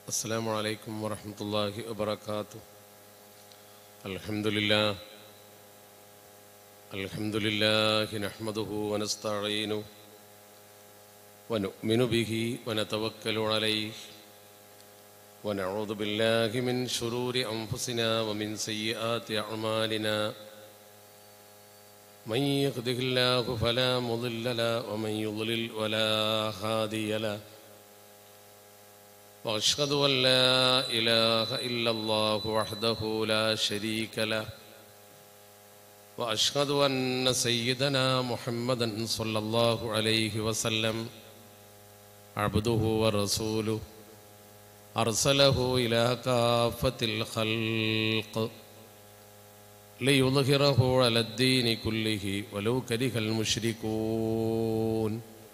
السلام عليكم ورحمة الله وبركاته. الحمد لله نحمده ونستعينه ونؤمن به ونتوكل عليه ونعوذ بالله من شرور أنفسنا ومن سيئات أعمالنا. من يهده الله فلا مضل له ومن يضلل فلا هادي له. وأشهد أن لا إله إلا الله وحده لا شريك له. وأشهد أن سيدنا محمدا صلى الله عليه وسلم عبده ورسوله أرسله إلى كافة الخلق ليظهره على الدين كله ولو كره المشركون.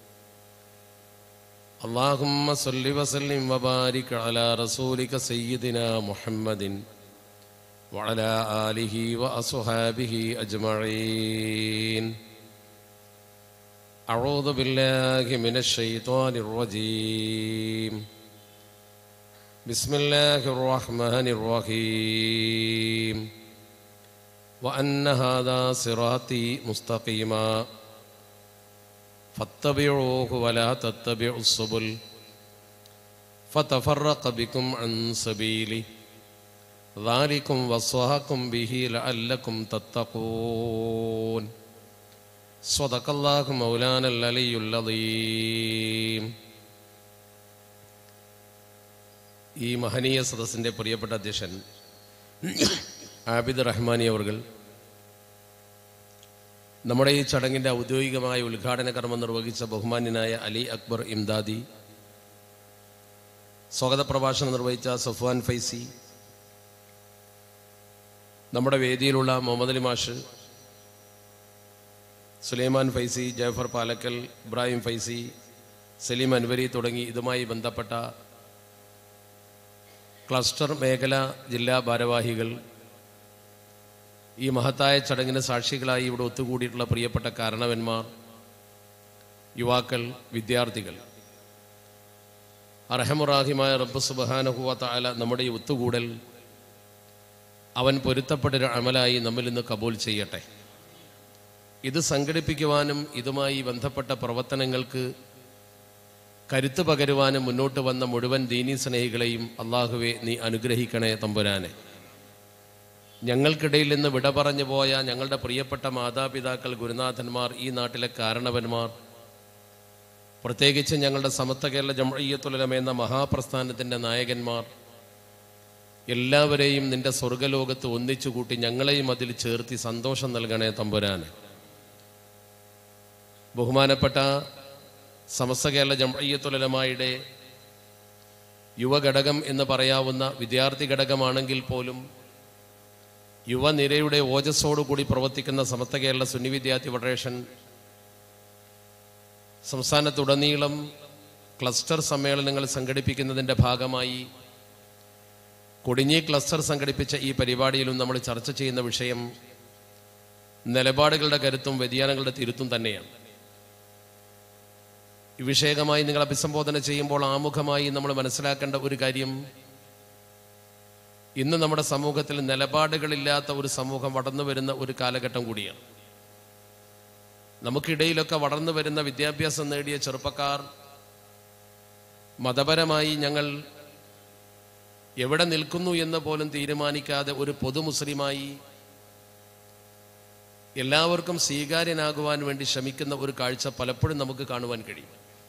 اللهم صل وسلم وبارك على رسولك سيدنا محمد وعلى آله وأصحابه أجمعين. أعوذ بالله من الشيطان الرجيم. بسم الله الرحمن الرحيم. وأن هذا صراطي مستقيما فاتبعوه ولا تتبعوا السبل فتفرق بكم عن سبيله ذلكم وصاكم به لعلكم تتقون. صدق الله مولانا العلي العظيم. ഈ മഹനീയ സദസ്സിൻ്റെ പ്രിയപ്പെട്ട അധ്യക്ഷൻ ആബിദ് റഹ്മാനി അവർകൾ നമ്മുടെ ഈ ചടങ്ങിൻ്റെ ഔദ്യോഗികമായ ഉദ്ഘാടന കർമ്മം നിർവഹിച്ച ബഹുമാന്യനായ അലി അക്ബർ ഇംദാദി, സ്വാഗത പ്രഭാഷണം നിർവഹിച്ച സഫ്വാൻ ഫൈസി, നമ്മുടെ വേദിയിലുള്ള മുഹമ്മദ് അലി മാഷ്, സുലൈമാൻ ഫൈസി, ജാഫർ പാലക്കൽ, ഇബ്രാഹിം ഫൈസി, സലീം അൻവരി തുടങ്ങി ഇതുമായി ബന്ധപ്പെട്ട ക്ലസ്റ്റർ മേഖല ജില്ലാ ഭാരവാഹികൾ, ഈ മഹത്തായ ചടങ്ങിന് സാക്ഷികളായി ഇവിടെ ഒത്തുകൂടിയിട്ടുള്ള പ്രിയപ്പെട്ട കാരണവന്മാർ, യുവാക്കൾ, വിദ്യാർത്ഥികൾ, അർഹമുറാഹിമായ റബ്ബ് സുബ്ഹാനഹു വ തആല നമ്മുടെ ഈ ഒത്തുകൂടൽ അവൻ പൊരുത്തപ്പെട്ടൊരു അമലായി നമ്മിൽ നിന്ന് കബൂൽ ചെയ്യട്ടെ. ഇത് സംഘടിപ്പിക്കുവാനും ഇതുമായി ബന്ധപ്പെട്ട പ്രവർത്തനങ്ങൾക്ക് കരുത്ത് പകരുവാനും മുന്നോട്ട് വന്ന മുഴുവൻ ദീനീ സ്നേഹികളെയും അള്ളാഹുവെ നീ അനുഗ്രഹിക്കണേ തമ്പുരാനെ. ഞങ്ങൾക്കിടയിൽ നിന്ന് വിട പറഞ്ഞു പോയ ഞങ്ങളുടെ പ്രിയപ്പെട്ട മാതാപിതാക്കൾ, ഗുരുനാഥന്മാർ, ഈ നാട്ടിലെ കാരണവന്മാർ, പ്രത്യേകിച്ച് ഞങ്ങളുടെ സമസ്ത കേരള ജംഇയ്യത്തുൽ ഉലമ എന്ന മഹാപ്രസ്ഥാനത്തിൻ്റെ നായകന്മാർ, എല്ലാവരെയും നിന്റെ സ്വർഗലോകത്ത് ഒന്നിച്ചു കൂട്ടി ഞങ്ങളെയും അതിൽ ചേർത്തി സന്തോഷം നൽകണേ തമ്പുരാനെ. ബഹുമാനപ്പെട്ട സമസ്ത കേരള ജംഇയ്യത്തുൽ ഉലമയുടെ യുവഘടകം എന്ന് പറയാവുന്ന വിദ്യാർത്ഥി ഘടകമാണെങ്കിൽ പോലും യുവനിരയുടെ ഓജസ്സോടുകൂടി പ്രവർത്തിക്കുന്ന സമസ്ത കേരള സുന്നി വിദ്യാർത്ഥി ഫെഡറേഷൻ സംസ്ഥാനത്തുടനീളം ക്ലസ്റ്റർ സമ്മേളനങ്ങൾ സംഘടിപ്പിക്കുന്നതിൻ്റെ ഭാഗമായി കൊടിഞ്ഞി ക്ലസ്റ്റർ സംഘടിപ്പിച്ച ഈ പരിപാടിയിലും നമ്മൾ ചർച്ച ചെയ്യുന്ന വിഷയം നിലപാടുകളുടെ കരുത്തും വ്യതിയാനങ്ങളുടെ തിരുത്തും തന്നെയാണ്. ഈ വിഷയകമായി നിങ്ങൾ അഭിസംബോധന ചെയ്യുമ്പോൾ ആമുഖമായി നമ്മൾ മനസ്സിലാക്കേണ്ട ഒരു കാര്യം, ഇന്ന് നമ്മുടെ സമൂഹത്തിൽ നിലപാടുകളില്ലാത്ത ഒരു സമൂഹം വളർന്നു വരുന്ന ഒരു കാലഘട്ടം കൂടിയാണ്. നമുക്കിടയിലൊക്കെ വളർന്നു വരുന്ന വിദ്യാഭ്യാസം നേടിയ ചെറുപ്പക്കാർ മതപരമായി ഞങ്ങൾ എവിടെ നിൽക്കുന്നു എന്ന് പോലും തീരുമാനിക്കാതെ ഒരു പൊതു മുസ്ലിമായി എല്ലാവർക്കും സ്വീകാര്യനാകുവാൻ വേണ്ടി ശ്രമിക്കുന്ന ഒരു കാഴ്ച പലപ്പോഴും നമുക്ക് കാണുവാൻ കഴിയും.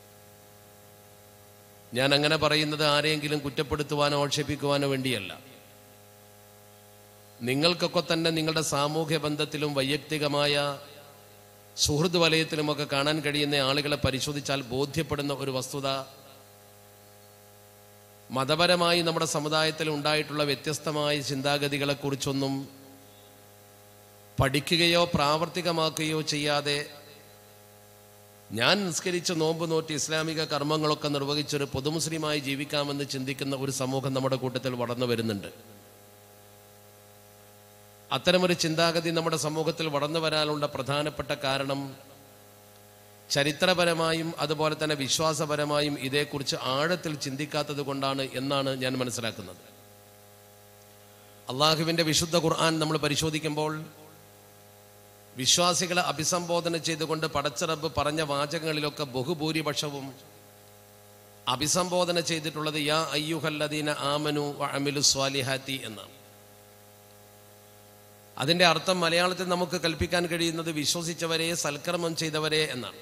ഞാൻ അങ്ങനെ പറയുന്നത് ആരെയെങ്കിലും കുറ്റപ്പെടുത്തുവാനോ ആക്ഷേപിക്കുവാനോ വേണ്ടിയല്ല. നിങ്ങൾക്കൊക്കെ തന്നെ നിങ്ങളുടെ സാമൂഹ്യ ബന്ധത്തിലും വൈയക്തികമായ സുഹൃത്ത് വലയത്തിലുമൊക്കെ കാണാൻ കഴിയുന്ന ആളുകളെ പരിശോധിച്ചാൽ ബോധ്യപ്പെടുന്ന ഒരു വസ്തുത, മതപരമായി നമ്മുടെ സമുദായത്തിൽ ഉണ്ടായിട്ടുള്ള വ്യത്യസ്തമായ ചിന്താഗതികളെക്കുറിച്ചൊന്നും പഠിക്കുകയോ പ്രാവർത്തികമാക്കുകയോ ചെയ്യാതെ ഞാൻ നിസ്കരിച്ച് നോമ്പ് നോറ്റ് ഇസ്ലാമിക കർമ്മങ്ങളൊക്കെ നിർവഹിച്ചൊരു പൊതുമുസ്ലിമായി ജീവിക്കാമെന്ന് ചിന്തിക്കുന്ന ഒരു സമൂഹം നമ്മുടെ കൂട്ടത്തിൽ വളർന്നു വരുന്നുണ്ട്. അത്തരമൊരു ചിന്താഗതി നമ്മുടെ സമൂഹത്തിൽ വളർന്നു വരാനുള്ള പ്രധാനപ്പെട്ട കാരണം ചരിത്രപരമായും അതുപോലെ തന്നെ വിശ്വാസപരമായും ഇതേക്കുറിച്ച് ആഴത്തിൽ ചിന്തിക്കാത്തത് കൊണ്ടാണ് എന്നാണ് ഞാൻ മനസ്സിലാക്കുന്നത്. അള്ളാഹുവിൻ്റെ വിശുദ്ധ ഖുർആൻ നമ്മൾ പരിശോധിക്കുമ്പോൾ വിശ്വാസികളെ അഭിസംബോധന ചെയ്തുകൊണ്ട് പടച്ച റബ്ബ് പറഞ്ഞ വാചകങ്ങളിലൊക്കെ ബഹുഭൂരിപക്ഷവും അഭിസംബോധന ചെയ്തിട്ടുള്ളത് യാ അയ്യുഹല്ലദീന ആമനു വഅമിലു സ്വാലിഹാത്തി എന്നാണ്. അതിൻ്റെ അർത്ഥം മലയാളത്തിൽ നമുക്ക് കൽപ്പിക്കാൻ കഴിയുന്നത് വിശ്വസിച്ചവരെ, സൽക്കർമ്മം ചെയ്തവരെ എന്നാണ്.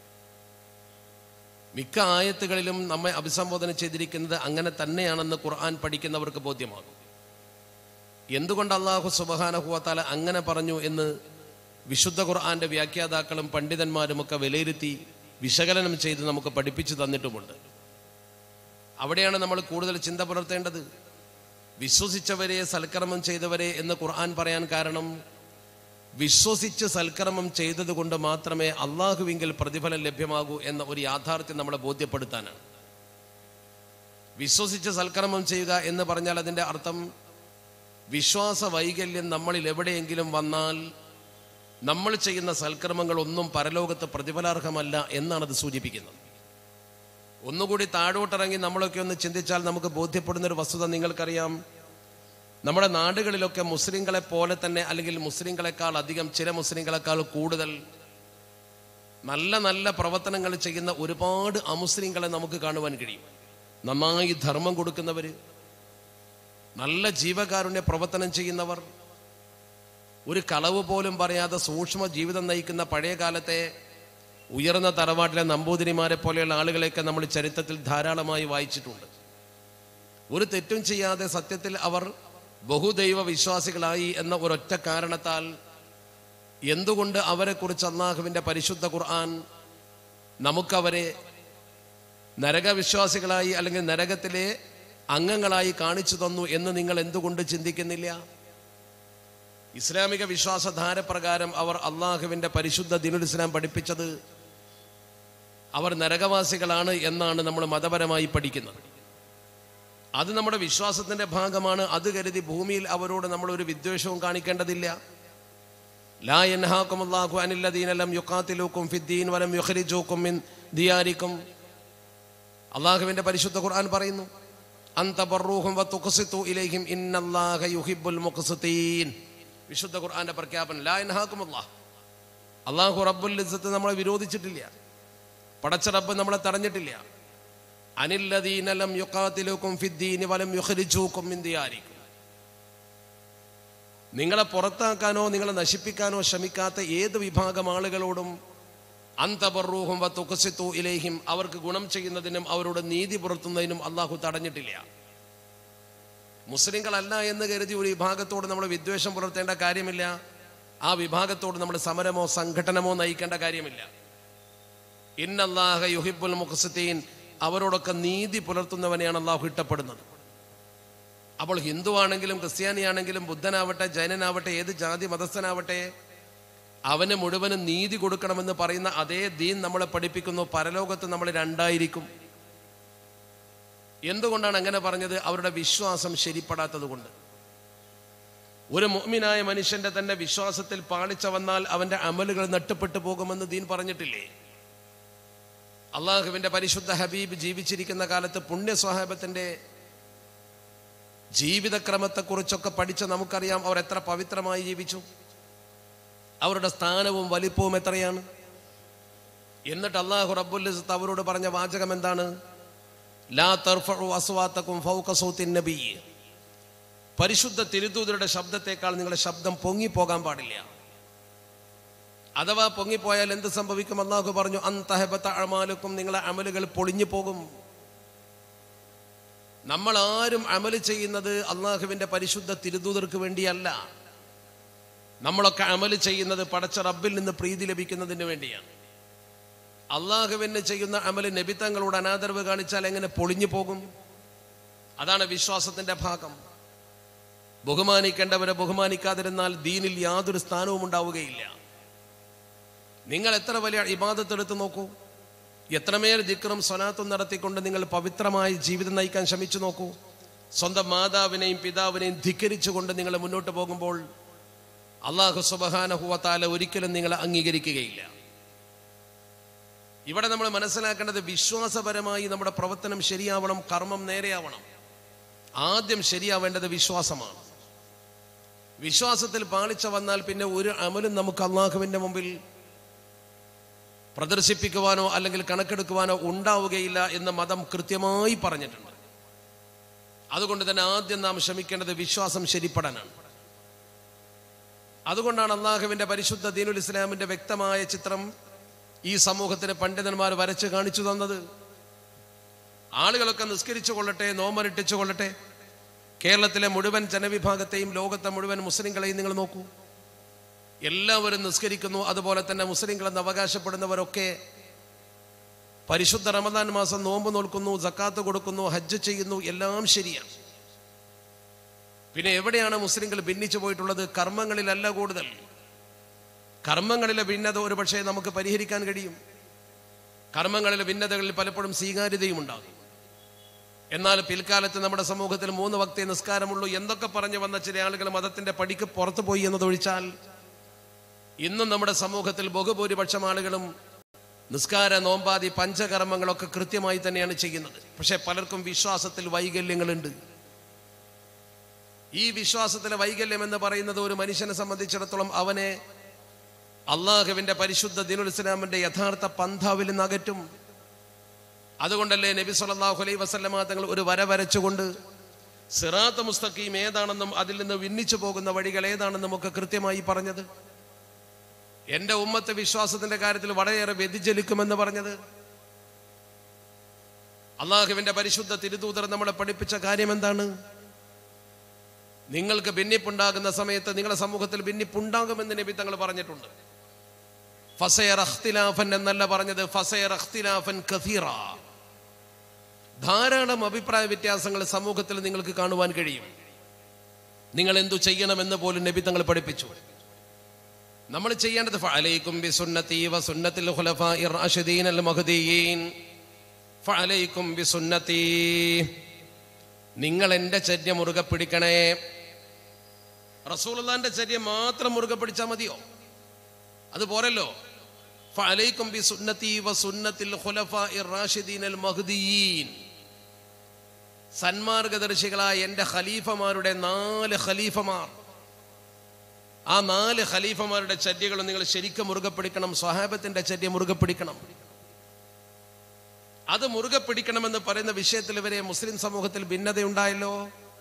മിക്ക ആയത്തുകളിലും നമ്മെ അഭിസംബോധന ചെയ്തിരിക്കുന്നത് അങ്ങനെ തന്നെയാണെന്ന് ഖുർആൻ പഠിക്കുന്നവർക്ക് ബോധ്യമാകും. എന്തുകൊണ്ട് അല്ലാഹു സുബ്ഹാനഹു വ തആല അങ്ങനെ പറഞ്ഞു എന്ന് വിശുദ്ധ ഖുർആന്റെ വ്യാഖ്യാതാക്കളും പണ്ഡിതന്മാരുമൊക്കെ വിലയിരുത്തി വിശകലനം ചെയ്ത് നമുക്ക് പഠിപ്പിച്ചു തന്നിട്ടുമുണ്ട്. അവിടെയാണ് നമ്മൾ കൂടുതൽ ചിന്ത പുലർത്തേണ്ടത്. വിശ്വസിച്ചവരെ, സൽക്കർമ്മം ചെയ്തവരെ എന്ന് ഖുർആൻ പറയാൻ കാരണം വിശ്വസിച്ച് സൽക്കർമ്മം ചെയ്തത് കൊണ്ട് മാത്രമേ അള്ളാഹുവിങ്കിൽ പ്രതിഫലം ലഭ്യമാകൂ എന്ന ഒരു യാഥാർത്ഥ്യം നമ്മളെ ബോധ്യപ്പെടുത്താനാണ്. വിശ്വസിച്ച് സൽക്കർമ്മം ചെയ്യുക എന്ന് പറഞ്ഞാൽ അതിൻ്റെ അർത്ഥം വിശ്വാസ വൈകല്യം നമ്മളിൽ എവിടെയെങ്കിലും വന്നാൽ നമ്മൾ ചെയ്യുന്ന സൽക്കർമ്മങ്ങളൊന്നും പരലോകത്ത് പ്രതിഫലാർഹമല്ല എന്നാണത് സൂചിപ്പിക്കുന്നത്. ഒന്നുകൂടി താഴോട്ടിറങ്ങി നമ്മളൊക്കെ ഒന്ന് ചിന്തിച്ചാൽ നമുക്ക് ബോധ്യപ്പെടുന്നൊരു വസ്തുത നിങ്ങൾക്കറിയാം. നമ്മുടെ നാടുകളിലൊക്കെ മുസ്ലിങ്ങളെ പോലെ തന്നെ, അല്ലെങ്കിൽ മുസ്ലിങ്ങളെക്കാൾ അധികം, ചില മുസ്ലിങ്ങളെക്കാൾ കൂടുതൽ നല്ല നല്ല പ്രവർത്തനങ്ങൾ ചെയ്യുന്ന ഒരുപാട് അമുസ്ലിങ്ങളെ നമുക്ക് കാണുവാൻ കഴിയും. നന്നായി ധർമ്മം കൊടുക്കുന്നവർ, നല്ല ജീവകാരുണ്യ പ്രവർത്തനം ചെയ്യുന്നവർ, ഒരു കളവ് പോലും പറയാതെ സൂക്ഷ്മ ജീവിതം നയിക്കുന്ന പഴയ കാലത്തെ ഉയർന്ന തറവാട്ടിലെ നമ്പൂതിരിമാരെ പോലെയുള്ള ആളുകളെയൊക്കെ നമ്മൾ ചരിത്രത്തിൽ ധാരാളമായി വായിച്ചിട്ടുണ്ട്. ഒരു തെറ്റും ചെയ്യാതെ സത്യത്തിൽ അവർ ബഹുദൈവ വിശ്വാസികളായി എന്ന ഒരൊറ്റ കാരണത്താൽ എന്തുകൊണ്ട് അവരെക്കുറിച്ച് അല്ലാഹുവിൻ്റെ പരിശുദ്ധ ഖുർആൻ നമുക്കവരെ നരകവിശ്വാസികളായി അല്ലെങ്കിൽ നരകത്തിലെ അംഗങ്ങളായി കാണിച്ചു തന്നു എന്ന് നിങ്ങൾ എന്തുകൊണ്ട് ചിന്തിക്കുന്നില്ല? ഇസ്ലാമിക വിശ്വാസധാരപ്രകാരം അവർ അള്ളാഹുവിൻ്റെ പരിശുദ്ധ ദീനുൽ ഇസ്ലാം പഠിപ്പിച്ചത് അവർ നരകവാസികളാണ് എന്നാണ് നമ്മൾ മതപരമായി പഠിക്കുന്നത്. അത് നമ്മുടെ വിശ്വാസത്തിൻ്റെ ഭാഗമാണ്. അത് കരുതി ഭൂമിയിൽ അവരോട് നമ്മളൊരു വിദ്വേഷവും കാണിക്കേണ്ടതില്ല. ലാ യൻഹാകുമുല്ലാഹു അനില്ലദീന ലം യുഖാതിലൂകും ഫിദ്ദീൻ വലം യുഖ്രിജൂകും മിൻ ദിയാരിക്കും. അള്ളാഹുവിൻ്റെ പരിശുദ്ധ ഖുർആൻ പറയുന്നു അൻതബറൂഹും വതുഖ്സിതു ഇലൈഹിം ഇന്നല്ലാഹ യുഹിബ്ബുൽ മുഖ്സിതീൻ. വിശുദ്ധ ഖുർആന്റെ പ്രഖ്യാപനം ലാ യൻഹാകുമുല്ലാഹ്. അല്ലാഹു റബ്ബുൽ ഇസ്സത്ത് നമ്മളെ വിരോധിച്ചിട്ടില്ല, പടച്ച റബ്ബ് നമ്മളെ തടഞ്ഞിട്ടില്ല. അനില്ലദീന ലം യുഖാതിലൂകും ഫിദ്ദീൻ വലം യുഖ്രിജൂകും മിൻ ദിയാരിക്കും. നിങ്ങളെ പുറത്താക്കാനോ നിങ്ങളെ നശിപ്പിക്കാനോ ശ്രമിക്കാത്ത ഏത് വിഭാഗം ആളുകളോടും അൻതബറൂഹും വതുഖ്സിതു ഇലൈഹിം, അവർക്ക് ഗുണം ചെയ്യുന്നതിനും അവരോട് നീതി പുലർത്തുന്നതിനും അല്ലാഹു തടഞ്ഞിട്ടില്ല. മുസ്ലിങ്ങളല്ല എന്ന് കരുതി ഒരു വിഭാഗത്തോട് നമ്മൾ വിദ്വേഷം പുലർത്തേണ്ട കാര്യമില്ല. ആ വിഭാഗത്തോട് നമ്മൾ സമരമോ സംഘടനമോ നയിക്കേണ്ട കാര്യമില്ല. ഇന്നല്ലാഹ യുഹിബ്ബുൽ മുഖ്സിതീൻ, അവരോടൊക്കെ നീതി പുലർത്തുന്നവനെയാണ് അല്ലാഹു ഇഷ്ടപ്പെടുന്നത്. അപ്പോൾ ഹിന്ദു ആണെങ്കിലും ക്രിസ്ത്യാനിയാണെങ്കിലും ബുദ്ധനാവട്ടെ ജൈനനാവട്ടെ ഏത് ജാതി മതസ്ഥനാവട്ടെ അവന് മുഴുവനും നീതി കൊടുക്കണമെന്ന് പറയുന്ന അതേ ദീൻ നമ്മളെ പഠിപ്പിക്കുന്നു പരലോകത്ത് നമ്മൾ രണ്ടായിരിക്കും. എന്തുകൊണ്ടാണ് അങ്ങനെ പറഞ്ഞത്? അവരുടെ വിശ്വാസം ശരിപ്പെടാത്തത് കൊണ്ട്. ഒരു മുഅ്മിനായ മനുഷ്യന്റെ തന്നെ വിശ്വാസത്തിൽ പാളിച്ച വന്നാൽ അവന്റെ അമലുകൾ നഷ്ടപ്പെട്ടു പോകുമെന്ന് ദീൻ പറഞ്ഞിട്ടില്ലേ? അള്ളാഹുവിന്റെ പരിശുദ്ധ ഹബീബ് ജീവിച്ചിരിക്കുന്ന കാലത്ത് പുണ്യ സ്വഹാബത്തിന്റെ ജീവിതക്രമത്തെക്കുറിച്ചൊക്കെ പഠിച്ച നമുക്കറിയാം അവർ എത്ര പവിത്രമായി ജീവിച്ചു, അവരുടെ സ്ഥാനവും വലിപ്പവും എത്രയാണ്. എന്നിട്ട് അല്ലാഹു റബ്ബുൽ ഇസ്സത്ത് അവരോട് പറഞ്ഞ വാചകം എന്താണ്? ലാ തർഫഉ അസ്വാതകും ഫൗക സൗത്തിൻ നബി. പരിശുദ്ധ തിരുദൂതരുടെ ശബ്ദത്തെക്കാൾ നിങ്ങളുടെ ശബ്ദം പൊങ്ങിപ്പോകാൻ പാടില്ല. അഥവാ പൊങ്ങിപ്പോയാൽ എന്ത് സംഭവിക്കും? അല്ലാഹു പറഞ്ഞു അൻതഹബത അഅമാലുക്കും, നിങ്ങളെ അമലുകൾ പൊളിഞ്ഞു പോകും. നമ്മൾ ആരും അമല് ചെയ്യുന്നത് അള്ളാഹുവിൻ്റെ പരിശുദ്ധ തിരുദൂതർക്ക് വേണ്ടിയല്ല. നമ്മളൊക്കെ അമല് ചെയ്യുന്നത് പടച്ച റബ്ബിൽ നിന്ന് പ്രീതി ലഭിക്കുന്നതിന് വേണ്ടിയാണ്. അള്ളാഹുവിന് ചെയ്യുന്ന അമല് നബി തങ്ങളോട് അനാദരവ് കാണിച്ചാൽ എങ്ങനെ പൊളിഞ്ഞു പോകും? അതാണ് വിശ്വാസത്തിന്റെ ഭാഗം. ബഹുമാനിക്കേണ്ടവരെ ബഹുമാനിക്കാതിരുന്നാൽ ദീനിൽ യാതൊരു സ്ഥാനവും ഉണ്ടാവുകയില്ല. നിങ്ങൾ എത്ര വലിയ ഇബാദത്ത് എടുത്തു നോക്കൂ, എത്രമേൽ ദിക്റും സ്വലാത്തും നടത്തിക്കൊണ്ട് നിങ്ങൾ പവിത്രമായി ജീവിതം നയിക്കാൻ ശ്രമിച്ചു നോക്കൂ. സ്വന്തം മാതാവിനെയും പിതാവിനെയും ധിക്കരിച്ചുകൊണ്ട് നിങ്ങൾ മുന്നോട്ട് പോകുമ്പോൾ അല്ലാഹു സുബ്ഹാനഹു വ തആല ഒരിക്കലും നിങ്ങളെ അംഗീകരിക്കുകയില്ല. ഇവിടെ നമ്മൾ മനസ്സിലാക്കേണ്ടത് വിശ്വാസപരമായി നമ്മുടെ പ്രവർത്തനം ശരിയാവണം, കർമ്മം നേരെയാവണം. ആദ്യം ശരിയാവേണ്ടത് വിശ്വാസമാണ്. വിശ്വാസത്തിൽ പാളിച്ച വന്നാൽ പിന്നെ ഒരു അമലും നമുക്ക് അള്ളാഹുവിൻ്റെ മുമ്പിൽ പ്രദർശിപ്പിക്കുവാനോ അല്ലെങ്കിൽ കണക്കെടുക്കുവാനോ ഉണ്ടാവുകയില്ല എന്ന് മതം കൃത്യമായി പറഞ്ഞിട്ടുണ്ട്. അതുകൊണ്ട് തന്നെ ആദ്യം നാം ശ്രമിക്കേണ്ടത് വിശ്വാസം ശരിപ്പെടാനാണ്. അതുകൊണ്ടാണ് അള്ളാഹുവിൻ്റെ പരിശുദ്ധ ദീനുൽ ഇസ്ലാമിൻ്റെ വ്യക്തമായ ചിത്രം ഈ സമൂഹത്തിന് പണ്ഡിതന്മാർ വരച്ച് കാണിച്ചു തന്നത്. ആളുകളൊക്കെ നിസ്കരിച്ചു കൊള്ളട്ടെ, നോമ്പനുഷ്ഠിച്ചു കൊള്ളട്ടെ. കേരളത്തിലെ മുഴുവൻ ജനവിഭാഗത്തെയും ലോകത്തെ മുഴുവൻ മുസ്ലിങ്ങളെയും നിങ്ങൾ നോക്കൂ. എല്ലാവരും നിസ്കരിക്കുന്നു. അതുപോലെ തന്നെ മുസ്ലിങ്ങളെന്ന് അവകാശപ്പെടുന്നവരൊക്കെ പരിശുദ്ധ റമദാൻ മാസം നോമ്പ് നോൽക്കുന്നു, സക്കാത്ത് കൊടുക്കുന്നു, ഹജ്ജ് ചെയ്യുന്നു. എല്ലാം ശരിയാണ്. പിന്നെ എവിടെയാണ് മുസ്ലിങ്ങൾ ഭിന്നിച്ചു പോയിട്ടുള്ളത്? കർമ്മങ്ങളിലല്ല കൂടുതൽ. കർമ്മങ്ങളിലെ ഭിന്നത ഒരു പക്ഷേ നമുക്ക് പരിഹരിക്കാൻ കഴിയും. കർമ്മങ്ങളിലെ ഭിന്നതകളിൽ പലപ്പോഴും സ്വീകാര്യതയും ഉണ്ടാകും. എന്നാൽ പിൽക്കാലത്ത് നമ്മുടെ സമൂഹത്തിൽ 3 വക്തേ നിസ്കാരമുള്ളൂ എന്തൊക്കെ പറഞ്ഞു വന്ന ചില ആളുകൾ മതത്തിന്റെ പടിക്ക് പുറത്തു പോയി എന്നതൊഴിച്ചാൽ ഇന്നും നമ്മുടെ സമൂഹത്തിൽ ബഹുഭൂരിപക്ഷം ആളുകളും നിസ്കാര, നോമ്പാദി, പഞ്ചകർമ്മങ്ങളൊക്കെ കൃത്യമായി തന്നെയാണ് ചെയ്യുന്നത്. പക്ഷെ പലർക്കും വിശ്വാസത്തിൽ വൈകല്യങ്ങളുണ്ട്. ഈ വിശ്വാസത്തിലെ വൈകല്യം എന്ന് പറയുന്നത് ഒരു മനുഷ്യനെ സംബന്ധിച്ചിടത്തോളം അവനെ അള്ളാഹുവിൻ്റെ പരിശുദ്ധ ദീനുൽ ഇസ്ലാമിൻ്റെ യഥാർത്ഥ പന്ഥാവിൽ നിന്ന് അകറ്റും. അതുകൊണ്ടല്ലേ നബി സല്ലല്ലാഹു അലൈഹി വസല്ലമ തങ്ങൾ ഒരു വര വരച്ചുകൊണ്ട് സിറാത്ത് മുസ്തഖീം ഏതാണെന്നും അതിൽ നിന്ന് വിന്നിച്ചു പോകുന്ന വഴികൾ ഏതാണെന്നും ഒക്കെ കൃത്യമായി പറഞ്ഞത്. എൻ്റെ ഉമ്മത്ത് വിശ്വാസത്തിന്റെ കാര്യത്തിൽ വളരെയേറെ വ്യതിചലിക്കുമെന്ന് പറഞ്ഞത്. അള്ളാഹുവിൻ്റെ പരിശുദ്ധ തിരുദൂതർ നമ്മളെ പഠിപ്പിച്ച കാര്യം എന്താണ്? നിങ്ങൾക്ക് ഭിന്നിപ്പുണ്ടാകുന്ന സമയത്ത് നിങ്ങളുടെ സമൂഹത്തിൽ ഭിന്നിപ്പുണ്ടാകുമെന്ന് നബി തങ്ങൾ പറഞ്ഞിട്ടുണ്ട്. ഫസയറ ഇഖ്തിലാഫൻ എന്നല്ല പറഞ്ഞത്, ഫസയറ ഇഖ്തിലാഫൻ കസീറ. ധാരാളം അഭിപ്രായ വ്യത്യാസങ്ങൾ സമൂഹത്തിൽ നിങ്ങൾക്ക് കാണുവാൻ കഴിയും. നിങ്ങൾ എന്തു ചെയ്യണമെന്ന് പോലും നബി തങ്ങൾ പഠിപ്പിച്ചു. നമ്മൾ ചെയ്യേണ്ടത് ഫഅലൈക്കും ബിസുന്നതി വസുന്നതിൽ ഖുലഫാഇർ റാഷിദീനൽ മഹ്ദിയീൻ. ഫഅലൈക്കും ബിസുന്നതി, നിങ്ങൾ എൻ്റെ ചര്യ മുറുകെ പിടിക്കണേ. റസൂലുള്ളാഹിന്റെ ചര്യ മാത്രം മുറുകെ പിടിച്ചാൽ മതിയോ? അതുപോരല്ലോ. ഫഅലൈക്കും ബിസുന്നതി വസുന്നതിൽ ഖുലഫാഇർ റാഷിദീനൽ മഹ്ദിയീൻ. സന്മാർഗദർശികളായ എൻ്റെ ഖലീഫമാരുടെ 4 ഖലീഫമാർ, ആ 4 ഖലീഫമാരുടെ ചര്യകളും നിങ്ങൾ ശരിക്കും മുറുകെ പിടിക്കണം. സ്വഹാബത്തിന്റെ ചര്യ മുറുകെ പിടിക്കണം. അത് മുറുകെ പിടിക്കണമെന്ന് പറയുന്ന വിഷയത്തിൽ വരെ മുസ്ലിം സമൂഹത്തിൽ ഭിന്നതയുണ്ടായല്ലോ.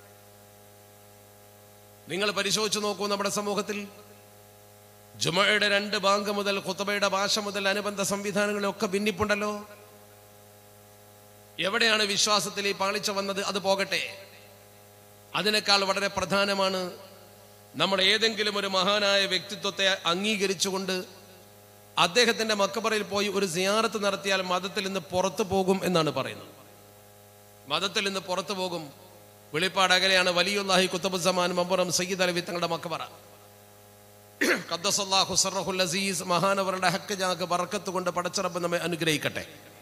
നിങ്ങൾ പരിശോധിച്ചു നോക്കൂ. നമ്മുടെ സമൂഹത്തിൽ ജുമഅയുടെ 2 ബാങ്ക് മുതൽ ഖുത്ബയുടെ ഭാഷ മുതൽ അനുബന്ധ സംവിധാനങ്ങളൊക്കെ ഭിന്നിപ്പുണ്ടല്ലോ. എവിടെയാണ് വിശ്വാസത്തിൽ ഈ പാളിച്ച വന്നത്? അത് പോകട്ടെ. അതിനേക്കാൾ വളരെ പ്രധാനമാണ് നമ്മൾ ഏതെങ്കിലും ഒരു മഹാനായ വ്യക്തിത്വത്തെ അംഗീകരിച്ചുകൊണ്ട് അദ്ദേഹത്തിന്റെ മക്ബറയിൽ പോയി ഒരു സിയാറത്ത് നടത്തിയാൽ മതത്തിൽ നിന്ന് പുറത്തു പോകും എന്നാണ് പറയുന്നത്. മതത്തിൽ നിന്ന് പുറത്തു പോകും. വെളിപ്പാട് അകലെയാണ്. വലിയുല്ലാഹി ഖുത്ബുസ്സമാൻ മമ്പുറം സയ്യിദ് അലവി തങ്ങളുടെ മക്ബറ ഖദ്ദസല്ലാഹു സർറഹുൽ അസീസ്, മഹാനവരുടെ ഹക്ക് ജാക്ക് ബർക്കത്ത് കൊണ്ട് പടച്ചറബ് നമ്മെ അനുഗ്രഹിക്കട്ടെ.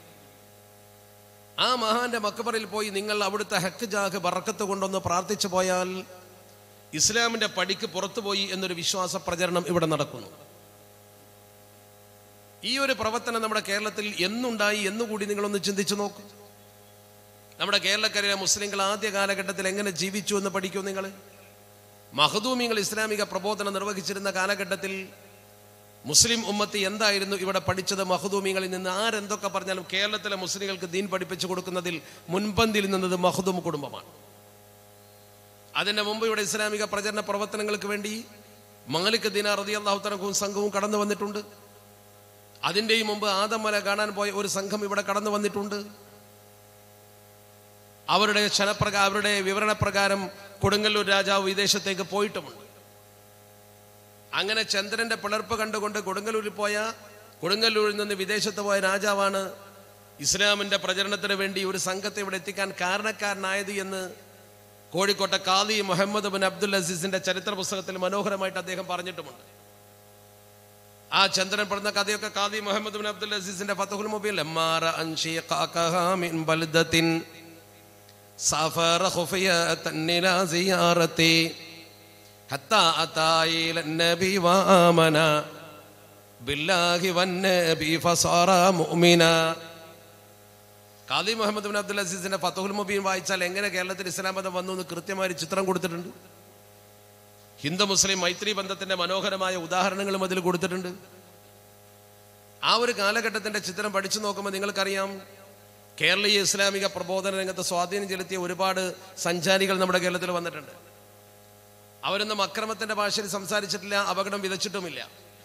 ആ മഹാന്റെ മക്ബറയിൽ പോയി നിങ്ങൾ അവിടുത്തെ ഹക്ക് ജാക്ക് ബർക്കത്ത് കൊണ്ടൊന്ന് പ്രാർത്ഥിച്ചു പോയാൽ ഇസ്ലാമിന്റെ പടിക്ക് പുറത്തുപോയി എന്നൊരു വിശ്വാസ പ്രചരണം ഇവിടെ നടക്കുന്നു. ഈ ഒരു പ്രവർത്തനം നമ്മുടെ കേരളത്തിൽ എന്നുണ്ടായി എന്നുകൂടി നിങ്ങളൊന്ന് ചിന്തിച്ചു നോക്കൂ. നമ്മുടെ കേരളക്കരയിലെ മുസ്ലിങ്ങൾ ആദ്യ കാലഘട്ടത്തിൽ എങ്ങനെ ജീവിച്ചു എന്ന് പഠിക്കൂ നിങ്ങൾ. മഖ്ദൂമികൾ ഇസ്ലാമിക പ്രബോധനം നിർവഹിച്ചിരുന്ന കാലഘട്ടത്തിൽ മുസ്ലിം ഉമ്മത്തി എന്തായിരുന്നു ഇവിടെ പഠിച്ചത്? മഖ്ദൂമികളിൽ നിന്ന് ആരെന്തൊക്കെ പറഞ്ഞാലും കേരളത്തിലെ മുസ്ലിങ്ങൾക്ക് ദീൻ പഠിപ്പിച്ചു കൊടുക്കുന്നതിൽ മുൻപന്തിയിൽ നിന്നത് മഖ്ദൂം കുടുംബമാണ്. അതിന്റെ മുമ്പ് ഇവിടെ ഇസ്ലാമിക പ്രചരണ പ്രവർത്തനങ്ങൾക്ക് വേണ്ടി മാലിക് ദിനാർ റളിയല്ലാഹു തആല സംഘവും കടന്നു വന്നിട്ടുണ്ട്. അതിൻ്റെയും മുമ്പ് ആദം മല കാണാൻ പോയ ഒരു സംഘം ഇവിടെ കടന്നു വന്നിട്ടുണ്ട്. അവരുടെ വിവരണപ്രകാരം കൊടുങ്ങല്ലൂർ രാജാവ് വിദേശത്തേക്ക് പോയിട്ടുമുണ്ട്. അങ്ങനെ ചന്ദ്രന്റെ പിളർപ്പ് കണ്ടുകൊണ്ട് കൊടുങ്ങല്ലൂരിൽ പോയ, കൊടുങ്ങല്ലൂരിൽ നിന്ന് വിദേശത്ത് പോയ രാജാവാണ് ഇസ്ലാമിന്റെ പ്രചരണത്തിന് വേണ്ടി ഒരു സംഘത്തെ ഇവിടെ എത്തിക്കാൻ കാരണക്കാരനായത് എന്ന് കോഴിക്കോട്ടെ ഖാദി മുഹമ്മദ് ബിൻ അബ്ദുൽ അസീസിന്റെ ചരിത്ര പുസ്തകത്തിൽ മനോഹരമായിട്ട് അദ്ദേഹം പറഞ്ഞിട്ടുമുണ്ട്. ആ ചന്ദ്രൻ പറഞ്ഞ കഥയൊക്കെ ഖാദി മുഹമ്മദ് ബിൻ അബ്ദുൽ അസീസിന്റെ ഫതഹുൽ മുബീൻ സഫറ ഖുഫിയതൻ ഇലാ സിയാറതി ഹത്താ അതാ ഇല നബി വആമന ബില്ലാഹി വന്നബി ഫസാറ മുഅ്മിന. ഖാദി മുഹമ്മദ് ബിൻ അബ്ദുൽ അസീസിന്റെ ഫതഹുൽ മുബീൻ വായിച്ചാൽ എങ്ങനെ കേരളത്തിൽ ഇസ്ലാം മതം വന്നു എന്ന് കൃത്യമായ ചിത്രം കൊടുത്തിട്ടുണ്ട്. ഹിന്ദു മുസ്ലിം മൈത്രി ബന്ധത്തിന്റെ മനോഹരമായ ഉദാഹരണങ്ങളും അതിൽ കൊടുത്തിട്ടുണ്ട്. ആ ഒരു കാലഘട്ടത്തിന്റെ ചിത്രം പഠിച്ചു നോക്കുമ്പോൾ നിങ്ങൾക്കറിയാം, കേരളീയ ഇസ്ലാമിക പ്രബോധന രംഗത്ത് സ്വാധീനം ചെലുത്തിയ ഒരുപാട് സഞ്ചാരികൾ നമ്മുടെ കേരളത്തിൽ വന്നിട്ടുണ്ട്. അവരൊന്നും അക്രമത്തിന്റെ ഭാഷയിൽ സംസാരിച്ചിട്ടില്ല, അപകടം വിതച്ചിട്ടുമില്ല.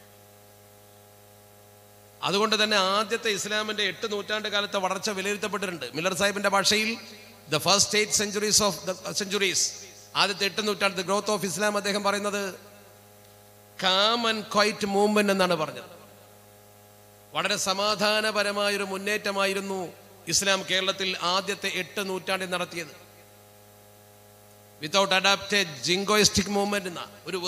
അതുകൊണ്ട് തന്നെ ആദ്യത്തെ ഇസ്ലാമിന്റെ 8 നൂറ്റാണ്ട് കാലത്തെ വളർച്ച വിലയിരുത്തപ്പെട്ടിട്ടുണ്ട്. മില്ലർ സാഹിബിന്റെ ഭാഷയിൽ the first 8 centuries of the centuries, ആദ്യത്തെ 8 നൂറ്റാണ്ട് ദ ഗ്രോത്ത് ഓഫ് ഇസ്ലാം അദ്ദേഹം പറയുന്നത് കാം ആൻഡ് ക്വൈറ്റ് മൂവ്മെന്റ് എന്നാണ് പറഞ്ഞത്. വളരെ സമാധാനപരമായൊരു മുന്നേറ്റമായിരുന്നു ഇസ്ലാം കേരളത്തിൽ ആദ്യത്തെ 8 നൂറ്റാണ്ടിൽ നടത്തിയത്. വിത്തൗട്ട് അഡാപ്റ്റഡ് ജിങ്കോയിസ്റ്റിക് മൂവ്മെന്റ് എന്ന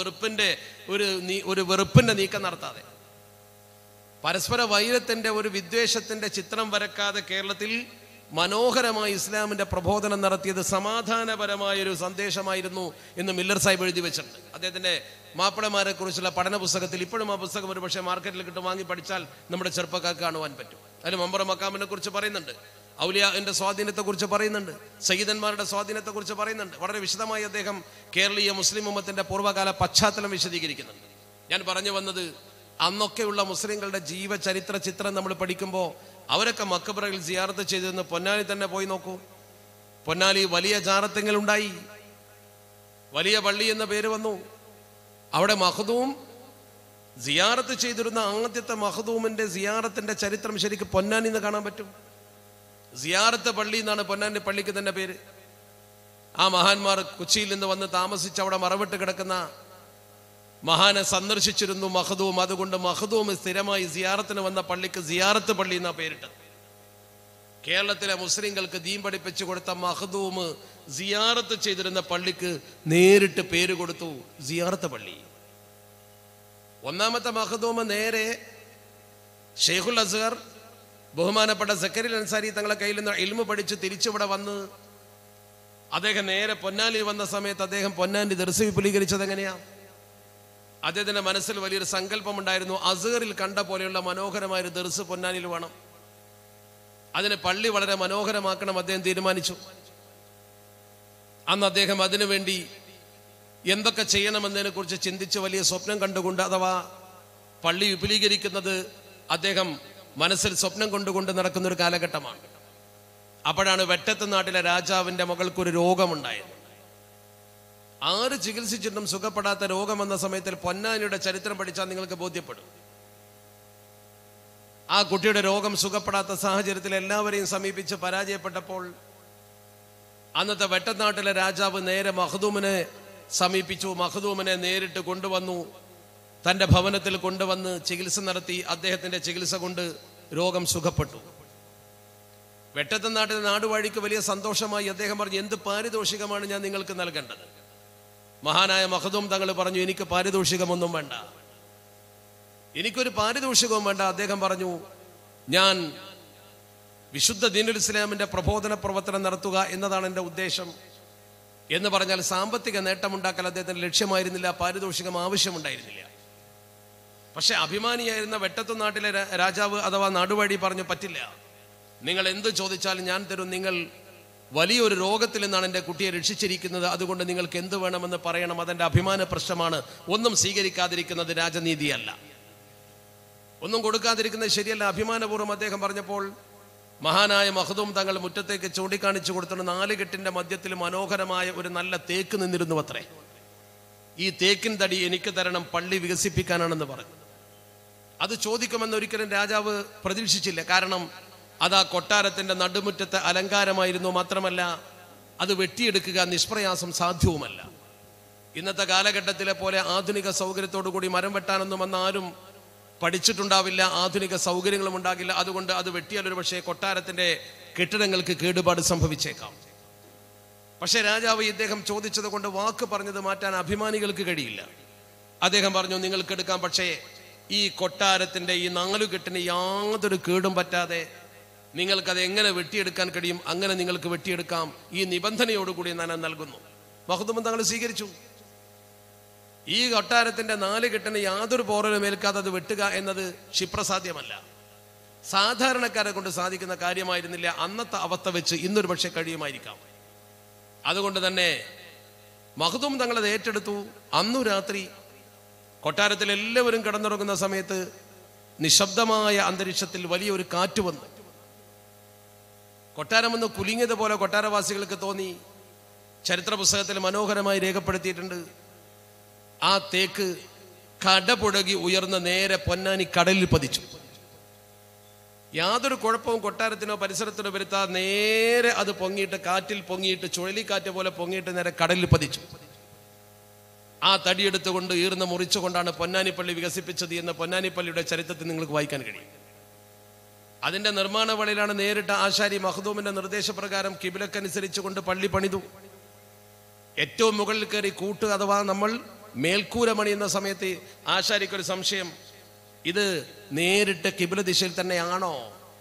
ഒരു വെറുപ്പിന്റെ നീക്കം നടത്താതെ, പരസ്പര വൈരത്തിന്റെ ഒരു വിദ്വേഷത്തിന്റെ ചിത്രം വരക്കാതെ കേരളത്തിൽ മനോഹരമായി ഇസ്ലാമിന്റെ പ്രബോധനം നടത്തിയത് സമാധാനപരമായൊരു സന്ദേശമായിരുന്നു എന്ന് മില്ലർ സാഹിബ് എഴുതി വെച്ചിട്ടുണ്ട്. അദ്ദേഹത്തിന്റെ മാപ്പിളമാരെ കുറിച്ചുള്ള പഠന പുസ്തകത്തിൽ ഇപ്പോഴും ആ പുസ്തകം ഒരു പക്ഷേ മാർക്കറ്റിൽ കിട്ടും, വാങ്ങി പഠിച്ചാൽ നമ്മുടെ ചെറുപ്പക്കാർക്ക് കാണുവാൻ പറ്റും. അതിൽ മമ്പറ മക്കാമിനെ കുറിച്ച് പറയുന്നുണ്ട്, ഔലിയാന്റെ സ്വാധീനത്തെ കുറിച്ച് പറയുന്നുണ്ട്, സയ്യിദന്മാരുടെ സ്വാധീനത്തെ കുറിച്ച് പറയുന്നുണ്ട്. വളരെ വിശദമായി അദ്ദേഹം കേരളീയ മുസ്ലിം ഉമ്മത്തിന്റെ പൂർവ്വകാല പശ്ചാത്തലം വിശദീകരിക്കുന്നുണ്ട്. ഞാൻ പറഞ്ഞു വന്നത്, അന്നൊക്കെയുള്ള മുസ്ലിങ്ങളുടെ ജീവചരിത്ര ചിത്രം നമ്മൾ പഠിക്കുമ്പോൾ അവരൊക്കെ മക്കബറയിൽ സിയാറത്ത് ചെയ്തിരുന്ന പൊന്നാനി തന്നെ പോയി നോക്കൂ. പൊന്നാനി വലിയ ജാറത്തെങ്കിൽ ഉണ്ടായി, വലിയ പള്ളി എന്ന പേര് വന്നു. അവിടെ മഖ്ദൂം സിയാറത്ത് ചെയ്തിരുന്ന ആദ്യത്തെ മഖ്ദൂമിന്റെ സിയാറത്തിന്റെ ചരിത്രം ശരിക്കും പൊന്നാനി എന്ന് കാണാൻ പറ്റും. സിയാറത്ത് പള്ളി എന്നാണ് പൊന്നാനി പള്ളിക്ക് തന്നെ പേര്. ആ മഹാന്മാർ കൊച്ചിയിൽ നിന്ന് വന്ന് താമസിച്ച് അവിടെ മറവിട്ട് കിടക്കുന്ന മഹാനെ സന്ദർശിച്ചിരുന്നു മഖ്ദൂം. അതുകൊണ്ട് മഖ്ദൂം സ്ഥിരമായി സിയാറത്തിന് വന്ന പള്ളിക്ക് സിയാറത്ത് പള്ളി എന്നാ പേരിട്ടത്. കേരളത്തിലെ മുസ്ലിങ്ങൾക്ക് ദീൻ പഠിപ്പിച്ചു കൊടുത്ത മഖ്ദൂം സിയാറത്ത് ചെയ്തിരുന്ന പള്ളിക്ക് നേരിട്ട് പേര് കൊടുത്തു സിയാറത്ത് പള്ളി. ഒന്നാമത്തെ മഖ്ദൂം നേരെ ഷെയ്ഖുൽ അസ്ഗർ ബഹുമാനപ്പെട്ട സക്കരിയ അൻസാരി തങ്ങളെ കയ്യിൽ നിന്ന് ഇൽമു പഠിച്ച് തിരിച്ചിവിടെ വന്ന് അദ്ദേഹം നേരെ പൊന്നാനി വന്ന സമയത്ത് അദ്ദേഹം പൊന്നാനി ദർസ് വിപുലീകരിച്ചത് എങ്ങനെയാ? അദ്ദേഹത്തിന്റെ മനസ്സിൽ വലിയൊരു സങ്കല്പമുണ്ടായിരുന്നു, അസ്ഗറിൽ കണ്ട പോലെയുള്ള മനോഹരമായൊരു ദർസ് പൊന്നാനിൽ വേണം, അതിന് പള്ളി വളരെ മനോഹരമാക്കണം അദ്ദേഹം തീരുമാനിച്ചു. അന്ന് അദ്ദേഹം അതിനുവേണ്ടി എന്തൊക്കെ ചെയ്യണമെന്നതിനെ കുറിച്ച് ചിന്തിച്ച് വലിയ സ്വപ്നം കണ്ടുകൊണ്ട്, അഥവാ പള്ളി വിപുലീകരിക്കുന്നത് അദ്ദേഹം മനസ്സിൽ സ്വപ്നം കൊണ്ടുകൊണ്ട് നടക്കുന്ന ഒരു കാലഘട്ടമാണ്. അപ്പോഴാണ് വെട്ടത്ത് നാട്ടിലെ രാജാവിന്റെ മകൾക്കൊരു രോഗമുണ്ടായത്. ആര് ചികിത്സിച്ചിട്ടും സുഖപ്പെടാത്ത രോഗം വന്ന സമയത്തിൽ പൊന്നാനിയുടെ ചരിത്രം പഠിച്ചാൽ നിങ്ങൾക്ക് ബോധ്യപ്പെടും. ആ കുട്ടിയുടെ രോഗം സുഖപ്പെടാത്ത സാഹചര്യത്തിൽ എല്ലാവരെയും സമീപിച്ച് പരാജയപ്പെട്ടപ്പോൾ അന്നത്തെ വെട്ടനാട്ടിലെ രാജാവ് നേരെ മഖ്ദൂമിനെ സമീപിച്ചു. മഖ്ദൂമിനെ നേരിട്ട് കൊണ്ടുവന്നു, തൻ്റെ ഭവനത്തിൽ കൊണ്ടുവന്ന് ചികിത്സ നടത്തി. അദ്ദേഹത്തിന്റെ ചികിത്സ കൊണ്ട് രോഗം സുഖപ്പെട്ടു. വെട്ടത്തെ നാട്ടിലെ നാടുവാഴിക്ക് വലിയ സന്തോഷമായി. അദ്ദേഹം പറഞ്ഞു, എന്ത് പാരിതോഷികമാണ് ഞാൻ നിങ്ങൾക്ക് നൽകേണ്ടത്? മഹാനായ മഖ്ദൂം തങ്ങൾ പറഞ്ഞു, എനിക്ക് പാരിതോഷികമൊന്നും വേണ്ട, എനിക്കൊരു പാരിതോഷികവും വേണ്ട. അദ്ദേഹം പറഞ്ഞു, ഞാൻ വിശുദ്ധ ദീനുൽ ഇസ്ലാമിന്റെ പ്രബോധന പ്രവർത്തനം നടത്തുക എന്നതാണ് എൻ്റെ ഉദ്ദേശം എന്ന് പറഞ്ഞാൽ സാമ്പത്തിക നേട്ടമുണ്ടാക്കൽ അദ്ദേഹത്തിന്റെ ലക്ഷ്യമായിരുന്നില്ല, പാരിതോഷികം ആവശ്യമുണ്ടായിരുന്നില്ല. പക്ഷെ അഭിമാനിയായിരുന്ന വെട്ടത്തു നാട്ടിലെ രാജാവ് അഥവാ നാടുവാഴി പറഞ്ഞു, പറ്റില്ല, നിങ്ങൾ എന്ത് ചോദിച്ചാലും ഞാൻ തരും. നിങ്ങൾ വലിയൊരു രോഗത്തിൽ നിന്നാണ് എൻ്റെ കുട്ടിയെ രക്ഷിച്ചിരിക്കുന്നത്, അതുകൊണ്ട് നിങ്ങൾക്ക് എന്ത് വേണമെന്ന് പറയണം, അതെൻ്റെ അഭിമാന പ്രശ്നമാണ്. ഒന്നും സ്വീകരിക്കാതിരിക്കുന്നത് രാജനീതിയല്ല, ഒന്നും കൊടുക്കാതിരിക്കുന്നത് ശരിയല്ല. അഭിമാനപൂർവ്വം അദ്ദേഹം പറഞ്ഞപ്പോൾ മഹാനായ മഖ്ദൂം തങ്ങൾ മുറ്റത്തേക്ക് ചൂണ്ടിക്കാണിച്ചു കൊടുത്തിട്ട് 4 കെട്ടിന്റെ മധ്യത്തിൽ മനോഹരമായ ഒരു നല്ല തേക്ക് നിന്നിരുന്നു അത്രേ. ഈ തേക്കിൻ തടി എനിക്ക് തരണം, പള്ളി വികസിപ്പിക്കാനാണെന്ന് പറഞ്ഞു. അത് ചോദിക്കുമെന്ന് ഒരിക്കലും രാജാവ് പ്രതീക്ഷിച്ചില്ല. കാരണം അത് ആ കൊട്ടാരത്തിന്റെ നടുമുറ്റത്തെ അലങ്കാരമായിരുന്നു. മാത്രമല്ല അത് വെട്ടിയെടുക്കുക നിഷ്പ്രയാസം സാധ്യവുമല്ല. ഇന്നത്തെ കാലഘട്ടത്തിലെ പോലെ ആധുനിക സൗകര്യത്തോടു കൂടി മരം വെട്ടാനൊന്നും വന്ന ആരും പഠിച്ചിട്ടുണ്ടാവില്ല, ആധുനിക സൗകര്യങ്ങളും ഉണ്ടാകില്ല. അതുകൊണ്ട് അത് വെട്ടിയാൽ ഒരു പക്ഷേ കൊട്ടാരത്തിന്റെ കെട്ടിടങ്ങൾക്ക് കേടുപാട് സംഭവിച്ചേക്കാം. പക്ഷെ രാജാവ് ഇദ്ദേഹം ചോദിച്ചത് കൊണ്ട് വാക്ക് പറഞ്ഞത് മാറ്റാൻ അഭിമാനികൾക്ക് കഴിയില്ല. അദ്ദേഹം പറഞ്ഞു, നിങ്ങൾക്ക് എടുക്കാം, പക്ഷേ ഈ കൊട്ടാരത്തിന്റെ ഈ 4 കെട്ടിന് യാതൊരു കേടും പറ്റാതെ നിങ്ങൾക്കത് എങ്ങനെ വെട്ടിയെടുക്കാൻ കഴിയും, അങ്ങനെ നിങ്ങൾക്ക് വെട്ടിയെടുക്കാം, ഈ നിബന്ധനയോടുകൂടി ഞാൻ നൽകുന്നു. മഖ്ദൂം തങ്ങൾ സ്വീകരിച്ചു. ഈ കൊട്ടാരത്തിന്റെ 4 കെട്ടിന് യാതൊരു പോറലും ഏൽക്കാതെ അത് വെട്ടുക എന്നത് ക്ഷിപ്രസാധ്യമല്ല. സാധാരണക്കാരെ കൊണ്ട് സാധിക്കുന്ന കാര്യമായിരുന്നില്ല. അന്നത്തെ അവസ്ഥ വെച്ച് ഇന്നൊരു പക്ഷെ കഴിയുമായിരിക്കാം. അതുകൊണ്ട് തന്നെ മഖ്ദൂം തങ്ങളത് ഏറ്റെടുത്തു. അന്നു രാത്രി കൊട്ടാരത്തിൽ എല്ലാവരും കിടന്നുറങ്ങുന്ന സമയത്ത് നിശബ്ദമായ അന്തരീക്ഷത്തിൽ വലിയൊരു കാറ്റ് വന്നു. കൊട്ടാരമൊന്ന് കുലുങ്ങിയതുപോലെ കൊട്ടാരവാസികൾക്ക് തോന്നി. ചരിത്ര പുസ്തകത്തിൽ മനോഹരമായി രേഖപ്പെടുത്തിയിട്ടുണ്ട്. ആ തേക്ക് കടപുഴകി ഉയർന്ന നേരെ പൊന്നാനി കടലിൽ പതിച്ചു. യാതൊരു കുഴപ്പവും കൊട്ടാരത്തിനോ പരിസരത്തിനോ വരുത്താതെ നേരെ അത് പൊങ്ങിയിട്ട് കാറ്റിൽ പൊങ്ങിയിട്ട് ചുഴലിക്കാറ്റ് പോലെ പൊങ്ങിയിട്ട് നേരെ കടലിൽ പതിച്ചു. ആ തടിയെടുത്തുകൊണ്ട് ഈർന്ന് മുറിച്ചുകൊണ്ടാണ് പൊന്നാനിപ്പള്ളി വികസിപ്പിച്ചത് എന്ന് പൊന്നാനിപ്പള്ളിയുടെ ചരിത്രത്തിൽ നിങ്ങൾക്ക് വായിക്കാൻ കഴിയും. അതിന്റെ നിർമ്മാണ വേളയിലാണ് നേരിട്ട് ആശാരി മഖ്ദൂമിന്റെ നിർദ്ദേശപ്രകാരം കിബിലക്കനുസരിച്ച് കൊണ്ട് പള്ളി പണിതു. ഏറ്റവും മുകളിൽ കയറി കൂട്ട് അഥവാ നമ്മൾ മേൽക്കൂര പണിയുന്ന സമയത്ത് ആശാരിക്കൊരു സംശയം, ഇത് നേരിട്ട് കിബില ദിശയിൽ തന്നെയാണോ?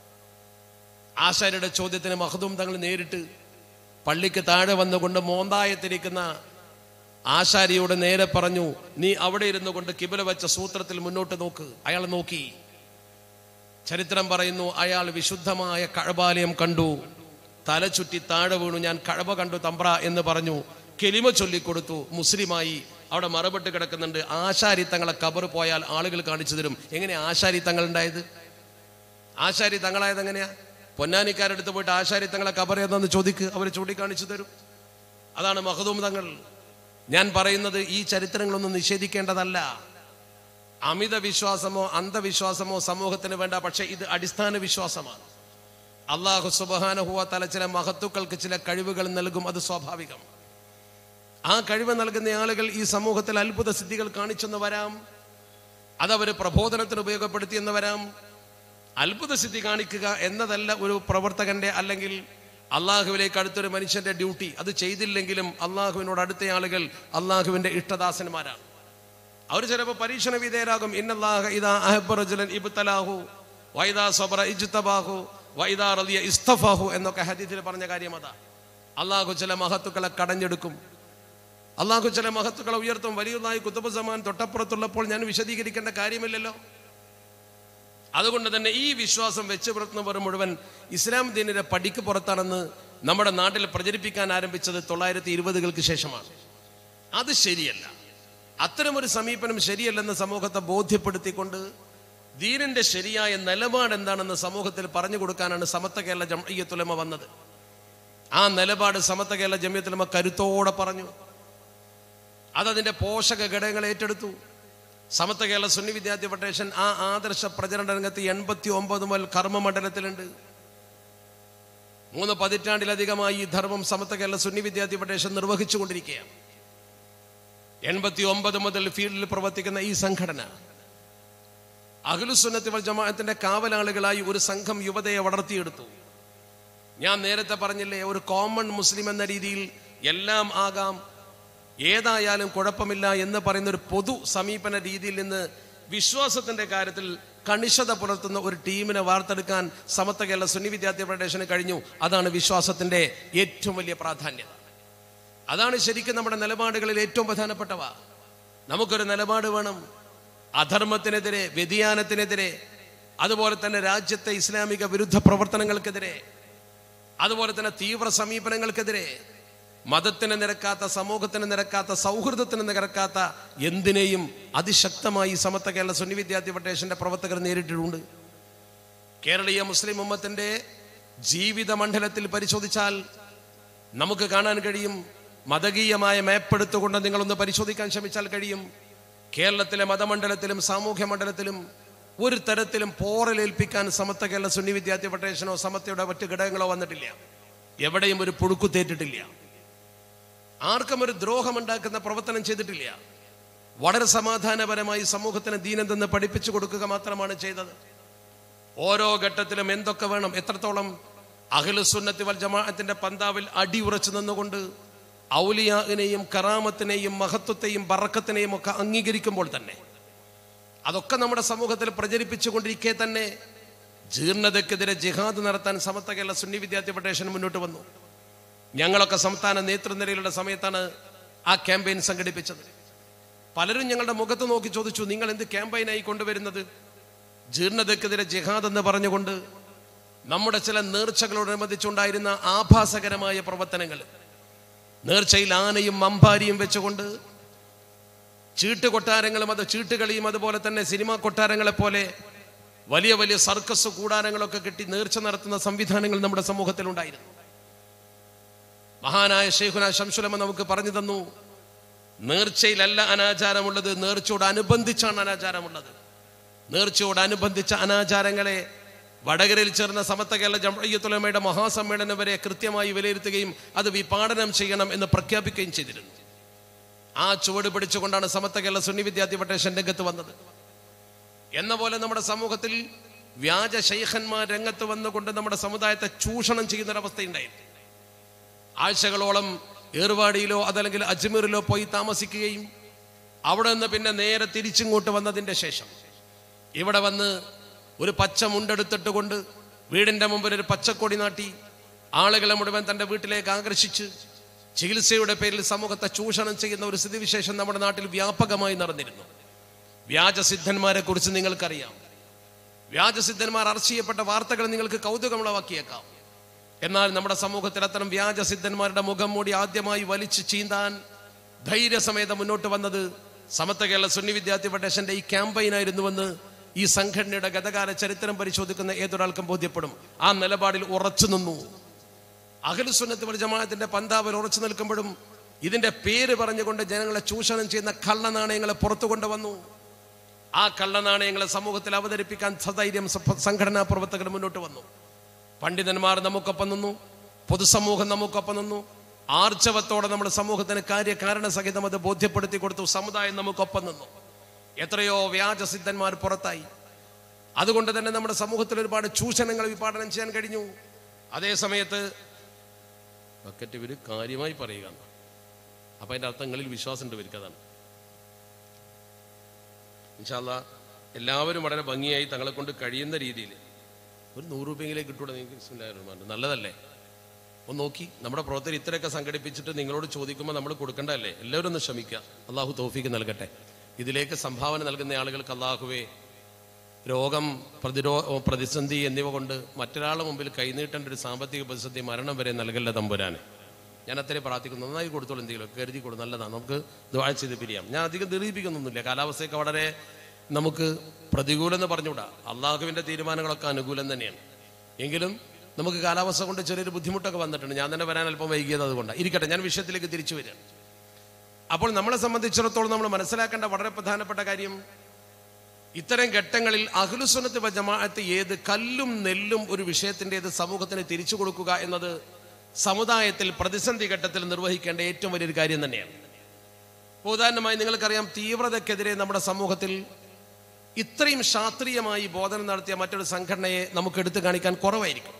ആശാരിയുടെ ചോദ്യത്തിന് മഖ്ദൂം തങ്ങൾ നേരിട്ട് പള്ളിക്ക് താഴെ വന്നുകൊണ്ട് മോന്തായത്തിരിക്കുന്ന ആശാരിയോട് നേരെ പറഞ്ഞു, നീ അവിടെ ഇരുന്നു കൊണ്ട് കിബില വെച്ച സൂത്രത്തിൽ മുന്നോട്ട് നോക്ക്. അയാൾ നോക്കി. ചരിത്രം പറയുന്നു, അയാൾ വിശുദ്ധമായ കഅബാലയം കണ്ടു. തല ചുറ്റി താഴെ വീണു. ഞാൻ കഅബ കണ്ടു തമ്പ്ര എന്ന് പറഞ്ഞു. കെലിമ ചൊല്ലിക്കൊടുത്തു. മുസ്ലിമായി. അവിടെ മറപ്പെട്ട് കിടക്കുന്നുണ്ട്. ആശാരി തങ്ങളെ ഖബർ പോയാൽ ആളുകൾ കാണിച്ചു തരും. എങ്ങനെയാ ആശാരി തങ്ങൾ ഉണ്ടായത്? ആശാരി തങ്ങളായത് എങ്ങനെയാ? പൊന്നാനിക്കാരെടുത്ത് പോയിട്ട് ആശാരി തങ്ങളെ ഖബർ ഏതെന്ന് ചോദിക്ക്, അവർ ചൂണ്ടിക്കാണിച്ചു തരും. അതാണ് മഖ്ദൂം തങ്ങൾ. ഞാൻ പറയുന്നത് ഈ ചരിത്രങ്ങളൊന്നും നിഷേധിക്കേണ്ടതല്ല. അമിത വിശ്വാസമോ അന്ധവിശ്വാസമോ സമൂഹത്തിന് വേണ്ട. പക്ഷെ ഇത് അടിസ്ഥാന വിശ്വാസമാണ്. അല്ലാഹു സുബ്ഹാനഹു വ തആല ചില മഹത്തുക്കൾക്ക് ചില കഴിവുകൾ നൽകും. അത് സ്വാഭാവികം. ആ കഴിവ് നൽകുന്ന ആളുകൾ ഈ സമൂഹത്തിൽ അത്ഭുത സിദ്ധികൾ കാണിച്ചെന്ന് വരാം. അതവർ പ്രബോധനത്തിന് ഉപയോഗപ്പെടുത്തിയെന്ന് വരാം. അത്ഭുത സിദ്ധി കാണിക്കുക എന്നതല്ല ഒരു പ്രവർത്തകന്റെ അല്ലെങ്കിൽ അള്ളാഹുവിലേക്ക് അടുത്തൊരു മനുഷ്യന്റെ ഡ്യൂട്ടി. അത് ചെയ്തില്ലെങ്കിലും അള്ളാഹുവിനോട് അടുത്ത ആളുകൾ അള്ളാഹുവിന്റെ ഇഷ്ടദാസന്മാരാണ്. അവർ ചിലപ്പോൾ പരീക്ഷണ വിധേയരാകും. ഇന്നല്ലാഹ ഇദാ അഹബ്ബ റജുലൻ ഇബ്തലാഹു വഇദാ സബറ ഇജ്തബാഹു വഇദാ റളിയ ഇസ്തഫാഹു എന്നൊക്കെ ഹദീസിൽ പറഞ്ഞ കാര്യം അതാ. അള്ളാഹു ചില മഹത്തുക്കളെ കടഞ്ഞെടുക്കും. അള്ളാഹു ചില മഹത്തുക്കളെ ഉയർത്തും. വലിയതായി കുത്തുബ് സമാൻ തൊട്ടപ്പുറത്തുള്ളപ്പോൾ ഞാൻ വിശദീകരിക്കേണ്ട കാര്യമില്ലല്ലോ. അതുകൊണ്ട് തന്നെ ഈ വിശ്വാസം വെച്ച് പുലർത്തുന്നവർ മുഴുവൻ ഇസ്ലാം ദീനിന്റെ പടിക്ക് പുറത്താണെന്ന് നമ്മുടെ നാട്ടിൽ പ്രചരിപ്പിക്കാൻ ആരംഭിച്ചത് 1920-കൾക്ക് ശേഷമാണ്. അത് ശരിയല്ല. അത്തരമൊരു സമീപനം ശരിയല്ലെന്ന് സമൂഹത്തെ ബോധ്യപ്പെടുത്തിക്കൊണ്ട് ദീനിന്റെ ശരിയായ നിലപാട് എന്താണെന്ന് സമൂഹത്തിൽ പറഞ്ഞു കൊടുക്കാനാണ് സമത്വ കേരള ജംഇയ്യത്തുൽ ഉലമ വന്നത്. ആ നിലപാട് സമത്വ കേരള ജംഇയ്യത്തുൽ ഉലമ കരുത്തോടെ പറഞ്ഞു. അതതിന്റെ പോഷക ഘടകങ്ങൾ ഏറ്റെടുത്തു. സമത്വ കേരള സുന്നി വിദ്യാർത്ഥി ഫെഡറേഷൻ ആ ആദർശ പ്രചരണ രംഗത്ത് 89 മുതൽ കർമ്മമണ്ഡലത്തിലുണ്ട്. 3 പതിറ്റാണ്ടിലധികമായി ഈ ധർമ്മം സമത്വ കേരള സുന്നി വിദ്യാർത്ഥി ഫെഡറേഷൻ നിർവഹിച്ചു കൊണ്ടിരിക്കുകയാണ്. 89 മുതൽ ഫീൽഡിൽ പ്രവർത്തിക്കുന്ന ഈ സംഘടന അഹ്ലുസുന്നത്തി വൽ ജമാഅത്തിന്റെ കാവലാളുകളായി ഒരു സംഘം യുവതയെ വളർത്തിയെടുത്തു. ഞാൻ നേരത്തെ പറഞ്ഞില്ലേ, ഒരു കോമൺ മുസ്ലിം എന്ന രീതിയിൽ എല്ലാം ആകാം, ഏതായാലും കുഴപ്പമില്ല എന്ന് പറയുന്ന ഒരു പൊതു സമീപന രീതിയിൽ നിന്ന് വിശ്വാസത്തിന്റെ കാര്യത്തിൽ കണിശത പുലർത്തുന്ന ഒരു ടീമിനെ വാർത്തെടുക്കാൻ സമത്വ കേരള സുന്നി വിദ്യാർത്ഥി ഫെഡറേഷന് കഴിഞ്ഞു. അതാണ് വിശ്വാസത്തിന്റെ ഏറ്റവും വലിയ പ്രാധാന്യത. അതാണ് ശരിക്കും നമ്മുടെ നിലപാടുകളിൽ ഏറ്റവും പ്രധാനപ്പെട്ടവ. നമുക്കൊരു നിലപാട് വേണം. അധർമ്മത്തിനെതിരെ, വ്യതിയാനത്തിനെതിരെ, അതുപോലെ തന്നെ രാജ്യത്തെ ഇസ്ലാമിക വിരുദ്ധ പ്രവർത്തനങ്ങൾക്കെതിരെ, അതുപോലെ തന്നെ തീവ്ര സമീപനങ്ങൾക്കെതിരെ, മതത്തിന് നിരക്കാത്ത, സമൂഹത്തിന് നിരക്കാത്ത, സൗഹൃദത്തിന് നിരക്കാത്ത എന്തിനേയും അതിശക്തമായി സമത്വ കേരള സുന്നി വിദ്യാർത്ഥി ഫെഡറേഷന്റെ പ്രവർത്തകർ നേരിട്ടിട്ടുണ്ട്. കേരളീയ മുസ്ലിം ഉമ്മത്തിന്റെ ജീവിത മണ്ഡലത്തിൽ പരിശോധിച്ചാൽ നമുക്ക് കാണാൻ കഴിയും. മതകീയമായ മേപ്പെടുത്തുകൊണ്ട് നിങ്ങളൊന്ന് പരിശോധിക്കാൻ ശ്രമിച്ചാൽ കഴിയും. കേരളത്തിലെ മതമണ്ഡലത്തിലും സാമൂഹ്യ മണ്ഡലത്തിലും ഒരു തരത്തിലും പോറലേൽപ്പിക്കാൻ സമത്വ കേരള സുന്നി വിദ്യാർത്ഥി ഫെഡറേഷനോ സമത്വയുടെ മറ്റ് ഘടകങ്ങളോ വന്നിട്ടില്ല. എവിടെയും ഒരു പുഴുക്കുത്തേറ്റിട്ടില്ല. ആർക്കും ഒരു ദ്രോഹമുണ്ടാക്കുന്ന പ്രവർത്തനം ചെയ്തിട്ടില്ല. വളരെ സമാധാനപരമായി സമൂഹത്തിന് ദീനെന്തെന്ന് പഠിപ്പിച്ചു കൊടുക്കുക മാത്രമാണ് ചെയ്തത്. ഓരോ ഘട്ടത്തിലും എന്തൊക്കെ വേണം, എത്രത്തോളം അഹ്ലുസുന്നത്തി വൽ ജമാഅത്തിന്റെ പന്താവിൽ അടിയുറച്ചു നിന്നുകൊണ്ട് ഔലിയാനെയും കറാമത്തിനെയും മഹത്വത്തെയും ബറക്കത്തിനെയും ഒക്കെ അംഗീകരിക്കുമ്പോൾ തന്നെ അതൊക്കെ നമ്മുടെ സമൂഹത്തിൽ പ്രചരിപ്പിച്ചുകൊണ്ടിരിക്കെ തന്നെ ജീർണതയ്ക്കെതിരെ ജിഹാദ് നടത്താൻ സമത്വ കേരള സുന്നി വിദ്യാർത്ഥി ഫെഡറേഷൻ മുന്നോട്ട് വന്നു. ഞങ്ങളൊക്കെ സംസ്ഥാന നേതൃനിരയിലുള്ള സമയത്താണ് ആ ക്യാമ്പയിൻ സംഘടിപ്പിച്ചത്. പലരും ഞങ്ങളുടെ മുഖത്ത് നോക്കി ചോദിച്ചു, നിങ്ങൾ എന്ത് ക്യാമ്പയിനായി കൊണ്ടുവരുന്നത്? ജീർണതയ്ക്കെതിരെ ജിഹാദ് എന്ന് പറഞ്ഞുകൊണ്ട് നമ്മുടെ ചില നേർച്ചകളോടനുബന്ധിച്ചുണ്ടായിരുന്ന ആഭാസകരമായ പ്രവർത്തനങ്ങൾ, നേർച്ചയിൽ ആനയും അമ്പാരിയും വെച്ചുകൊണ്ട് ചീട്ടുകൊട്ടാരങ്ങളും അത് ചീട്ടുകളിയും അതുപോലെ തന്നെ സിനിമാ കൊട്ടാരങ്ങളെ പോലെ വലിയ വലിയ സർക്കസ് കൂടാരങ്ങളൊക്കെ കെട്ടി നേർച്ച നടത്തുന്ന സംവിധാനങ്ങൾ നമ്മുടെ സമൂഹത്തിലുണ്ടായിരുന്നു. മഹാനായ ശൈഖുനാ ശംസുലമ നമുക്ക് പറഞ്ഞു തന്നു, നേർച്ചയിലല്ല അനാചാരമുള്ളത്, നേർച്ചയോടനുബന്ധിച്ചാണ് അനാചാരമുള്ളത്. നേർച്ചയോടനുബന്ധിച്ച അനാചാരങ്ങളെ വടകരയിൽ ചേർന്ന സമസ്ത കേരള ജംഇയ്യത്തുൽ ഉലമയുടെ മഹാസമ്മേളനം വരെ കൃത്യമായി വിലയിരുത്തുകയും അത് വിപാടനം ചെയ്യണം എന്ന് പ്രഖ്യാപിക്കുകയും ചെയ്തിരുന്നു. ആ ചുവട് പിടിച്ചുകൊണ്ടാണ് സമസ്ത കേരള സുന്നി വിദ്യാർത്ഥി ഫെഡറേഷൻ രംഗത്ത് വന്നത്. എന്ന പോലെ നമ്മുടെ സമൂഹത്തിൽ വ്യാജ ശൈഖന്മാർ രംഗത്ത് വന്നുകൊണ്ട് നമ്മുടെ സമുദായത്തെ ചൂഷണം ചെയ്യുന്നൊരവസ്ഥയുണ്ടായിരുന്നു. ആഴ്ചകളോളം ഏർവാടിയിലോ അതല്ലെങ്കിൽ അജ്മീറിലോ പോയി താമസിക്കുകയും അവിടെ നിന്ന് പിന്നെ നേരെ തിരിച്ചിങ്ങോട്ട് വന്നതിൻ്റെ ശേഷം ഇവിടെ വന്ന് ഒരു പച്ച മുണ്ടെടുത്തിട്ട് കൊണ്ട് വീടിൻ്റെ മുമ്പിൽ ഒരു പച്ചക്കൊടി നാട്ടി ആളുകളെ മുഴുവൻ തൻ്റെ വീട്ടിലേക്ക് ആകർഷിച്ച് ചികിത്സയുടെ പേരിൽ സമൂഹത്തെ ചൂഷണം ചെയ്യുന്ന ഒരു സ്ഥിതിവിശേഷം നമ്മുടെ നാട്ടിൽ വ്യാപകമായി നടന്നിരുന്നു. വ്യാജസിദ്ധന്മാരെ കുറിച്ച് നിങ്ങൾക്കറിയാം. വ്യാജസിദ്ധന്മാർ അറസ്റ്റ് ചെയ്യപ്പെട്ട വാർത്തകൾ നിങ്ങൾക്ക് കൗതുകമുളവാക്കിയേക്കാം. എന്നാൽ നമ്മുടെ സമൂഹത്തിൽ അത്തരം വ്യാജസിദ്ധന്മാരുടെ മുഖം മൂടി ആദ്യമായി വലിച്ചു ചീന്താൻ ധൈര്യസമേതം മുന്നോട്ട് വന്നത് സമസ്ത കേരള സുന്നി വിദ്യാർത്ഥി ഫെഡറേഷന്റെ ഈ ക്യാമ്പയിനായിരുന്നുവെന്ന് ഈ സംഘടനയുടെ ഗതകാല ചരിത്രം പരിശോധിക്കുന്ന ഏതൊരാൾക്കും ബോധ്യപ്പെടും. ആ നിലപാടിൽ ഉറച്ചു നിന്നു. അഹ്ലുസ് സുന്നത്ത് വൽ ജമാഅത്തിന്റെ പന്താവിൽ ഉറച്ചു നിൽക്കുമ്പോഴും ഇതിന്റെ പേര് പറഞ്ഞുകൊണ്ട് ജനങ്ങളെ ചൂഷണം ചെയ്യുന്ന കള്ളനാണയങ്ങളെ പുറത്തു കൊണ്ടുവന്നു. ആ കള്ളനാണയങ്ങളെ സമൂഹത്തിൽ അവതരിപ്പിക്കാൻ സധൈര്യം സംഘടനാ പ്രവർത്തകർ മുന്നോട്ട് വന്നു. പണ്ഡിതന്മാർ നമുക്കൊപ്പം നിന്നു, പൊതുസമൂഹം നമുക്കൊപ്പം നിന്നു. ആർജവത്തോടെ നമ്മുടെ സമൂഹത്തിന് കാര്യകാരണ സഹിതം അത് ബോധ്യപ്പെടുത്തി കൊടുത്തു. സമുദായം നമുക്കൊപ്പം നിന്നു. എത്രയോ വ്യാജസിദ്ധന്മാർ പുറത്തായി. അതുകൊണ്ട് തന്നെ നമ്മുടെ സമൂഹത്തിൽ ഒരുപാട് ചൂഷണങ്ങൾ വിപാടനം ചെയ്യാൻ കഴിഞ്ഞു. അതേ സമയത്ത് ബക്കറ്റ് ഇവർ കാര്യമായി പറയുക, അപ്പം അതിൻ്റെ അർത്ഥങ്ങളിൽ വിശ്വാസം ഉണ്ട് ഇവർക്കതാണ്. ഇൻഷാ അല്ലാഹ് എല്ലാവരും വളരെ ഭംഗിയായി തങ്ങളെ കൊണ്ട് കഴിയുന്ന രീതിയിൽ ഒരു 100 രൂപയെങ്കിലേക്ക് കിട്ടൂടെ നിങ്ങൾക്ക്? നല്ലതല്ലേ? ഒന്ന് നോക്കി നമ്മുടെ പ്രവർത്തകർ ഇത്രയൊക്കെ സംഘടിപ്പിച്ചിട്ട് നിങ്ങളോട് ചോദിക്കുമ്പോൾ നമ്മൾ കൊടുക്കേണ്ടതല്ലേ? എല്ലാവരും ഒന്ന് ശ്രമിക്കുക. അള്ളാഹു തൗഫീക്ക് നൽകട്ടെ. ഇതിലേക്ക് സംഭാവന നൽകുന്ന ആളുകൾക്ക് അള്ളാഹുവേ രോഗം, പ്രതിസന്ധി എന്നിവ കൊണ്ട് മറ്റൊരാളുടെ മുമ്പിൽ കൈനീട്ടേണ്ട ഒരു സാമ്പത്തിക പ്രതിസന്ധി മരണം വരെ നൽകല്ല തമ്പുരാനെ. ഞാൻ അത്രയും പ്രാർത്ഥിക്കുന്നു. നന്നായി കൊടുത്തോളൂ, എന്തെങ്കിലും കരുതി കൊടുക്കും, നല്ലതാണ്. നമുക്ക് ദുആ ചെയ്ത് പിരിയാം. ഞാൻ അധികം ദീർഘിപ്പിക്കുന്നൊന്നുമില്ല. കാലാവസ്ഥയൊക്കെ വളരെ നമുക്ക് പ്രതികൂലം എന്ന് പറഞ്ഞുകൂടാ. അള്ളാഹുവിൻ്റെ തീരുമാനങ്ങളൊക്കെ അനുകൂലം തന്നെയാണ്. എങ്കിലും നമുക്ക് കാലാവസ്ഥ കൊണ്ട് ചെറിയൊരു ബുദ്ധിമുട്ടൊക്കെ വന്നിട്ടുണ്ട്. ഞാൻ തന്നെ വരാൻ അല്പം വൈകിയത് അതുകൊണ്ടാണ്. ഇരിക്കട്ടെ, ഞാൻ വിഷയത്തിലേക്ക് തിരിച്ചു വരികയാണ്. അപ്പോൾ നമ്മളെ സംബന്ധിച്ചിടത്തോളം നമ്മൾ മനസ്സിലാക്കേണ്ട വളരെ പ്രധാനപ്പെട്ട കാര്യം, ഇത്തരം ഘട്ടങ്ങളിൽ അഹ്ലുസ് സുന്നത്ത് വൽ ജമാഅത്ത് ഏത് കല്ലും നെല്ലും ഒരു വിഷയത്തിൻ്റെത് സമൂഹത്തിന് തിരിച്ചു കൊടുക്കുക എന്നത് സമുദായത്തിൽ പ്രതിസന്ധി ഘട്ടത്തിൽ നിർവഹിക്കേണ്ട ഏറ്റവും വലിയൊരു കാര്യം തന്നെയാണ്. ഉദാഹരണമായി നിങ്ങൾക്കറിയാം, തീവ്രതയ്ക്കെതിരെ നമ്മുടെ സമൂഹത്തിൽ ഇത്രയും ശാസ്ത്രീയമായി ബോധനം നടത്തിയ മറ്റൊരു സംഘടനയെ നമുക്ക് എടുത്തു കാണിക്കാൻ കുറവായിരിക്കും.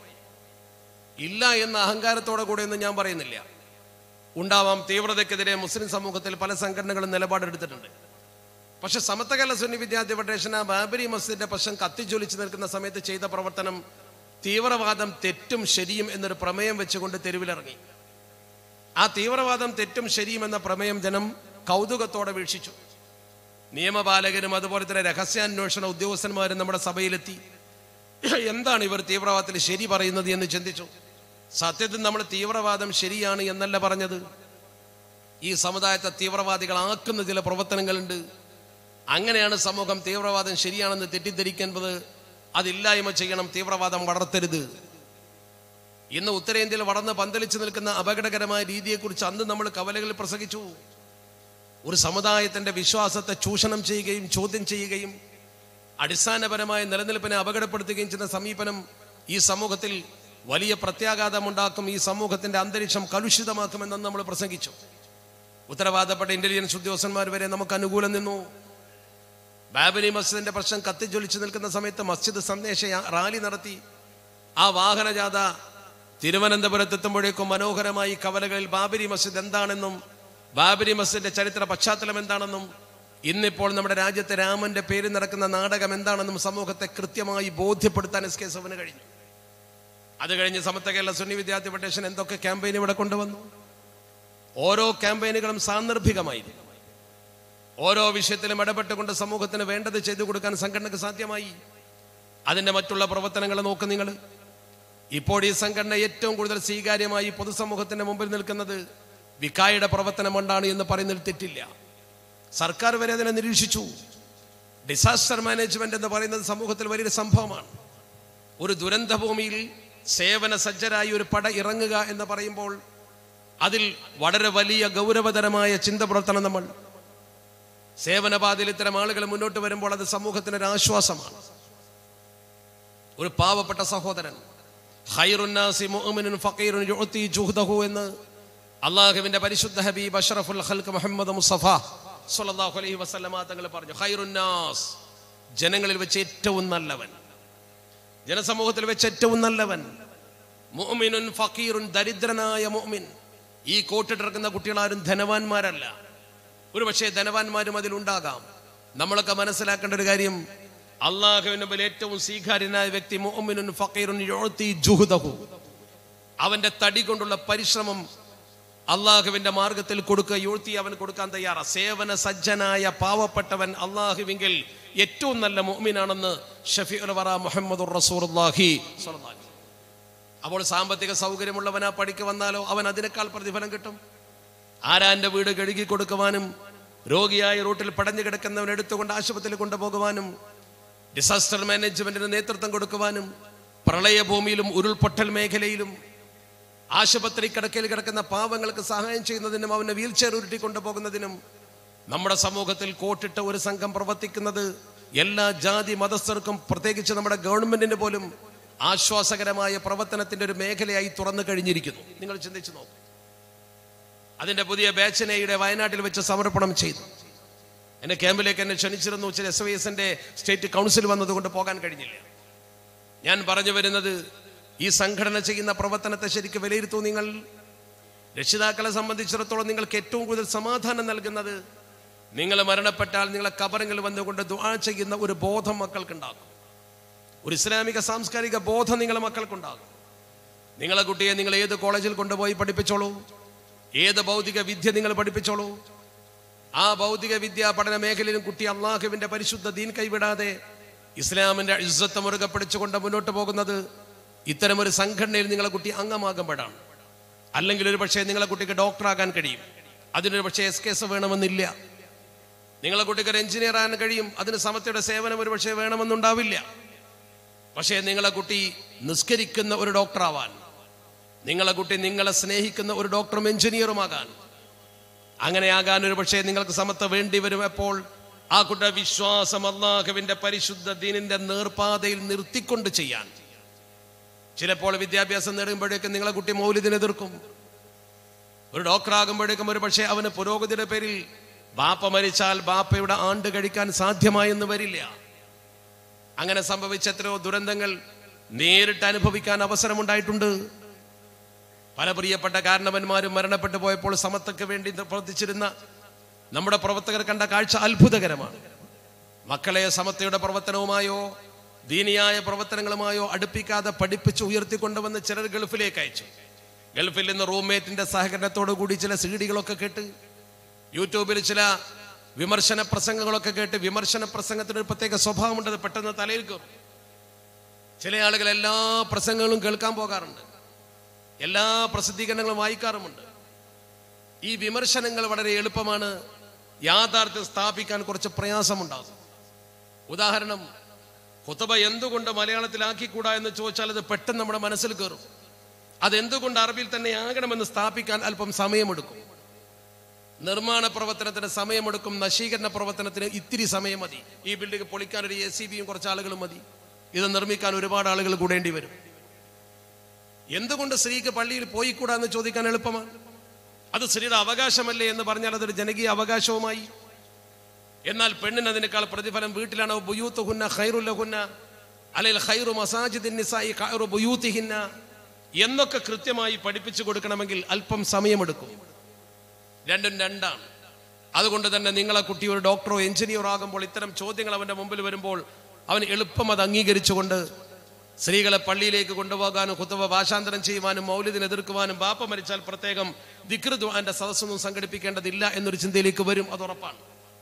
ഇല്ല എന്ന അഹങ്കാരത്തോടെ കൂടെ ഒന്നും ഞാൻ പറയുന്നില്ല. ഉണ്ടാവാം. തീവ്രതയ്ക്കെതിരെ മുസ്ലിം സമൂഹത്തിൽ പല സംഘടനകളും നിലപാടെടുത്തിട്ടുണ്ട്. പക്ഷെ സമസ്ത കേരള സുന്നി വിദ്യാർത്ഥി ഫെഡറേഷൻ ബാബരി മസ്ജിദിന്റെ പ്രശ്നം കത്തിജ്വലിച്ച് നിൽക്കുന്ന സമയത്ത് ചെയ്ത പ്രവർത്തനം തീവ്രവാദം തെറ്റും ശരിയും എന്നൊരു പ്രമേയം വെച്ചുകൊണ്ട് തെരുവിലിറങ്ങി. ആ തീവ്രവാദം തെറ്റും ശരിയും എന്ന പ്രമേയം ജനം കൗതുകത്തോടെ വീക്ഷിച്ചു. നിയമപാലകരും അതുപോലെ തന്നെ രഹസ്യാന്വേഷണ ഉദ്യോഗസ്ഥന്മാരും നമ്മുടെ സഭയിലെത്തി. എന്താണ് ഇവർ തീവ്രവാദത്തിൽ ശരി പറയുന്നത് എന്ന് ചിന്തിച്ചു. സത്യത്തിൽ നമ്മൾ തീവ്രവാദം ശരിയാണ് എന്നല്ല പറഞ്ഞത്. ഈ സമുദായത്തെ തീവ്രവാദികളാക്കുന്ന ചില പ്രവർത്തനങ്ങളുണ്ട്. അങ്ങനെയാണ് സമൂഹം തീവ്രവാദം ശരിയാണെന്ന് തെറ്റിദ്ധരിക്കുന്നത്. അതില്ലായ്മ ചെയ്യണം, തീവ്രവാദം വളർത്തരുത്. ഇന്ന് ഉത്തരേന്ത്യയിൽ വളർന്ന് പന്തലിച്ചു നിൽക്കുന്ന അപകടകരമായ രീതിയെക്കുറിച്ച് അന്ന് നമ്മൾ കവലകളിൽ പ്രസംഗിച്ചു. ഒരു സമുദായത്തിൻ്റെ വിശ്വാസത്തെ ചൂഷണം ചെയ്യുകയും ചോദ്യം ചെയ്യുകയും അടിസ്ഥാനപരമായ നിലനിൽപ്പിനെ അപകടപ്പെടുത്തുകയും ചെയ്യുന്ന സമീപനം ഈ സമൂഹത്തിൽ വലിയ പ്രത്യാഘാതമുണ്ടാക്കും, ഈ സമൂഹത്തിൻ്റെ അന്തരീക്ഷം കലുഷിതമാക്കുമെന്ന് നമ്മൾ പ്രസംഗിച്ചു. ഉത്തരവാദപ്പെട്ട ഇന്റലിജൻസ് ഉദ്യോഗസ്ഥന്മാർ വരെ നമുക്ക് അനുകൂലം നിന്നു. ബാബരി മസ്ജിദിന്റെ പ്രശ്നം കത്തിജ്വലിച്ചു നിൽക്കുന്ന സമയത്ത് മസ്ജിദ് സന്ദേശ റാലി നടത്തി. ആ വാഹനജാഥ തിരുവനന്തപുരത്തെത്തുമ്പോഴേക്കും മനോഹരമായി കവലകളിൽ ബാബരി മസ്ജിദ് എന്താണെന്നും ബാബരി മസ്ജിദിന്റെ ചരിത്ര പശ്ചാത്തലം എന്താണെന്നും ഇന്നിപ്പോൾ നമ്മുടെ രാജ്യത്തെ രാമന്റെ പേര് നടക്കുന്ന നാടകം എന്താണെന്നും സമൂഹത്തെ കൃത്യമായി ബോധ്യപ്പെടുത്താൻ SKSF കഴിഞ്ഞു. അത് കഴിഞ്ഞ് സമസ്ത കേരള സുന്നി വിദ്യാർത്ഥി ഫെഡറേഷൻ എന്തൊക്കെ ക്യാമ്പയിൻ ഇവിടെ കൊണ്ടുവന്നു. ഓരോ ക്യാമ്പയിനുകളും സാന്ദർഭികമായിരുന്നു. ഓരോ വിഷയത്തിലും ഇടപെട്ടുകൊണ്ട് സമൂഹത്തിന് വേണ്ടത് ചെയ്തു കൊടുക്കാൻ സംഘടനക്ക് സാധ്യമായി. അതിൻ്റെ മറ്റുള്ള പ്രവർത്തനങ്ങൾ നോക്ക് നിങ്ങൾ. ഇപ്പോൾ ഈ സംഘടന ഏറ്റവും കൂടുതൽ സ്വീകാര്യമായി പൊതുസമൂഹത്തിന്റെ മുമ്പിൽ നിൽക്കുന്നത് വികായുടെ പ്രവർത്തനം കൊണ്ടാണ് എന്ന് പറയുന്നതിൽ തെറ്റില്ല. സർക്കാർ വരെ അതിനെ നിരീക്ഷിച്ചു. ഡിസാസ്റ്റർ മാനേജ്മെന്റ് എന്ന് പറയുന്നത് സമൂഹത്തിൽ വലിയൊരു സംഭവമാണ്. ഒരു ദുരന്ത ഭൂമിയിൽ സേവന സജ്ജരായി ഒരു പട ഇറങ്ങുക എന്ന് പറയുമ്പോൾ അതിൽ വളരെ വലിയ ഗൗരവതരമായ ചിന്ത പുലർത്തണം. നമ്മൾ സേവനപാതയിൽ ഇത്തരം ആളുകൾ മുന്നോട്ട് വരുമ്പോൾ അത് സമൂഹത്തിനൊരു ആശ്വാസമാണ്. ഒരു പാവപ്പെട്ട സഹോദരൻ ഖൈറുന്നാസി മുഅ്മിനുൻ ഫഖീറുൻ യുഅതി ജുഹ്ദഹു എന്ന് അല്ലാഹുവിന്റെ പരിശുദ്ധ ഹബീബ് അഷ്റഫുൽ ഖൽഖ് മുഹമ്മദ് മുസ്തഫ സ്വല്ലല്ലാഹു അലൈഹി വസല്ലമ തങ്ങൾ പറഞ്ഞു, ഖൈറുന്നാസ്, ജനങ്ങളിൽ വെച്ച് ഏറ്റവും നല്ലവൻ, ജനസമൂഹത്തിൽ വെച്ച് ഏറ്റവും നല്ലവൻ, മുഅ്മിനുൻ ഫഖീറുൻ, ദരിദ്രനായ മുഅ്മിൻ. ഈ കോട്ടിട്ടിറക്കുന്ന കുട്ടികളാരും ധനവാന്മാരല്ല. ഒരു പക്ഷേ ധനവാന്മാരും അതിലുണ്ടാകാം. നമ്മളൊക്കെ മനസ്സിലാക്കേണ്ട ഒരു കാര്യം, അള്ളാഹുവിന്റെ മുമ്പിൽ ഏറ്റവും സ്വീകാര്യനായ വ്യക്തി മുഅ്മിനുൻ ഫഖീറുൻ യുഅതി ജുഹ്ദഹു, അവന്റെ തടി കൊണ്ടുള്ള പരിശ്രമം അള്ളാഹുവിന്റെ മാർഗത്തിൽ കൊടുക്കുക. യുഅതി, അവൻ കൊടുക്കാൻ തയ്യാറാ. സേവന സജ്ജനായ പാവപ്പെട്ടവൻ അള്ളാഹുവിങ്കിൽ ഏറ്റവും നല്ല മുഅ്മിനാണെന്ന് ഷഫീഉൽ വറ മുഹമ്മദുർ റസൂലുള്ളാഹി സ്വല്ലല്ലാഹു അലൈഹി വസല്ലം. അപ്പോൾ സാമ്പത്തിക സൗകര്യമുള്ളവനാ പണിക്ക് വന്നാലോ അവൻ അതിനേക്കാൾ പ്രതിഫലം കിട്ടും. ആരാന്റെ വീട് കഴുകി കൊടുക്കുവാനും രോഗിയായ റൂട്ടിൽ പടഞ്ഞു കിടക്കുന്നവൻ എടുത്തുകൊണ്ട് ആശുപത്രിയിൽ കൊണ്ടുപോകുവാനും ഡിസാസ്റ്റർ മാനേജ്മെന്റിന് നേതൃത്വം കൊടുക്കുവാനും പ്രളയഭൂമിയിലും ഉരുൾപൊട്ടൽ മേഖലയിലും ആശുപത്രി കിടക്കയിൽ കിടക്കുന്ന പാവങ്ങൾക്ക് സഹായം ചെയ്യുന്നതിനും അവനെ വീൽ ചെയർ ഉരുട്ടി കൊണ്ടുപോകുന്നതിനും നമ്മുടെ സമൂഹത്തിൽ കോട്ടിട്ട ഒരു സംഘം പ്രവർത്തിക്കുന്നത് എല്ലാ ജാതി മതസ്ഥർക്കും, പ്രത്യേകിച്ച് നമ്മുടെ ഗവൺമെന്റിന് പോലും ആശ്വാസകരമായ പ്രവർത്തനത്തിന്റെ ഒരു മേഖലയായി തുറന്നു കഴിഞ്ഞിരിക്കുന്നു. നിങ്ങൾ ചിന്തിച്ചു നോക്കും. അതിന്റെ പുതിയ ബാച്ചിനെ വയനാട്ടിൽ വെച്ച് സമർപ്പണം ചെയ്തു. എന്നെ ക്യാമ്പിലേക്ക് എന്നെ ക്ഷണിച്ചിരുന്നു. ചില SYSന്റെ സ്റ്റേറ്റ് കൗൺസിൽ വന്നതുകൊണ്ട് പോകാൻ കഴിഞ്ഞില്ല. ഞാൻ പറഞ്ഞു വരുന്നത്, ഈ സംഘടന ചെയ്യുന്ന പ്രവർത്തനത്തെ ശരിക്കും വിലയിരുത്തൂ. നിങ്ങൾ രക്ഷിതാക്കളെ സംബന്ധിച്ചിടത്തോളം നിങ്ങൾക്ക് ഏറ്റവും കൂടുതൽ സമാധാനം നൽകുന്നത് നിങ്ങൾ മരണപ്പെട്ടാൽ നിങ്ങളെ കബറിൽ വന്നുകൊണ്ട് ദുആ ചെയ്യുന്ന ഒരു ബോധം മക്കൾക്കുണ്ടാകും. ഒരു ഇസ്ലാമിക സാംസ്കാരിക ബോധം നിങ്ങളെ മക്കൾക്കുണ്ടാകും. നിങ്ങളെ കുട്ടിയെ നിങ്ങൾ ഏത് കോളേജിൽ കൊണ്ടുപോയി പഠിപ്പിച്ചോളൂ, ഏത് ഭൗതിക വിദ്യ നിങ്ങൾ പഠിപ്പിച്ചോളൂ, ആ ഭൗതിക വിദ്യാ പഠന മേഖലയിലും കുട്ടി അള്ളാഹുവിന്റെ പരിശുദ്ധ ദീൻ കൈവിടാതെ ഇസ്ലാമിന്റെ ഇസ്സത്ത് മുറുകെ പിടിച്ചുകൊണ്ട് മുന്നോട്ട് പോകുന്നത് ഇത്തരമൊരു സംഘടനയിൽ നിങ്ങളെ കുട്ടി അംഗമാകുമ്പോഴാണ്. അല്ലെങ്കിൽ ഒരു പക്ഷേ നിങ്ങളെ കുട്ടിക്ക് ഡോക്ടറാകാൻ കഴിയും, അതിനൊരു പക്ഷേ SKS വേണമെന്നില്ല. നിങ്ങളെ കുട്ടിക്ക് ഒരു എഞ്ചിനീയർ ആകാൻ കഴിയും, അതിന് സമത്വയുടെ സേവനം ഒരു പക്ഷേ വേണമെന്നുണ്ടാവില്ല. പക്ഷേ നിങ്ങളെ കുട്ടി നിസ്കരിക്കുന്ന ഒരു ഡോക്ടറാവാൻ, നിങ്ങളെ കുട്ടി നിങ്ങളെ സ്നേഹിക്കുന്ന ഒരു ഡോക്ടറും എഞ്ചിനീയറുമാകാൻ, അങ്ങനെയാകാൻ ഒരു പക്ഷേ നിങ്ങൾക്ക് സമത്വം വേണ്ടി വരും. അപ്പോൾ ആ കുട്ടിയുടെ വിശ്വാസം അല്ലാഹുവിന്റെ പരിശുദ്ധ ദീനിന്റെ നേർപാതയിൽ നിർത്തിക്കൊണ്ട് ചെയ്യാൻ. ചിലപ്പോൾ വിദ്യാഭ്യാസം നേടുമ്പോഴേക്കും നിങ്ങളെ കുട്ടി മൗലിദിനെ എതിർക്കും. ഒരു ഡോക്ടറാകുമ്പോഴേക്കും ഒരു പക്ഷേ അവന് പുരോഗതിയുടെ പേരിൽ ബാപ്പ മരിച്ചാൽ ബാപ്പയുടെ ആണ്ട് കഴിക്കാൻ സാധ്യമായെന്ന് വരില്ല. അങ്ങനെ സംഭവിച്ച എത്രയോ ദുരന്തങ്ങൾ നേരിട്ട് അനുഭവിക്കാൻ അവസരമുണ്ടായിട്ടുണ്ട്. പല പ്രിയപ്പെട്ട കാരണവന്മാരും മരണപ്പെട്ടു പോയപ്പോൾ സമത്വക്ക് വേണ്ടി പ്രവർത്തിച്ചിരുന്ന നമ്മുടെ പ്രവർത്തകർ കണ്ട കാഴ്ച അത്ഭുതകരമാണ്. മക്കളെ സമത്വയുടെ പ്രവർത്തനവുമായോ ദീനിയായ പ്രവർത്തനങ്ങളുമായോ അടുപ്പിക്കാതെ പഠിപ്പിച്ച് ഉയർത്തിക്കൊണ്ടുവന്ന് ചിലർ ഗൾഫിലേക്ക് അയച്ചു. ഗൾഫിൽ നിന്ന് റൂംമേറ്റിന്റെ സഹകരണത്തോടു കൂടി ചില സീഡികളൊക്കെ കേട്ട്, യൂട്യൂബിൽ ചില വിമർശന പ്രസംഗങ്ങളൊക്കെ കേട്ട്, വിമർശന പ്രസംഗത്തിനൊരു പ്രത്യേക സ്വഭാവമുണ്ട്, പെട്ടെന്ന് തലയിൽ കയറും. ചില ആളുകൾ എല്ലാ പ്രസംഗങ്ങളും കേൾക്കാൻ പോകാറുണ്ട്, എല്ലാ പ്രസിദ്ധീകരണങ്ങളും വായിക്കാറുമുണ്ട്. ഈ വിമർശനങ്ങൾ വളരെ എളുപ്പമാണ്, യാഥാർത്ഥ്യം സ്ഥാപിക്കാൻ കുറച്ച് പ്രയാസമുണ്ടാകും. ഉദാഹരണം, ഖുതുബ എന്തുകൊണ്ട് മലയാളത്തിലാക്കിക്കൂടാ എന്ന് ചോദിച്ചാൽ അത് പെട്ടെന്ന് നമ്മുടെ മനസ്സിൽ കയറും. അതെന്തുകൊണ്ട് അറബിയിൽ തന്നെ ആകണമെന്ന് സ്ഥാപിക്കാൻ അല്പം സമയമെടുക്കും. നിർമ്മാണ പ്രവർത്തനത്തിന് സമയമെടുക്കും, നശീകരണ പ്രവർത്തനത്തിന് ഇത്തിരി സമയം മതി. ഈ ബിൽഡിംഗ് പൊളിക്കാൻ ഒരു ACBയും കുറച്ച് ആളുകളും മതി. ഇത് നിർമ്മിക്കാൻ ഒരുപാട് ആളുകൾ കൂടേണ്ടി വരും. എന്തുകൊണ്ട് സ്ത്രീക്ക് പള്ളിയിൽ പോയിക്കൂടാ എന്ന് ചോദിക്കാൻ എളുപ്പമാണ്. അത് സ്ത്രീയുടെ അവകാശമല്ലേ എന്ന് പറഞ്ഞാൽ അതൊരു ജനകീയ അവകാശവുമായി. എന്നാൽ പെണ്ണിന് അതിനേക്കാൾ പ്രതിഫലം വീട്ടിലാണോ ബുയൂത്തുഹുന്ന ഖൈറുൽ ലഹുന്ന അലൽ ഖൈറു മസാജിദിൻ നിസാഇ ഖൈറു ബുയൂത്തിഹിന്ന എന്നൊക്കെ കൃത്യമായി പഠിപ്പിച്ചു കൊടുക്കണമെങ്കിൽ അല്പം സമയമെടുക്കും. രണ്ടും രണ്ടാണ്. അതുകൊണ്ട് തന്നെ നിങ്ങളെ കുട്ടി ഒരു ഡോക്ടറോ എഞ്ചിനീയറോ ആകുമ്പോൾ ഇത്തരം ചോദ്യങ്ങൾ അവന്റെ മുമ്പിൽ വരുമ്പോൾ അവൻ എളുപ്പം അത് അംഗീകരിച്ചുകൊണ്ട് സ്ത്രീകളെ പള്ളിയിലേക്ക് കൊണ്ടുപോകാനും ഖുതുബ ഭാഷാന്തരം ചെയ്യുവാനും മൗലിദിനെ എതിർക്കുവാനും ബാപ്പ മരിച്ചാൽ പ്രത്യേകം ദിക്ർ ദുആന്റെ സദസ്സൊന്നും സംഘടിപ്പിക്കേണ്ടതില്ല എന്നൊരു ചിന്തയിലേക്ക് വരും. അത് ഉറപ്പാണ്.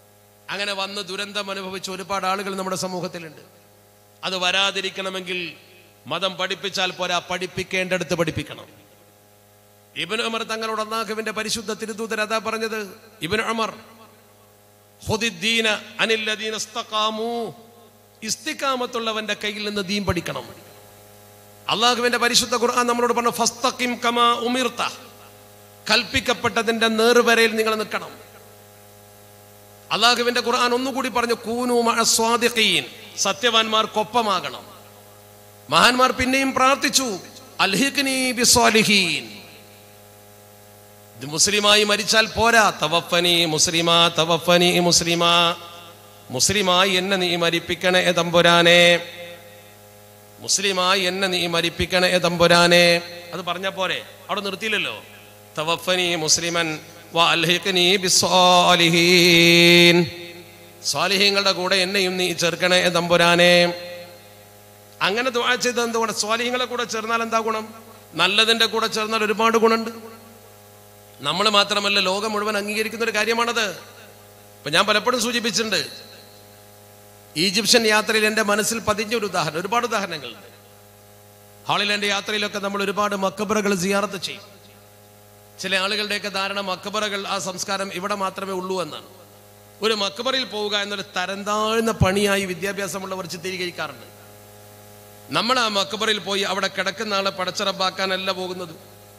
അങ്ങനെ വന്ന് ദുരന്തം അനുഭവിച്ച ഒരുപാട് ആളുകൾ നമ്മുടെ സമൂഹത്തിലുണ്ട്. അത് വരാതിരിക്കണമെങ്കിൽ മതം പഠിപ്പിച്ചാൽ പോരാ, പഠിപ്പിക്കേണ്ടടുത്ത് പഠിപ്പിക്കണം. ഇബ്നു ഉമർ തങ്ങളോട് അല്ലാഹുവിന്റെ പരിശുദ്ധ തിരുദൂതൻ അതാ പറഞ്ഞത്. ഇബ്നു ഉമർ, ഖുദിദ്ദീന അനില്ലദീന ഇസ്തഖാമു, ഇസ്തിഖാമത്തുള്ളവന്റെ കയ്യിൽ നിന്ന് ദീൻ പഠിക്കണം. അല്ലാഹുവിന്റെ പരിശുദ്ധ ഖുർആൻ നമ്മളോട് പറഞ്ഞു, ഫസ്തഖിം കമാ ഉമിർത, കൽപ്പിക്കപ്പെട്ടതിന്റെ നേർവരയിൽ നിങ്ങൾ നിൽക്കണം. അല്ലാഹുവിന്റെ ഖുർആൻ ഒന്നുകൂടി പറഞ്ഞു, കൂനു മഅസ് സ്വാദിഖീൻ, സത്യവാന്മാർക്കൊപ്പമാകണം. മഹാന്മാർ പിന്നെയും പ്രാർത്ഥിച്ചു, അൽഹിഖ്നി ബിസ്സാലിഹീൻ, മുസ്ലിമായി മരിച്ചാൽ പോരാ, തവഫനി മുസ്ലിമാ തവഫനി മുസ്ലിമാ, മുസ്ലിമായി എന്നെ നീ മരിപ്പിക്കണേ തമ്പുരാനെ, മുസ്ലിമായി എന്നെ നീ മരിപ്പിക്കണേ തമ്പുരാനെ. അത് പറഞ്ഞ പോരെ, അവിടെ നിർത്തിയില്ലല്ലോ. തവഫനി മുസ്ലിമൻ വഅൽഹിഖ്നി ബിസ്സാലിഹീൻ, സ്വാലിഹീങ്ങളുടെ കൂടെ എന്നെയും നീ ചേർക്കണേ തമ്പുരാനെ. അങ്ങനെ ദുആ ചെയ്ത് എന്തുകൊണ്ട്? സ്വാലിഹീങ്ങളെ കൂടെ ചേർന്നാൽ എന്താ ഗുണം? നല്ലതിന്റെ കൂടെ ചേർന്നാൽ ഒരുപാട് ഗുണമുണ്ട്. നമ്മൾ മാത്രമല്ല, ലോകം മുഴുവൻ അംഗീകരിക്കുന്ന ഒരു കാര്യമാണത്. ഇപ്പൊ ഞാൻ പലപ്പോഴും സൂചിപ്പിച്ചിട്ടുണ്ട്, ഈജിപ്ഷ്യൻ യാത്രയിൽ എൻ്റെ മനസ്സിൽ പതിഞ്ഞ ഒരു ഉദാഹരണം, ഒരുപാട് ഉദാഹരണങ്ങളുണ്ട്. ഹോളിലാൻഡ് യാത്രയിലൊക്കെ നമ്മൾ ഒരുപാട് മക്ബറകൾ സിയാറത്ത് ചെയ്യും. ചില ആളുകളുടെയൊക്കെ ധാരണ മക്ബറകൾ, ആ സംസ്കാരം ഇവിടെ മാത്രമേ ഉള്ളൂ എന്നാണ്. ഒരു മക്ബറയിൽ പോവുക എന്നൊരു തരംതാഴ്ന്ന പണിയായി വിദ്യാഭ്യാസമുള്ളവർ ചിത്രീകരിക്കാറുണ്ട്. നമ്മൾ ആ മക്ബറയിൽ പോയി അവിടെ കിടക്കുന്ന ആളെ പടച്ചറബാക്കാനല്ല പോകുന്നത്.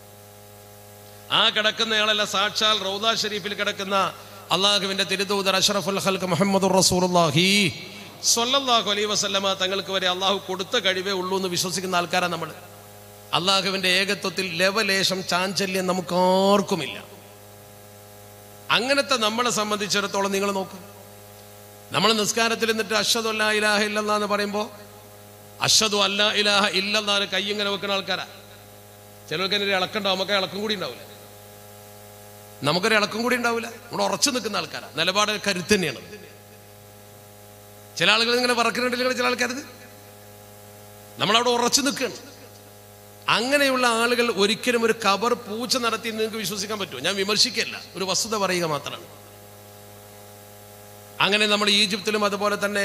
ആ കിടക്കുന്നയാളല്ല, സാക്ഷാൽ റൗദ ഷരീഫിൽ കിടക്കുന്ന അള്ളാഹുവിന്റെ തിരുദൂതർ അഷ്റഫുൽ ഖൽഖ് മുഹമ്മദുർ റസൂലുള്ളാഹി സ്വല്ലല്ലാഹു അലൈഹി വസല്ലമ തങ്ങൾക്ക് വരെ അള്ളാഹു കൊടുത്ത കഴിവേ ഉള്ളൂ എന്ന് വിശ്വസിക്കുന്ന ആൾക്കാരാണ് നമ്മൾ. അള്ളാഹുവിന്റെ ഏകത്വത്തിൽ ലവലേശം ചാഞ്ചല്യം നമുക്ക് ആർക്കുമില്ല. അങ്ങനത്തെ നമ്മളെ സംബന്ധിച്ചിടത്തോളം നിങ്ങൾ നോക്കും, നമ്മൾ നിസ്കാരത്തിൽ നിന്നിട്ട് അഷ്ഹദു അല്ലാ ഇലാഹ ഇല്ലല്ലാഹ് എന്ന് പറയുമ്പോൾ അഷ്ഹദു അല്ലാ ഇലാഹ ഇല്ലല്ലാഹ് കൈ ഇങ്ങനെ വെക്കുന്ന ആൾക്കാരാ. ചിലർക്ക് അതിൻ്റെ ഇളക്കുണ്ടാവും, നമുക്ക് ഇളക്കം കൂടി ഉണ്ടാവില്ല. നമുക്കൊരു ഇളക്കം കൂടി ഉണ്ടാവില്ല. നമ്മൾ ഉറച്ചു നിൽക്കുന്ന ആൾക്കാരാ, നിലപാട് കരുത്ത് തന്നെയാണ്. ചില ആളുകൾ ഇങ്ങനെ പറക്കുന്നുണ്ടെങ്കിൽ ചില ആൾക്കാർ നമ്മളവിടെ ഉറച്ചു നിൽക്കുകയാണ്. അങ്ങനെയുള്ള ആളുകൾ ഒരിക്കലും ഒരു ഖബർ പൂച്ച നടത്തി നിങ്ങൾക്ക് വിശ്വസിക്കാൻ പറ്റുമോ? ഞാൻ വിമർശിക്കല്ല, ഒരു വസ്തുത പറയുക മാത്രമാണ്. അങ്ങനെ നമ്മൾ ഈജിപ്തിലും അതുപോലെ തന്നെ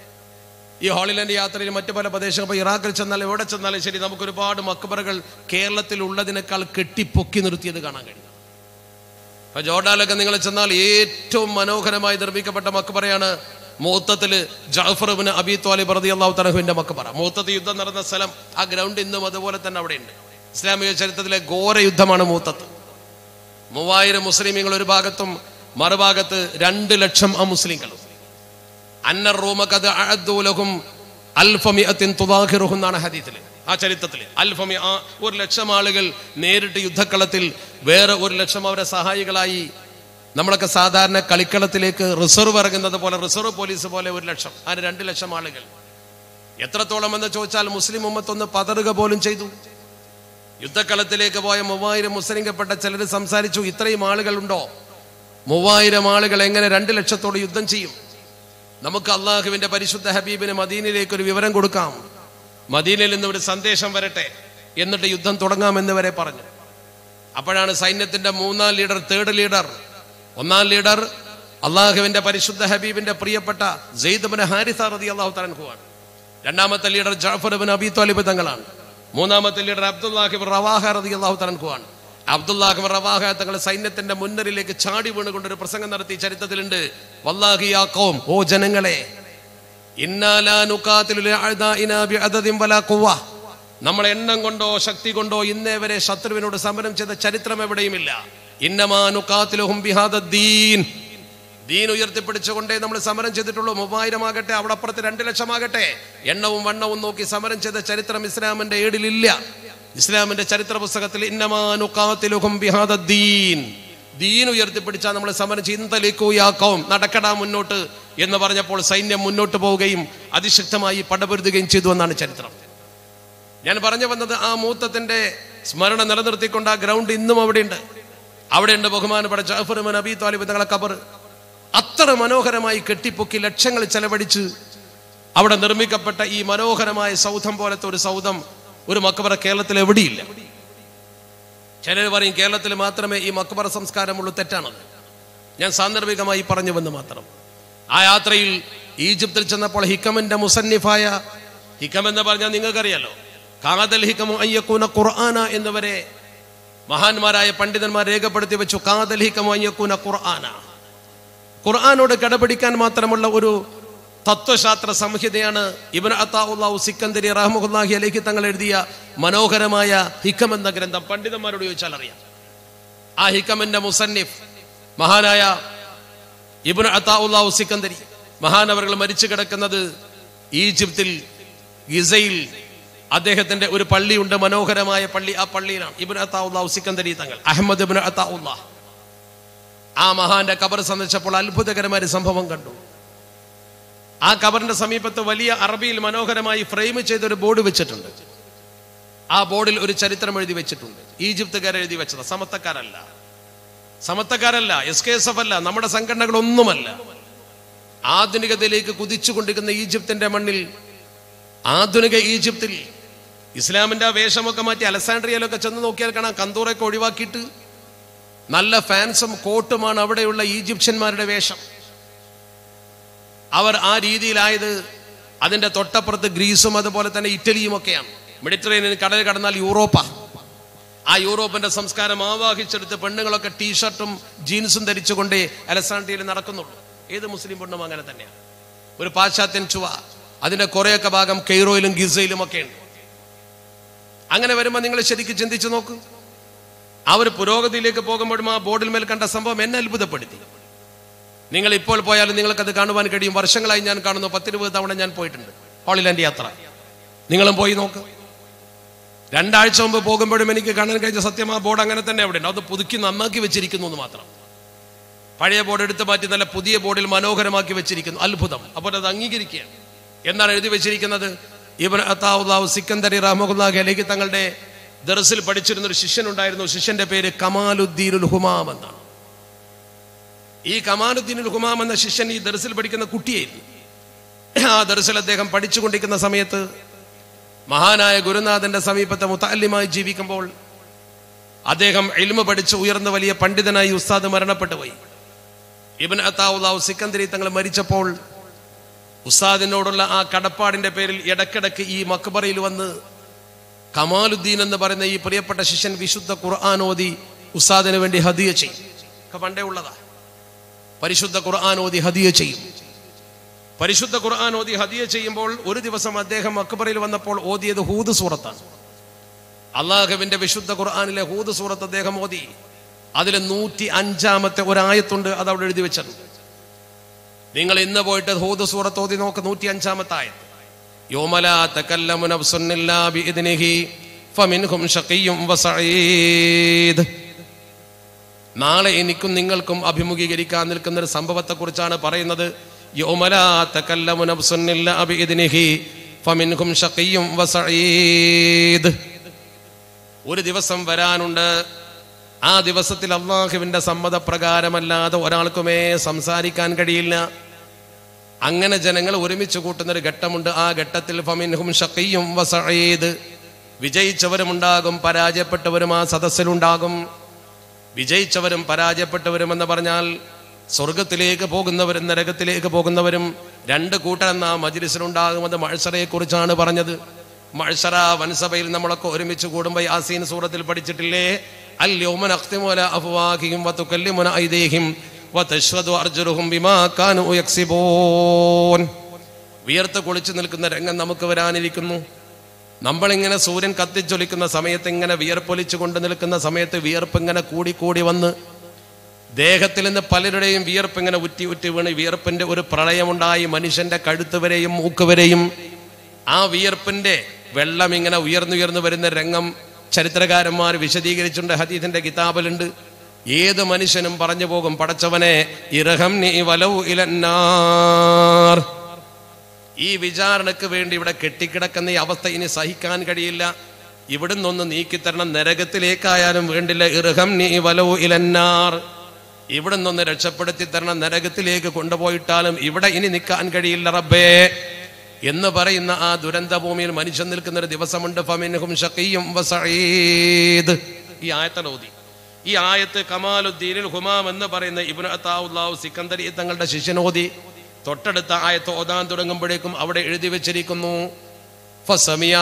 ഈ ഹോളിലാൻഡ് യാത്രയിൽ മറ്റു പല പ്രദേശങ്ങൾ, ഇപ്പോൾ ഇറാഖിൽ ചെന്നാലും എവിടെ ചെന്നാലും ശരി, നമുക്ക് ഒരുപാട് മക്ബറകൾ കേരളത്തിൽ ഉള്ളതിനേക്കാൾ കെട്ടിപ്പൊക്കി നിർത്തിയത് കാണാൻ കഴിയും. ഇപ്പൊ ജോർഡാനിലൊക്കെ നിങ്ങൾ ചെന്നാൽ ഏറ്റവും മനോഹരമായി നിർമ്മിക്കപ്പെട്ട മക്ബറയാണ് മുഅത്തത്തില് ജഅഫർ ഇബ്നു അബീ ത്വാലിബ് റളിയല്ലാഹു തആലയുടെ മക്ബറ. മുഅത്തത്ത് യുദ്ധം നടന്ന സ്ഥലം, ആ ഗ്രൗണ്ട് ഇന്നും അതുപോലെ തന്നെ അവിടെയുണ്ട്. ഇസ്ലാമിക ചരിത്രത്തിലെ ഘോര യുദ്ധമാണ് മുഅത്തത്ത്. 3000 മുസ്ലിമീങ്ങൾ ഒരു ഭാഗത്തും, മറുഭാഗത്ത് 2 ലക്ഷം അമുസ്ലിങ്ങളും. അന്നർ റൂമ ഖദ് അഅദ്ദു ലഹും അൽഫമിഅത്തിൻ തുദാഖിറുഹു എന്നാണ് ഹദീസിൽ, ആ ചരിത്രത്തിൽ. 1 ലക്ഷം ആളുകൾ നേരിട്ട് യുദ്ധക്കളത്തിൽ, വേറെ 1 ലക്ഷം അവരെ സഹായികളായി. നമ്മളൊക്കെ സാധാരണ കളിക്കളത്തിലേക്ക് റിസർവ് ഇറങ്ങുന്നത് പോലെ, റിസർവ് പോലീസ് പോലെ 1 ലക്ഷം, അതിന് 2 ലക്ഷം ആളുകൾ. എത്രത്തോളം എന്ന് ചോദിച്ചാൽ മുസ്ലിം ഉമ്മത്തൊന്ന് പതറുക പോലും ചെയ്തു. യുദ്ധക്കളത്തിലേക്ക് പോയ 3000 മുസ്ലിംകപ്പെട്ട ചിലർ സംസാരിച്ചു, ഇത്രയും ആളുകളുണ്ടോ? 3000 ആളുകൾ എങ്ങനെ 2 ലക്ഷത്തോട് യുദ്ധം ചെയ്യും? നമുക്ക് അള്ളാഹുവിന്റെ പരിശുദ്ധ ഹബീബിന് മദീനയിലേക്ക് ഒരു വിവരം കൊടുക്കാം, മദീനയിൽ നിന്ന് ഒരു സന്ദേശം വരട്ടെ, എന്നിട്ട് യുദ്ധം തുടങ്ങാമെന്ന് വരെ പറഞ്ഞു. അപ്പോഴാണ് സൈന്യത്തിന്റെ 3ാം ലീഡർ, 3rd ലീഡർ, 1ാം ലീഡർ അള്ളാഹുവിന്റെ പരിശുദ്ധ ഹബീബിന്റെ പ്രിയപ്പെട്ട സെയ്ദ് ഇബ്നു ഹാരിസ റളിയല്ലാഹു തആല അൻഹു ആണ്. 2ാമത്തെ ലീഡർ ജഅഫർ ഇബ്നു അബീ ത്വാലിബ് തങ്ങളാണ്. 3ാമത്തെ ലീഡർ അബ്ദുല്ലാഹ് ഇബ്നു റവാഹ റളിയല്ലാഹു തആല അൻഹു ആണ്. അബ്ദുല്ലാഹ് ഇബ്നു റവാഹ തങ്ങൾ സൈന്യത്തിന്റെ മുന്നണിയിലേക്ക് ചാടി വീണുകൊണ്ടൊരു പ്രസംഗം നടത്തി ചരിത്രത്തിലുണ്ട്. വല്ലാഹി യാ ഖൗം, ഓ ജനങ്ങളെ, ഇന്നാ ലാ നുഖാതിലു ലിഅഅദാഇനാ ബിഅദദിൻ വലാ ഖുവ്വ, നമ്മൾ എണ്ണം കൊണ്ടോ ശക്തി കൊണ്ടോ ഇന്നേ വരെ ശത്രുവിനോട് സമരം ചെയ്ത ചരിത്രം എവിടെയുമില്ല. ഇന്നമാ നുഖാതിലുഹും ബിഹാദദ്ദീൻ, ദീൻ ഉയർത്തിപ്പിടിച്ചുകൊണ്ടേ നമ്മൾ സമരം ചെയ്തിട്ടുള്ളൂ. 3000 ആകട്ടെ, അവിടെ അപ്പുറത്ത് 2 ലക്ഷം ആകട്ടെ, എണ്ണവും വണ്ണവും നോക്കി സമരം ചെയ്ത ചരിത്രം ഇസ്ലാമിന്റെ ഏടിലില്ല. ഇസ്ലാമിന്റെ ചരിത്ര പുസ്തകത്തിൽ ഇന്നമാ നുഖാതിലുഹും ബിഹാദദ്ദീൻ, ദീൻ ഉയർത്തിപ്പിടിച്ചാൽ നമ്മൾ സമരം ചെയ്യും, നടക്കടാ മുന്നോട്ട് എന്ന് പറഞ്ഞപ്പോൾ സൈന്യം മുന്നോട്ട് പോവുകയും അതിശക്തമായി പടപൊരുതുകയും ചെയ്തു എന്നാണ് ചരിത്രം. ഞാൻ പറഞ്ഞു വന്നത്, ആ മൂത്തത്തിന്റെ സ്മരണ നിലനിർത്തിക്കൊണ്ട് ആ ഗ്രൗണ്ട് ഇന്നും അവിടെയുണ്ട്. ബഹുമാനപ്പെട്ട ജഅഫർ ഇബ്നു അബീ ത്വാലിബ് തങ്ങളെ ഖബർ അത്ര മനോഹരമായി കെട്ടിപ്പൊക്കി ലക്ഷങ്ങൾ ചെലവഴിച്ച് അവിടെ നിർമ്മിക്കപ്പെട്ട ഈ മനോഹരമായ സൗധം പോലത്തെ ഒരു സൗധം, ഒരു മക്ബറ കേരളത്തിൽ എവിടെയില്ല. ചിലർ പറയും കേരളത്തിൽ മാത്രമേ ഈ മക്ബറ സംസ്കാരമുള്ളൂ. തെറ്റാണത്. ഞാൻ സാന്ദർഭികമായി പറഞ്ഞുവെന്ന് മാത്രം. ആ യാത്രയിൽ ഈജിപ്തിൽ ചെന്നപ്പോൾ ഹിക്കമിന്റെ മുസന്നിഫായ, ഹിക്കം എന്ന് പറഞ്ഞാൽ നിങ്ങൾക്കറിയാലോ, കാദൽ ഹിക്കമു അയ്യക്കൂന ഖുർആന എന്നിവരെ മഹാന്മാരായ പണ്ഡിതന്മാർ രേഖപ്പെടുത്തി വെച്ചു. കാദൽ ഹിക്കമു അയ്യക്കൂന ഖുർആന, ഖുർആനോട് കടപിടിക്കാൻ മാത്രമുള്ള ഒരു തത്വശാസ്ത്ര സംഹിതയാണ് ഇബ്നു അത്താഉല്ലാഹു സിക്കന്ദരി റഹ്മത്തുള്ളാഹി അലൈഹി തങ്ങൾ എഴുതിയ മനോഹരമായ ഹിക്കം എന്ന ഗ്രന്ഥം. പണ്ഡിതന്മാരോട് ചോദിച്ചാൽ അറിയാം. ആ ഹിക്കമിന്റെ മുസന്നിഫ് മഹാനായ ഇബ്നു അത്താഉല്ലാഹു സിക്കന്ദരി മഹാനവറുകൾ മരിച്ചു കിടക്കുന്നത് ഈജിപ്തിൽ ഗിസയിൽ അദ്ദേഹത്തിന്റെ ഒരു പള്ളിയുണ്ട്, മനോഹരമായ പള്ളി. ആ പള്ളിയിലാണ് ഇബ്നു അത്താഉല്ലാഹു സിക്കന്ദരി തങ്ങൾ, അഹ്മദ് ഇബ്നു അത്താഉല്ലാഹ്. ആ മഹാന്റെ ഖബർ സന്ദർശിച്ചപ്പോൾ അത്ഭുതകരമായ ഒരു സംഭവം കണ്ടു. ആ ഖബറിന്റെ സമീപത്ത് വലിയ അറബിയിൽ മനോഹരമായി ഫ്രെയിം ചെയ്തൊരു ബോർഡ് വെച്ചിട്ടുണ്ട്. ആ ബോർഡിൽ ഒരു ചരിത്രം എഴുതി വെച്ചിട്ടുണ്ട്. ഈജിപ്തുകാർ എഴുതി വെച്ചത്, സമത്വക്കാരല്ല, SKSF അല്ല, നമ്മുടെ സംഘടനകളൊന്നുമല്ല. ആധുനികതയിലേക്ക് കുതിച്ചുകൊണ്ടിരിക്കുന്ന ഈജിപ്തിന്റെ മണ്ണിൽ, ആധുനിക ഈജിപ്തിൽ ഇസ്ലാമിന്റെ വേഷമൊക്കെ മാറ്റി അലക്സാണ്ട്രിയയിലൊക്കെ ചെന്ന് നോക്കിയാൽ കാണാം, കന്തൂറൊക്കെ ഒഴിവാക്കിയിട്ട് നല്ല ഫാൻസും കോട്ടുമാണ് അവിടെയുള്ള ഈജിപ്ഷ്യന്മാരുടെ വേഷം. അവർ ആ രീതിയിലായത് അതിന്റെ തൊട്ടപ്പുറത്ത് ഗ്രീസും അതുപോലെ തന്നെ ഇറ്റലിയും ഒക്കെയാണ്. മെഡിറ്ററേനിയൻ കടൽ കടന്നാൽ യൂറോപ്പാ. ആ യൂറോപ്പിന്റെ സംസ്കാരം ആവാഹിച്ചെടുത്ത് പെണ്ണുങ്ങളൊക്കെ ടീഷർട്ടും ജീൻസും ധരിച്ചുകൊണ്ടേ അലക്സാണ്ട്രിയയിൽ നടക്കുന്നുള്ളൂ. ഏത് മുസ്ലിം പെണ്ണും അങ്ങനെ തന്നെയാണ്. ഒരു പാശ്ചാത്യൻ ചുവ, അതിന്റെ കുറേയൊക്കെ ഭാഗം കെയ്റോയിലും ഗിസയിലും ഒക്കെ ഉണ്ട്. അങ്ങനെ വരുമ്പോൾ നിങ്ങൾ ശരിക്കും ചിന്തിച്ചു നോക്കൂ. അവർ പുരോഗതിയിലേക്ക് പോകുമ്പോഴും ആ ബോർഡിൽ മേൽ കണ്ട സംഭവം എന്നെ അത്ഭുതപ്പെടുത്തി. നിങ്ങൾ ഇപ്പോൾ പോയാലും നിങ്ങൾക്കത് കാണുവാൻ കഴിയും. വർഷങ്ങളായി ഞാൻ കാണുന്നു, 10-20 തവണ ഞാൻ പോയിട്ടുണ്ട് ഹോളി ലാൻഡ് യാത്ര. നിങ്ങളും പോയി നോക്ക്. 2 ആഴ്ച മുമ്പ് പോകുമ്പോഴും എനിക്ക് കാണാൻ കഴിഞ്ഞ സത്യം ആ ബോർഡ് അങ്ങനെ തന്നെ അവിടെ ഉണ്ട്. അത് പുതുക്കി നന്നാക്കി വെച്ചിരിക്കുന്നു എന്ന് മാത്രം. പഴയ ബോർഡ് എടുത്തു മാറ്റി നല്ല പുതിയ ബോർഡിൽ മനോഹരമാക്കി വെച്ചിരിക്കുന്നു. അത്ഭുതം. അപ്പോൾ അത് അംഗീകരിക്കുകയാണ്. എന്താണ് എഴുതി വെച്ചിരിക്കുന്നത്? ഇബ്നു അത്താഉല്ലാഹു സിക്കന്ദരി റഹ്മത്തുള്ളാഹി അലൈഹി തങ്ങളുടെ ദർസിൽ പഠിച്ചിരുന്ന ഒരു ശിഷ്യനുണ്ടായിരുന്നു. ശിഷ്യന്റെ പേര് കമാലുദ്ദീനുൽ ഹുമാം എന്നാണ്. ഈ കമാലുദ്ദീനുൽ ഹുമാം എന്ന ശിഷ്യൻ ഈ ദർസിൽ പഠിക്കുന്ന കുട്ടിയായിരുന്നു. ആ ദർസിൽ അദ്ദേഹം പഠിച്ചുകൊണ്ടിരിക്കുന്ന സമയത്ത് മഹാനായ ഗുരുനാഥന്റെ സമീപത്തെ മുതഅല്ലിമായി ജീവിക്കുമ്പോൾ അദ്ദേഹം ഇൽമു പഠിച്ച് ഉയർന്ന വലിയ പണ്ഡിതനായി ഉസ്താദ് മരണപ്പെട്ടു പോയി. ഇബ്നു അത്താഉല്ലാഹു സിക്കന്ദരി തങ്ങൾ മരിച്ചപ്പോൾ ഉസ്താദിനോടുള്ള ആ കടപ്പാടിന്റെ പേരിൽ ഇടക്കിടക്ക് ഈ മക്ബറയിൽ വന്ന് കമാലുദ്ദീൻ എന്ന് പറയുന്ന ഈ പ്രിയപ്പെട്ട ശിഷ്യൻ വിശുദ്ധ ഖുർആൻ ഓതി ഉസ്താദിന് വേണ്ടി ഹദിയ ചെയ്യും. പണ്ടേ ഉള്ളതാ. പരിശുദ്ധ ഖുർആൻ ഓതി ഹദിയ ചെയ്യും. പരിശുദ്ധ ഖുർആൻ ഓതി ഹദിയ ചെയ്യുമ്പോൾ ഒരു ദിവസം അദ്ദേഹം മക്ബറയിൽ വന്നപ്പോൾ ഓതിയത് ഹൂദ് സൂറത്താണ്. അള്ളാഹുവിന്റെ വിശുദ്ധ ഖുർആനിലെ ഹൂദ് സൂറത്ത് അദ്ദേഹം ഓതി. അതിൽ 105-ാമത്തെ ഒരായത്തുണ്ട്, അത് അവിടെ എഴുതി വെച്ചിട്ടുണ്ട്. നിങ്ങൾ ഇന്ന് പോയിട്ട് ഹൂദ് സൂറത്ത് ഓതി നോക്ക്. 105-ാമത്തെ ആയത്ത്, യൗമ ലാ തകല്ലമു നഫ്സുൻ ഇല്ലാ ബിഇദ്നിഹി ഫമിൻഹും ശഖിയ്യുൻ വസഈദ്. നാളെ എനിക്കും നിങ്ങൾക്കും അഭിമുഖീകരിക്കാൻ നിൽക്കുന്ന ഒരു സംഭവത്തെ കുറിച്ചാണ് പറയുന്നത്. യൗമ ലാ തകല്ലമു നഫ്സുൻ ഇല്ലാ ബിഇദ്നിഹി ഫമിൻഹും ശഖിയ്യുൻ വസഈദ്. ഒരു ദിവസം വരാനുണ്ട്. ആ ദിവസത്തിൽ അല്ലാഹുവിന്റെ സമ്മതപ്രകാരമല്ലാതെ ഒരാൾക്കുമേ സംസാരിക്കാൻ കഴിയില്ല. അങ്ങനെ ജനങ്ങൾ ഒരുമിച്ച് കൂട്ടുന്നൊരു ഘട്ടമുണ്ട്. ആ ഘട്ടത്തിൽ ഫമിൻഹും ശഖിയ്യുൻ വസഈദ്, വിജയിച്ചവരുമുണ്ടാകും, പരാജയപ്പെട്ടവരും ആ സദസ്സിലുണ്ടാകും. വിജയിച്ചവരും പരാജയപ്പെട്ടവരും എന്ന് പറഞ്ഞാൽ സ്വർഗത്തിലേക്ക് പോകുന്നവരും നരകത്തിലേക്ക് പോകുന്നവരും 2 കൂട്ടരെന്ന ആ മജ്ലിസിലുണ്ടാകുന്നത് മഅ്ശറയെ കുറിച്ചാണ് പറഞ്ഞത്. മഅ്ശറ വൻസഭയിൽ നമ്മളൊക്കെ ഒരുമിച്ച് കൂടുമ്പോൾ യാസീൻ സൂറത്തിൽ പഠിച്ചിട്ടില്ലേ? അൽ യൗമ നഖ്തിമു അലാ അഫ്വാഹിഹിം വതുകല്ലിമുനാ ഐദീഹിം വതശ്ഹദു അർജുലുഹും ബിമാ കാനൂ യക്സിബൂൻ. വിയർത്ത് കുളിച്ചു നിൽക്കുന്ന രംഗം നമുക്ക് വരാനിരിക്കുന്നു. നമ്മളിങ്ങനെ സൂര്യൻ കത്തിച്ചൊലിക്കുന്ന സമയത്ത് ഇങ്ങനെ വിയർപ്പൊലിച്ചു കൊണ്ട് നിൽക്കുന്ന സമയത്ത് വിയർപ്പ് ഇങ്ങനെ കൂടി വന്ന് ദേഹത്തിൽ നിന്ന് പലരുടെയും വിയർപ്പ് ഇങ്ങനെ ഉറ്റി വീണ് വിയർപ്പിന്റെ ഒരു പ്രളയമുണ്ടായി. മനുഷ്യന്റെ കഴുത്ത് വരെയും മൂക്ക് വരെയും ആ വിയർപ്പിന്റെ വെള്ളം ഇങ്ങനെ ഉയർന്നുയർന്നു വരുന്ന രംഗം ചരിത്രകാരന്മാർ വിശദീകരിച്ചുകൊണ്ട് ഹദീസിന്റെ കിതാബിലുണ്ട്. ഏത് മനുഷ്യനും പറഞ്ഞു പോകും, പടച്ചവനെ ഇർഹംനി വലൗ ഇലന്നാർ. ഈ വിചാരണക്ക് വേണ്ടി ഇവിടെ കെട്ടിക്കിടക്കുന്ന ഈ അവസ്ഥ ഇനി സഹിക്കാൻ കഴിയില്ല, ഇവിടുന്നൊന്ന് നീക്കിത്തരണം, നരകത്തിലേക്കായാലും വേണ്ടില്ല. ഇർഹംനി വലൗ ഇലന്നാർ, ഇവിടുന്നൊന്ന് രക്ഷപ്പെടുത്തി തരണം, നരകത്തിലേക്ക് കൊണ്ടുപോയിട്ടാലും ഇവിടെ ഇനി നിൽക്കാൻ കഴിയില്ല റബ്ബേ എന്ന് പറയുന്ന ആ ദുരന്ത ഭൂമിയിൽ മനുഷ്യൻ നിൽക്കുന്ന ഒരു ദിവസമുണ്ട്. ഫമിൻഹും ശഖിയ്യുൻ വസഈദ്. ഈ ആയത്തോതി. ഈ ആയത്ത് കമാലുദ്ദീനുൽ ഹുമാം എന്ന് പറയുന്ന ഇബ്നു അത്താഉല്ലാഹു സിക്കന്ദരി തങ്ങളുടെ ശിഷ്യനോതി. തൊട്ടടുത്ത ആയത്ത് ഓതാൻ തുടങ്ങുമ്പോഴേക്കും അവിടെ എഴുതി വെച്ചിരിക്കുന്നു ഫസമിയ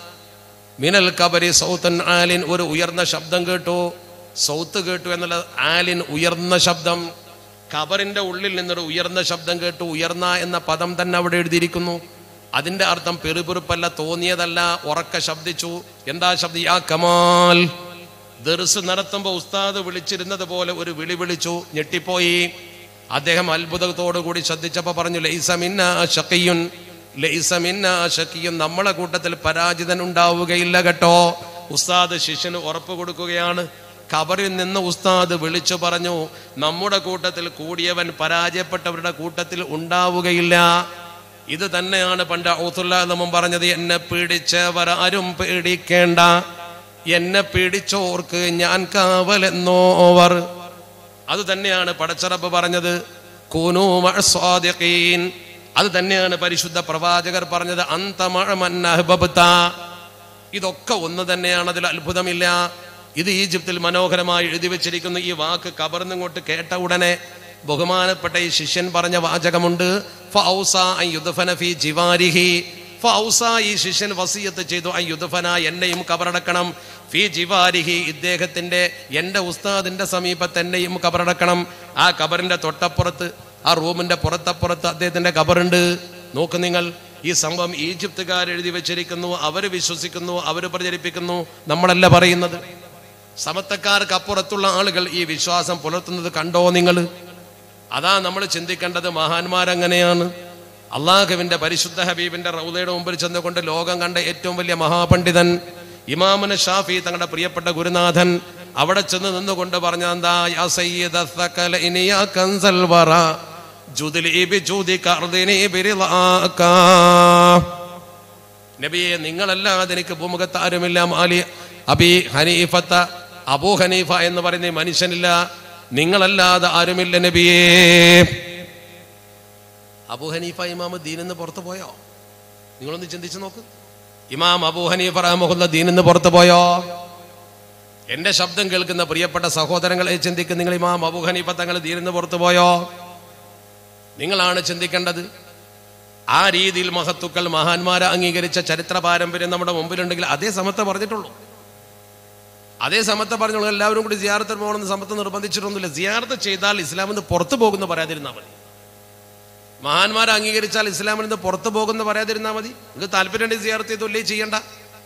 മിനൽ ഖബരി സൗതൻ ആലിൻ, ഒരു ഉയർന്ന ശബ്ദം കേട്ടു. സൗത്ത് കേട്ടു എന്നുള്ള ആലിൻ ഉയർന്ന ശബ്ദം, ഖബറിന്റെ ഉള്ളിൽ നിന്നൊരു ഉയർന്ന ശബ്ദം കേട്ടു. ഉയർന്ന എന്ന പദം തന്നെ അവിടെ എഴുതിയിരിക്കുന്നു. അതിന്റെ അർത്ഥം പെറുപെറുപ്പല്ല, തോന്നിയതല്ല, ഉറക്ക ശബ്ദിച്ചു. എന്താ ശബ്ദം? യാ കമാൽ. ദർസ് നടത്തുമ്പോൾ ഉസ്താദ് വിളിച്ചിരുന്നത് പോലെ ഒരു വിളി വിളിച്ചു. ഞെട്ടിപ്പോയി. അദ്ദേഹം അത്ഭുതത്തോടു കൂടി ശ്രദ്ധിച്ചപ്പോ പറഞ്ഞു ലൈസ മിന്നാ ശഖിയുൻ, ലൈസ മിന്നാ ശഖിയുൻ, നമ്മളെ കൂട്ടത്തിൽ പരാജിതൻ ഉണ്ടാവുകയില്ല കേട്ടോ. ഉസ്താദ് ശിഷ്യന് ഉറപ്പ് കൊടുക്കുകയാണ്. ഖബറിൽ നിന്ന് ഉസ്താദ് വിളിച്ചു പറഞ്ഞു നമ്മുടെ കൂട്ടത്തിൽ കൂടിയവൻ പരാജയപ്പെട്ടവരുടെ കൂട്ടത്തിൽ ഉണ്ടാവുകയില്ല. ഇത് തന്നെയാണ് പണ്ട് ഔത്തുല്ലാഹും പറഞ്ഞത്, എന്നെ പിടിച്ചവർ ആരും പേടിക്കേണ്ട, എന്നെ പിടിച്ചോർക്ക് ഞാൻ കാവലെന്നോവർ. അത് തന്നെയാണ് പടച്ചറബ് പറഞ്ഞത് കൂനൂ മഅസ്സാദിഖീൻ. അത് തന്നെയാണ് പരിശുദ്ധ പ്രവാചകർ പറഞ്ഞത് അന്ത മഅ മൻ അഹ്ബബ്ത. ഇതൊക്കെ ഒന്ന് തന്നെയാണ്, അതിൽ അത്ഭുതമില്ല. ഇത് ഈജിപ്തിൽ മനോഹരമായി എഴുതി വെച്ചിരിക്കുന്നു. ഈ വാക്ക് ഖബറിന്നിങ്ങോട്ട് കേട്ട ഉടനെ ബഹുമാനപ്പെട്ട ഈ ശിഷ്യൻ പറഞ്ഞ വാചകമുണ്ട് ഫഔസാ അൻ യുദ്ഫന ഫീ ജിവാരിഹി. ഫഔസാ, ഈ ശിഷ്യൻ വസിയത്ത് ചെയ്തു അൻ യുദ്ഫന, എന്നെയും ഖബറടക്കണം, ഫീ ജിവാരിഹി, ഇദ്ദേഹത്തിന്റെ എന്റെ ഉസ്താദിന്റെ സമീപത്ത് എന്നെയും ഖബറടക്കണം. ആ ഖബറിന്റെ തൊട്ടപ്പുറത്ത്, ആ റൂമിന്റെ പുറത്തപ്പുറത്ത് അദ്ദേഹത്തിന്റെ ഖബറുണ്ട്. നോക്ക് നിങ്ങൾ, ഈ സംഭവം ഈജിപ്തുകാർ എഴുതി വെച്ചിരിക്കുന്നു, അവര് വിശ്വസിക്കുന്നു, അവര് പ്രചരിപ്പിക്കുന്നു, നമ്മളല്ല പറയുന്നത്. സമത്തക്കാർക്ക് അപ്പുറത്തുള്ള ആളുകൾ ഈ വിശ്വാസം പുലർത്തുന്നത് കണ്ടോ നിങ്ങൾ? അതാ നമ്മൾ ചിന്തിക്കേണ്ടത്. മഹാന്മാരങ്ങനെയാണ്. അള്ളാഹുവിന്റെ പരിശുദ്ധ ഹബീബിന്റെ റൗളയുടെ മുമ്പിൽ ചെന്നുകൊണ്ട് ലോകം കണ്ട ഏറ്റവും വലിയ മഹാപണ്ഡിതൻ ഇമാമുന ഷാഫി, തങ്ങളുടെ പ്രിയപ്പെട്ട ഗുരുനാഥൻ, അവിടെ ചെന്ന് നിന്നുകൊണ്ട് പറഞ്ഞ എന്താ, യാ സയ്യിദ സഖലൈനി യാ കൻസൽ വറ ജുദ്ലി ബിജൂദിക അർദിനി ബിറിളാക. നബിയെ, നിങ്ങളല്ലാതെ എനിക്ക് ഭൂമുഖത്ത് ആരുമില്ല. മാലി അബി ഹനീഫത്ത, അബൂ ഹനീഫ എന്ന് പറയുന്ന മനുഷ്യനില്ല, നിങ്ങളല്ലാതെ ആരുമില്ല നബിയേ. അബൂ ഹനീഫ ഇമാം ദീനിന്ന് പുറത്തു പോയോ? നിങ്ങളൊന്ന് ചിന്തിച്ചു നോക്ക്. ഇമാം അബൂ ഹനീഫ റഹ്മഹുല്ലാഹ് ദീനിന്ന് പുറത്തു പോയോ? എന്റെ ശബ്ദം കേൾക്കുന്ന പ്രിയപ്പെട്ട സഹോദരങ്ങളെ ചിന്തിക്കും, നിങ്ങൾ ഇമാം അബൂ ഹനീഫ തങ്ങൾ ദീനിന്ന് പുറത്തു പോയോ? നിങ്ങളാണ് ചിന്തിക്കേണ്ടത്. ആ രീതിയിൽ മഹത്തുക്കൾ, മഹാന്മാരെ അംഗീകരിച്ച ചരിത്ര പാരമ്പര്യം നമ്മുടെ മുമ്പിലുണ്ടെങ്കിൽ അതേ സമത്തെ പറഞ്ഞിട്ടുള്ളൂ. അതേ സമത്തെ പറഞ്ഞോളൂ. എല്ലാവരും കൂടി സിയാറത്തിന് പോകണമെന്ന് സമത്ത് നിർബന്ധിച്ചിട്ടൊന്നുമില്ല. സിയാറത്ത് ചെയ്താൽ ഇസ്ലാമിൽ നിന്ന് പുറത്തു പോകുന്നു പറയാതിരുന്നാൽ മതി. മഹാന്മാരെ അംഗീകരിച്ചാൽ ഇസ്ലാമിൽ നിന്ന് പുറത്തു പോകുന്നു പറയാതിരുന്നാൽ മതി. നിങ്ങൾക്ക് താല്പര്യമുണ്ടെങ്കിൽ സിയാറത്ത് ചെയ്തല്ലേ ചെയ്യണ്ട.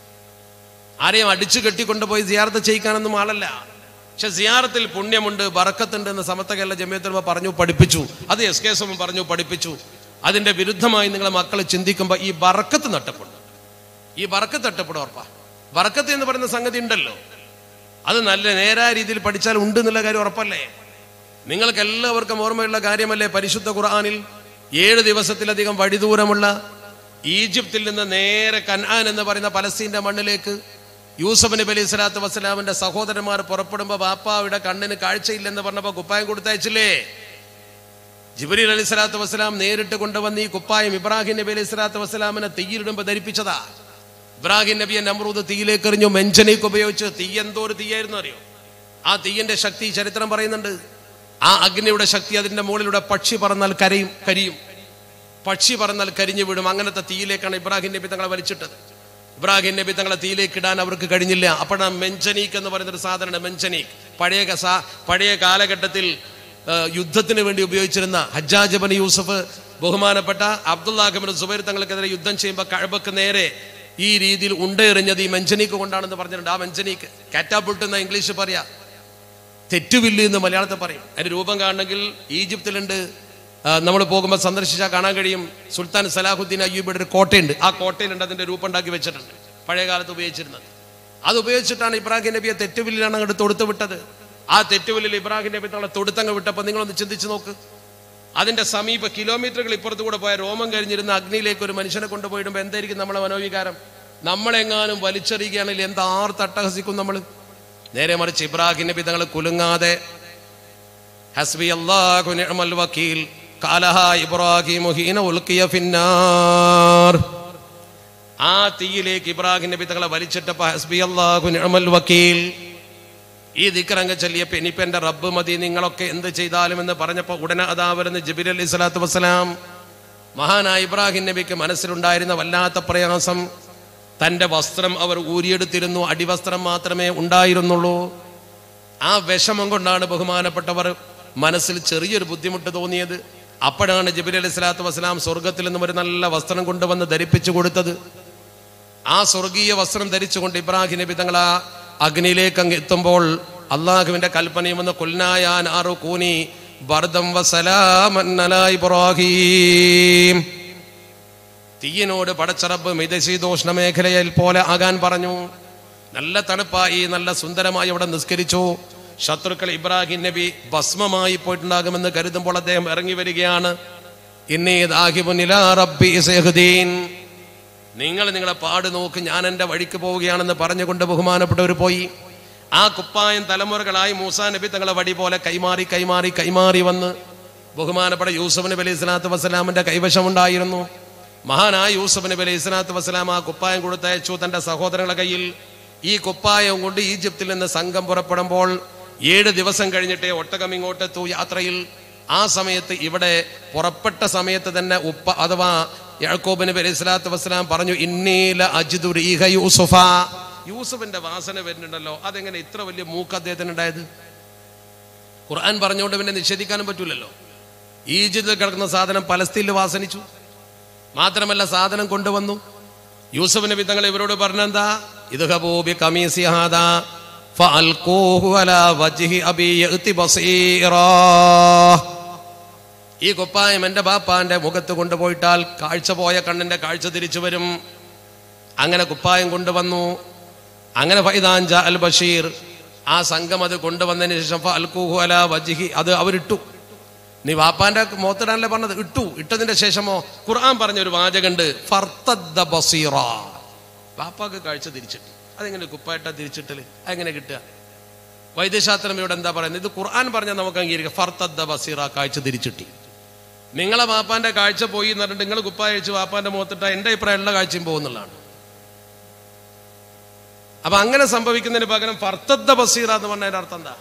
ആരെയും അടിച്ചു കെട്ടിക്കൊണ്ടുപോയി സിയാറത്ത് ചെയ്യിക്കാനൊന്നും ആളല്ല. പക്ഷെ സിയാറത്തിൽ പുണ്യമുണ്ട്, ബറക്കത്തുണ്ട് എന്ന് സമത്ത കേരള ജമിയത്തുൽ പറഞ്ഞു, പഠിപ്പിച്ചു. അത് SKSM പറഞ്ഞു, പഠിപ്പിച്ചു. അതിന്റെ വിരുദ്ധമായി നിങ്ങളെ മക്കൾ ചിന്തിക്കുമ്പോൾ ഈ ബറക്കത്ത് നഷ്ടപ്പെടും. ഈ ബറക്കത്ത് നഷ്ടപ്പെടും ഉറപ്പാ. ബറക്കത്ത് എന്ന് പറയുന്ന സംഗതി ഉണ്ടല്ലോ, അത് നല്ല നേരായ രീതിയിൽ പഠിച്ചാൽ ഉണ്ട് എന്നുള്ള കാര്യം ഉറപ്പല്ലേ? നിങ്ങൾക്ക് എല്ലാവർക്കും ഓർമ്മയുള്ള കാര്യമല്ലേ? പരിശുദ്ധ ഖുർആനിൽ 7 ദിവസത്തിലധികം വഴിദൂരമുള്ള ഈജിപ്തിൽ നിന്ന് നേരെ കനാൻ എന്ന് പറയുന്ന പലസ്തീന്റെ മണ്ണിലേക്ക് യൂസഫ് നബി അലൈഹി സ്വലാത്തു വസ്സലാമിന്റെ സഹോദരന്മാർ പുറപ്പെടുമ്പോൾ ബാപ്പാവിടെ കണ്ണിന് കാഴ്ചയില്ലെന്ന് പറഞ്ഞപ്പോൾ കുപ്പായം കൊടുത്തയച്ചില്ലേ? ജിബ്രീൽ അലൈഹി സ്വലാത്തു വസ്സലാം നേരിട്ട് കൊണ്ടുവന്ന് ഈ കുപ്പായം ഇബ്രാഹിം നബി അലൈഹി സ്വലാത്തു വസ്സലാമിനെ തീയിലിടുമ്പോൾ ധരിപ്പിച്ചതാ. ഇബ്രാഹിം നബിയെ നമ്രൂദ് തീയിലേക്ക് എറിഞ്ഞു, മെഞ്ചനീക്ക് ഉപയോഗിച്ച്. തീ എന്തോ ഒരു തീയായിരുന്നു അറിയോ? ആ തീയിന്റെ ശക്തി ചരിത്രം പറയുന്നുണ്ട്. ആ അഗ്നിയുടെ ശക്തി, അതിന്റെ മുകളിലൂടെ പക്ഷി പറന്നാൽ കരിയും, പക്ഷി പറന്നാൽ കരിഞ്ഞു വീടും. അങ്ങനത്തെ തീയിലേക്കാണ് ഇബ്രാഹിം നബി തങ്ങളെ വലിച്ചിട്ടത്. ഇബ്രാഹിം നബി തങ്ങളെ തീയിലേക്ക് ഇടാൻ അവർക്ക് കഴിഞ്ഞില്ല. അപ്പോഴാണ് മെഞ്ചനീക്ക് എന്ന് പറയുന്നൊരു സാധനം. മെഞ്ചനീക്ക് പഴയ കാലഘട്ടത്തിൽ യുദ്ധത്തിന് വേണ്ടി ഉപയോഗിച്ചിരുന്ന ഹജ്ജാജ് ബിൻ യൂസഫ്, ബഹുമാനപ്പെട്ട അബ്ദുല്ലാഹ് ബിൻ സുബൈർ തങ്ങൾക്കെതിരെ യുദ്ധം ചെയ്യുമ്പോൾ കഅബക്ക് നേരെ ഈ രീതിയിൽ ഉണ്ടെറിഞ്ഞത് ഈ മെഞ്ചനീക്ക് കൊണ്ടാണെന്ന് പറഞ്ഞിട്ടുണ്ട്. ആ മെഞ്ചനീക്ക് കാറ്റാപുൾട്ട് എന്ന ഇംഗ്ലീഷ് പറയാ, തെറ്റുവില്ല് എന്ന് മലയാളത്തിൽ പറയും. അതിന്റെ രൂപം കാണണമെങ്കിൽ ഈജിപ്തിലുണ്ട്. നമ്മൾ പോകുമ്പോൾ സന്ദർശിച്ചാൽ കാണാൻ കഴിയും. സുൽത്താൻ സലാഹുദ്ദീൻ അയ്യൂബിയുടെ ഒരു കോട്ടയുണ്ട്. ആ കോട്ടയിലുണ്ട് അതിന്റെ രൂപം ഉണ്ടാക്കി വെച്ചിട്ടുണ്ട്, പഴയ കാലത്ത് ഉപയോഗിച്ചിരുന്നത്. അത് ഉപയോഗിച്ചിട്ടാണ് ഇബ്രാഹിം നബിയെ തെറ്റുവില്ലിലാണ് അങ്ങോട്ട് തൊടുത്ത് വിട്ടത്. ആ തെറ്റുവില്ലിൽ ഇബ്രാഹിം നബി തങ്ങളെ തൊടുത്തങ്ങ് വിട്ടപ്പോൾ നിങ്ങളൊന്ന് ചിന്തിച്ച് നോക്ക്. അതിന്റെ സമീപ കിലോമീറ്ററുകൾ ഇപ്പുറത്ത് കൂടെ പോയ രോമം കഴിഞ്ഞിരുന്ന അഗ്നിയിലേക്ക് ഒരു മനുഷ്യനെ കൊണ്ടുപോയിടുമ്പോൾ എന്തായിരിക്കും നമ്മളെ മനോവികാരം? നമ്മളെങ്ങാനും വലിച്ചെറിയുകയാണെങ്കിൽ എന്താർ തട്ടഹസിക്കും നമ്മൾ? നേരെ മറിച്ച് ഇബ്രാഹിം നബി തങ്ങൾ കുലുങ്ങാതെ ഹസ്ബി അല്ലാഹു നിഅമൽ വക്കീൽ ഖാലഹാ ഇബ്രാഹിമു ഹീന ഉൽഖിയ ഫിന്നാർ. ആ തീയിലേക്ക് ഇബ്രാഹിം നബി തങ്ങളെ വലിച്ചിട്ടപ്പോൾ ഹസ്ബി അല്ലാഹു നിഅമൽ വക്കീൽ ഈ ദിക്റങ്ങ് ചൊല്ലിയപ്പോൾ ഇനിയിപ്പോൾ എൻ്റെ റബ്ബ് മതി, നിങ്ങളൊക്കെ എന്ത് ചെയ്താലും എന്ന് പറഞ്ഞപ്പോൾ ഉടനെ അതാ വരുന്ന ജിബ്രീൽ അലൈഹി സ്വലാത്തു വസ്സലാം. മഹാനായ ഇബ്രാഹിം നബിക്ക് മനസ്സിലുണ്ടായിരുന്ന വല്ലാത്ത പ്രയാസം. തൻ്റെ വസ്ത്രം അവർ ഊരിയെടുത്തിരുന്നു, അടിവസ്ത്രം മാത്രമേ ഉണ്ടായിരുന്നുള്ളൂ. ആ വിഷമം കൊണ്ടാണ് ബഹുമാനപ്പെട്ടവർ മനസ്സിൽ ചെറിയൊരു ബുദ്ധിമുട്ട് തോന്നിയത്. അപ്പോഴാണ് ജിബ്രീൽ അലൈഹി സ്വലാത്തു വസ്സലാം സ്വർഗത്തിൽ നിന്നും ഒരു നല്ല വസ്ത്രം കൊണ്ടുവന്ന് ധരിപ്പിച്ചു കൊടുത്തത്. ആ സ്വർഗീയ വസ്ത്രം ധരിച്ചുകൊണ്ട് ഇബ്രാഹിം നബി തങ്ങൾ ആ അഗ്നിയിലേക്ക് അങ്ങ് എത്തുമ്പോൾ അള്ളാഹുവിന്റെ കൽപ്പനയും വന്ന് ഖുൽനായാൻ ആറു കൂനി ബർദം വസലാമൻ അലാ ഇബ്രാഹിം. തീയിനോട് പടച്ചറബ് മിതശീതോഷ്ണ മേഖലയിൽ പോലെ ആകാൻ പറഞ്ഞു. നല്ല തണുപ്പായി, നല്ല സുന്ദരമായി അവിടെ നിസ്കരിച്ചു. ശത്രുക്കൾ ഇബ്രാഹിം നബി ഭസ്മമായി പോയിട്ടുണ്ടാകുമെന്ന് കരുതുമ്പോൾ അദ്ദേഹം ഇറങ്ങി വരികയാണ്. ഇന്നീ ദാഹിബുൻ ഇലാ റബ്ബി സയഹ്ദീൻ. നിങ്ങൾ നിങ്ങളെ പാട് നോക്ക്, ഞാൻ എൻ്റെ വഴിക്ക് പോവുകയാണെന്ന് പറഞ്ഞുകൊണ്ട് ബഹുമാനപ്പെട്ടവർ പോയി. ആ കുപ്പായം തലമുറകളായി മൂസാ നബി തങ്ങളെ വടി പോലെ കൈമാറി കൈമാറി കൈമാറി വന്ന് ബഹുമാനപ്പെട്ട യൂസുഫ് നബി അലൈഹി സ്വലാത്തു വസ്സലാമിന്റെ കൈവശമുണ്ടായിരുന്നു. മഹാനായ യൂസുഫ് നബി അലൈഹി സ്വലാത്തു വസ്സലാം ആ കുപ്പായം കൊടുത്തയച്ചു തന്റെ സഹോദരങ്ങളുടെ കയ്യിൽ. ഈ കുപ്പായം കൊണ്ട് ഈജിപ്തിൽ നിന്ന് സംഘം പുറപ്പെടുമ്പോൾ 7 ദിവസം കഴിഞ്ഞിട്ടേ ഒട്ടകം ഇങ്ങോട്ടെത്തു യാത്രയിൽ. ആ സമയത്ത് ഇവിടെ പുറപ്പെട്ട സമയത്ത് തന്നെ അഥവാ യാക്കൂബ് നബി അലൈഹി സ്വലാത്തു വസ്സലാം പറഞ്ഞു, ഇന്നീല അജ്ദു റീഹ യൂസുഫ. യൂസുഫിന്റെ വാസന വരുന്നുണ്ടല്ലോ, അതെങ്ങനെ ഇത്ര വലിയ മൂക്ക് അദ്ദേഹത്തിന് ഉണ്ടായത്? ഖുർആൻ പറഞ്ഞുകൊണ്ട് പിന്നെ നിഷേധിക്കാനും പറ്റൂലല്ലോ. ഈജിപ്തിൽ കിടക്കുന്ന സാധനം പലസ്തീനിൽ വാസനിച്ചു. മാത്രമല്ല സാധനം കൊണ്ടുവന്നു. യൂസുഫ് നബി തങ്ങൾ ഇവരോട് പറഞ്ഞെന്താ, ഇദ്ഹബൂ ബിഖമീസി ഹാദാ ഫഅൽഖൂഹു അലാ വജ്ഹി അബീ യഅതി ബസീറാ. ഈ കുപ്പായം എൻ്റെ ബാപ്പാന്റെ മുഖത്ത് കൊണ്ടുപോയിട്ടാൽ കാഴ്ച പോയ കണ്ണിന്റെ കാഴ്ച തിരിച്ചു വരും. അങ്ങനെ കുപ്പായം കൊണ്ടുവന്നു. അങ്ങനെ ഫൈദാൻ ജാ അൽ ബഷീർ, ആ സംഘം അത് കൊണ്ടുവന്നതിന് ശേഷം ഫഅൽഖൂഹു അലാ വജ്ഹി, അത് അവരിട്ടു. നീ വാപ്പാന്റെ മുഖത്തിടാനല്ലേ പറഞ്ഞത്, ഇട്ടു. ഇട്ടതിന്റെ ശേഷമോ ഖുർആൻ പറഞ്ഞൊരു വാചകണ്ട്, ഫർത്തദ്ദ ബസീറ. വാപ്പാക്ക് കാഴ്ച തിരിച്ചിട്ട്. അതെങ്ങനെ കുപ്പായിട്ട തിരിച്ചിട്ടല് അതെങ്ങനെ കിട്ടുക? വൈദ്യശാസ്ത്രം ഇവിടെ എന്താ പറയുന്നത്? ഇത് ഖുർആൻ പറഞ്ഞാൽ നമുക്ക് അംഗീകരിക്കാം. ഫർത്തദ്ദ ബസീറ, കാഴ്ച തിരിച്ചിട്ടി. നിങ്ങളെ വാപ്പാന്റെ കാഴ്ച പോയി എന്ന് പറഞ്ഞിട്ട് നിങ്ങൾ കുപ്പായ അഴിച്ച് വാപ്പാന്റെ മുഖത്തിട്ട എൻ്റെ അഭിപ്രായം എല്ലാ കാഴ്ചയും പോകുന്നുള്ളതാണ്. അപ്പൊ അങ്ങനെ സംഭവിക്കുന്നതിന് പകരം ഫർത്തദ്ദ ബസീറ എന്ന് പറഞ്ഞതിന്റെ അർത്ഥം എന്താ?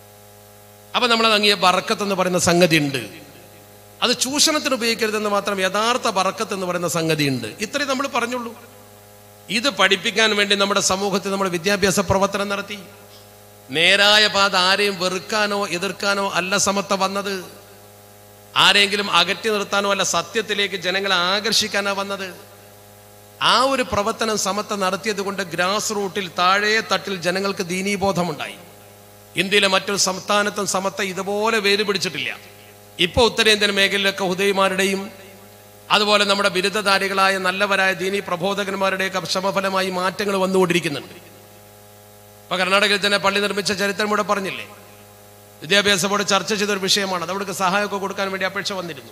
അപ്പൊ നമ്മളത് അങ്ങിയ ബറക്കത്ത് എന്ന് പറയുന്ന സംഗതി ഉണ്ട്. അത് ചൂഷണത്തിന് ഉപയോഗിക്കരുതെന്ന് മാത്രം, യഥാർത്ഥ ബറക്കത്ത് എന്ന് പറയുന്ന സംഗതി ഉണ്ട്. ഇത്രയും നമ്മൾ പറഞ്ഞുള്ളൂ. ഇത് പഠിപ്പിക്കാൻ വേണ്ടി നമ്മുടെ സമൂഹത്തിൽ നമ്മൾ വിദ്യാഭ്യാസ പ്രവർത്തനം നടത്തി. നേരായ പാത ആരെയും വെറുക്കാനോ എതിർക്കാനോ അല്ല സമത്വ വന്നത്. ആരെങ്കിലും അകറ്റി നിർത്താനോ അല്ല, സത്യത്തിലേക്ക് ജനങ്ങളെ ആകർഷിക്കാനോ വന്നത്. ആ ഒരു പ്രവർത്തനം സമത്വ നടത്തിയത് കൊണ്ട് ഗ്രാസ് റൂട്ടിൽ താഴെ തട്ടിൽ ജനങ്ങൾക്ക് ദീനീബോധമുണ്ടായി. ഇന്ത്യയിലെ മറ്റൊരു സംസ്ഥാനത്തും സമത്വ ഇതുപോലെ വേര് പിടിച്ചിട്ടില്ല. ഇപ്പോൾ ഉത്തരേന്ത്യൻ മേഖലയിലൊക്കെ ഹുദൈമാരുടെയും അതുപോലെ നമ്മുടെ ബിരുദധാരികളായ നല്ലവരായ ദീനീ പ്രബോധകന്മാരുടെയൊക്കെ ശ്രമഫലമായി മാറ്റങ്ങൾ വന്നുകൊണ്ടിരിക്കുന്നുണ്ട്. ഇപ്പൊ കർണാടകയിൽ തന്നെ പള്ളി നിർമ്മിച്ച ചരിത്രം ഇവിടെ പറഞ്ഞില്ലേ? വിദ്യാഭ്യാസ ബോർഡ് ചർച്ച ചെയ്തൊരു വിഷയമാണ്. അതവർക്ക് സഹായമൊക്കെ കൊടുക്കാൻ വേണ്ടി അപേക്ഷ വന്നിരുന്നു.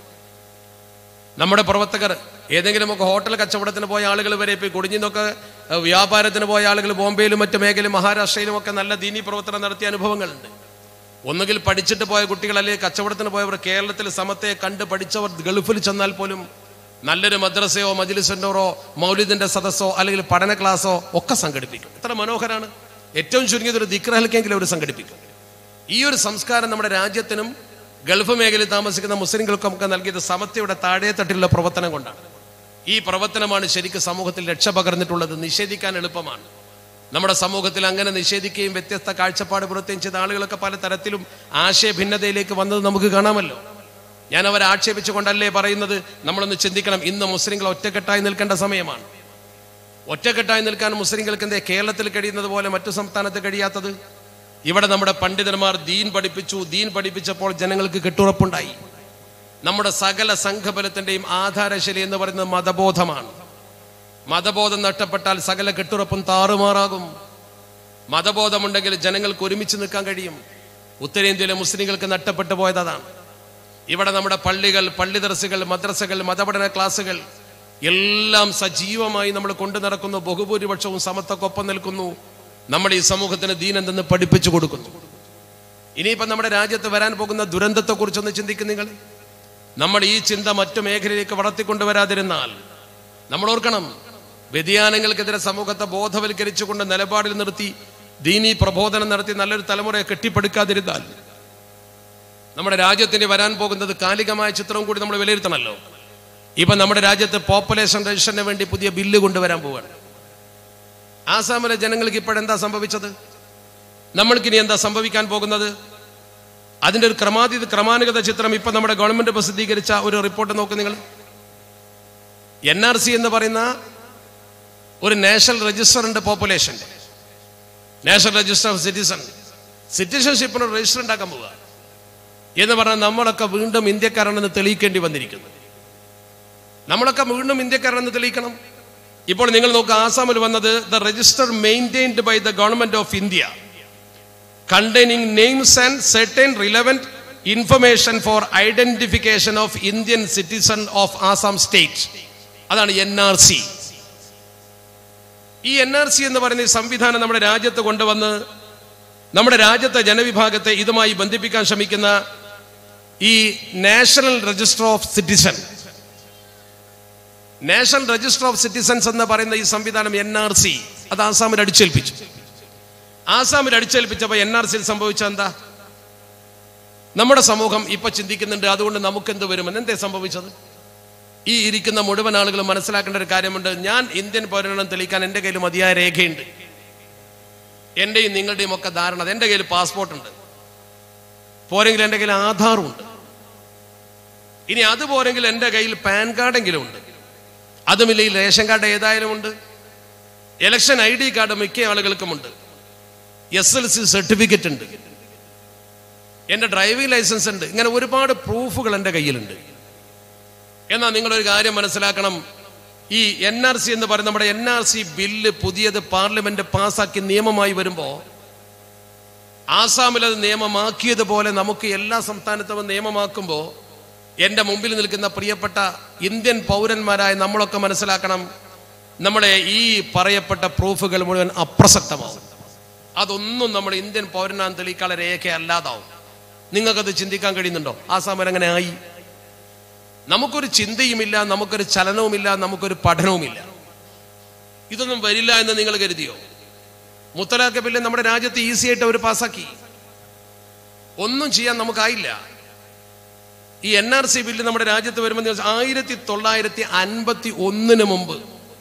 നമ്മുടെ പ്രവർത്തകർ ഏതെങ്കിലുമൊക്കെ ഹോട്ടൽ കച്ചവടത്തിന് പോയ ആളുകൾ വരെ ഇപ്പോൾ കുടിഞ്ഞിന്നൊക്കെ വ്യാപാരത്തിന് പോയ ആളുകൾ ബോംബെയിലും മറ്റു മേഖലയിലും മഹാരാഷ്ട്രയിലും ഒക്കെ നല്ല ദീനീ പ്രവർത്തനം നടത്തിയ അനുഭവങ്ങളുണ്ട്. ഒന്നുകിൽ പഠിച്ചിട്ട് പോയ കുട്ടികൾ അല്ലെങ്കിൽ കച്ചവടത്തിന് പോയവർ കേരളത്തിൽ സമത്തെ കണ്ട് പഠിച്ചവർ ഗൾഫിൽ ചെന്നാൽ പോലും നല്ലൊരു മദ്രസയോ മജ്‌ലിസ് സെന്ററോ മൗലിദിന്റെ സദസ്സോ അല്ലെങ്കിൽ പഠന ക്ലാസ്സോ ഒക്കെ സംഘടിപ്പിക്കും. എത്ര മനോഹരമാണ്! ഏറ്റവും ചുരുങ്ങിയതൊരു ദിക്ർ ഹൽക്കെങ്കിലും അവർ സംഘടിപ്പിക്കും. ഈ ഒരു സംസ്കാരം നമ്മുടെ രാജ്യത്തിനും ഗൾഫ് മേഖലയിൽ താമസിക്കുന്ന മുസ്ലിങ്ങൾക്കൊക്കെ നൽകിയത് സമത്വയുടെ താഴെ തട്ടിലുള്ള പ്രവർത്തനം കൊണ്ടാണ്. ഈ പ്രവർത്തനമാണ് ശരിക്കും സമൂഹത്തിൽ രക്ഷ പകർന്നിട്ടുള്ളത്. നിഷേധിക്കാൻ എളുപ്പമാണ്. നമ്മുടെ സമൂഹത്തിൽ അങ്ങനെ നിഷേധിക്കുകയും വ്യത്യസ്ത കാഴ്ചപ്പാട് പുറത്തുകയും ചെയ്ത ആളുകളൊക്കെ പല തരത്തിലും ആശയഭിന്നതയിലേക്ക് വന്നത് നമുക്ക് കാണാമല്ലോ. ഞാൻ അവരെ ആക്ഷേപിച്ചുകൊണ്ടല്ലേ പറയുന്നത്. നമ്മളൊന്ന് ചിന്തിക്കണം. ഇന്ന് മുസ്ലിങ്ങൾ ഒറ്റക്കെട്ടായി നിൽക്കേണ്ട സമയമാണ്. ഒറ്റക്കെട്ടായി നിൽക്കാൻ മുസ്ലിങ്ങൾക്ക് എന്തേ കേരളത്തിൽ കഴിയുന്നത് പോലെ മറ്റു സംസ്ഥാനത്ത് കഴിയാത്തത്? ഇവിടെ നമ്മുടെ പണ്ഡിതന്മാർ ദീൻ പഠിപ്പിച്ചു. ദീൻ പഠിപ്പിച്ചപ്പോൾ ജനങ്ങൾക്ക് കെട്ടുറപ്പുണ്ടായി. നമ്മുടെ സകല സംഘബലത്തിന്റെയും ആധാരശില എന്ന് പറയുന്നത് മതബോധമാണ്. മതബോധം നഷ്ടപ്പെട്ടാൽ സകല കെട്ടുറപ്പും താറുമാറാകും. മതബോധമുണ്ടെങ്കിൽ ജനങ്ങൾക്ക് ഒരുമിച്ച് നിൽക്കാൻ കഴിയും. ഉത്തരേന്ത്യയിലെ മുസ്ലിങ്ങൾക്ക് നഷ്ടപ്പെട്ടു പോയതാണ്. ഇവിടെ നമ്മുടെ പള്ളികൾ, പള്ളി ദർസുകൾ, മദ്രസകൾ, മതപഠന ക്ലാസുകൾ എല്ലാം സജീവമായി നമ്മൾ കൊണ്ടു നടക്കുന്നു. ബഹുഭൂരിപക്ഷവും സമത്വക്കൊപ്പം നിൽക്കുന്നു. നമ്മൾ ഈ സമൂഹത്തിന് ദീൻ എന്തെന്ന് പഠിപ്പിച്ചു കൊടുക്കുന്നു. ഇനിയിപ്പം നമ്മുടെ രാജ്യത്ത് വരാൻ പോകുന്ന ദുരന്തത്തെക്കുറിച്ചൊന്ന് ചിന്തിക്കും നിങ്ങൾ. നമ്മൾ ഈ ചിന്ത മറ്റു മേഖലയിലേക്ക് വളർത്തിക്കൊണ്ടുവരാതിരുന്നാൽ നമ്മൾ ഓർക്കണം, വ്യതിയാനങ്ങൾക്കെതിരെ സമൂഹത്തെ ബോധവൽക്കരിച്ചുകൊണ്ട് നിലപാടിൽ നിർത്തി ദീനീ പ്രബോധനം നടത്തി നല്ലൊരു തലമുറയെ കെട്ടിപ്പടുക്കാതിരുന്നാൽ നമ്മുടെ രാജ്യത്തിന് വരാൻ പോകുന്നത് കാലികമായ ചിത്രവും കൂടി നമ്മൾ വിലയിരുത്തണമല്ലോ. ഇപ്പം നമ്മുടെ രാജ്യത്ത് പോപ്പുലേഷൻ രജിസ്റ്ററിന് വേണ്ടി പുതിയ ബില്ല് കൊണ്ടുവരാൻ പോവുകയാണ്. ആസാമിലെ ജനങ്ങൾക്ക് ഇപ്പോഴെന്താ സംഭവിച്ചത്? നമ്മൾക്കിനി എന്താ സംഭവിക്കാൻ പോകുന്നത്? അതിൻ്റെ ഒരു ക്രമാനുഗത ചിത്രം ഇപ്പം നമ്മുടെ ഗവൺമെൻറ് പ്രസിദ്ധീകരിച്ച ഒരു റിപ്പോർട്ട് നോക്ക് നിങ്ങൾ. NRC എന്ന് പറയുന്ന ഒരു നാഷണൽ രജിസ്റ്റർ ഉണ്ട് പോപ്പുലേഷൻ്റെ, നാഷണൽ രജിസ്റ്റർ ഓഫ് സിറ്റിസൺഷിപ്പിന് രജിസ്റ്റർ ഉണ്ടാക്കാൻ പോവുക എന്ന് പറഞ്ഞാൽ നമ്മളൊക്കെ വീണ്ടും ഇന്ത്യക്കാരാണെന്ന് തെളിയിക്കേണ്ടി വന്നിരിക്കുന്നു. നമ്മളൊക്കെ വീണ്ടും ഇന്ത്യക്കാരാണെന്ന് തെളിയിക്കണം. ഇപ്പോൾ നിങ്ങൾ നോക്കുക, ആസാമിൽ വന്നത് the register maintained by the government of India containing names and certain relevant information for identification of Indian citizen of Assam state. അതാണ് NRC. ഈ NRC എന്ന് പറയുന്ന ഈ സംവിധാനം നമ്മുടെ രാജ്യത്ത് കൊണ്ടുവന്ന് നമ്മുടെ രാജ്യത്തെ ജനവിഭാഗത്തെ ഇതുമായി ബന്ധിപ്പിക്കാൻ ശ്രമിക്കുന്ന ഈ നാഷണൽ രജിസ്റ്റർ ഓഫ് സിറ്റിസൺസ് എന്ന് പറയുന്ന ഈ സംവിധാനം NRC അത് ആസാമിൽ അടിച്ചേൽപ്പിച്ചു. അടിച്ചേൽപ്പിച്ചപ്പോൾ NRCയിൽ സംഭവിച്ച എന്താ? നമ്മുടെ സമൂഹം ഇപ്പൊ ചിന്തിക്കുന്നുണ്ട്, അതുകൊണ്ട് നമുക്കെന്ത് വരുമെന്ന്. എന്തേ സംഭവിച്ചത്? ഈ ഇരിക്കുന്ന മുഴുവൻ ആളുകളും മനസ്സിലാക്കേണ്ട ഒരു കാര്യമുണ്ട്. ഞാൻ ഇന്ത്യൻ പൗരനാണെന്ന് തെളിയിക്കാൻ എൻ്റെ കയ്യിൽ മതിയായ രേഖയുണ്ട്. എൻ്റെയും നിങ്ങളുടെയും ഒക്കെ ധാരണ, എൻ്റെ കയ്യിൽ പാസ്പോർട്ടുണ്ട്, പോരെങ്കിൽ എൻ്റെ കയ്യിൽ ആധാറുണ്ട്. ഇനി അത് പോരെങ്കിൽ എൻ്റെ കയ്യിൽ പാൻ കാർഡെങ്കിലും ഉണ്ട്. അതുമില്ലെങ്കിൽ റേഷൻ കാർഡ് ഏതായാലും ഉണ്ട്. ഇലക്ഷൻ ID കാർഡ് മിക്ക ആളുകൾക്കുമുണ്ട്. SLC സർട്ടിഫിക്കറ്റ് ഉണ്ട്. എൻ്റെ ഡ്രൈവിംഗ് ലൈസൻസ് ഉണ്ട്. ഇങ്ങനെ ഒരുപാട് പ്രൂഫുകൾ എൻ്റെ കയ്യിലുണ്ട്. എന്നാൽ നിങ്ങളൊരു കാര്യം മനസ്സിലാക്കണം, ഈ NRC എന്ന് പറയുന്ന നമ്മുടെ NRC ബില്ല് പുതിയത് പാർലമെന്റ് പാസ്സാക്കി നിയമമായി വരുമ്പോൾ ആസാമിൽ അത് നിയമമാക്കിയതുപോലെ നമുക്ക് എല്ലാ സംസ്ഥാനത്തും നിയമമാക്കുമ്പോൾ എൻ്റെ മുമ്പിൽ നിൽക്കുന്ന പ്രിയപ്പെട്ട ഇന്ത്യൻ പൗരന്മാരായ നമ്മളൊക്കെ മനസ്സിലാക്കണം, നമ്മുടെ ഈ പറയപ്പെട്ട പ്രൂഫുകൾ മുഴുവൻ അപ്രസക്തമാവും. അതൊന്നും നമ്മൾ ഇന്ത്യൻ പൗരനാണെന്ന് തെളിയിക്കാനുള്ള രേഖയല്ലാതാവും. നിങ്ങൾക്കത് ചിന്തിക്കാൻ കഴിയുന്നുണ്ടോ? ആസാമിൽ അങ്ങനെ ആയി. നമുക്കൊരു ചിന്തയുമില്ല, നമുക്കൊരു ചലനവുമില്ല, നമുക്കൊരു പഠനവുമില്ല. ഇതൊന്നും വരില്ല എന്ന് നിങ്ങൾ കരുതിയോ? മുത്തലാഖ് ബില്ല് നമ്മുടെ രാജ്യത്ത് ഈസി ആയിട്ട് അവർ പാസ്സാക്കി. ഒന്നും ചെയ്യാൻ നമുക്കായില്ല. ഈ NRC ബില്ല് നമ്മുടെ രാജ്യത്ത് വരുമ്പോൾ 1951 മുമ്പ്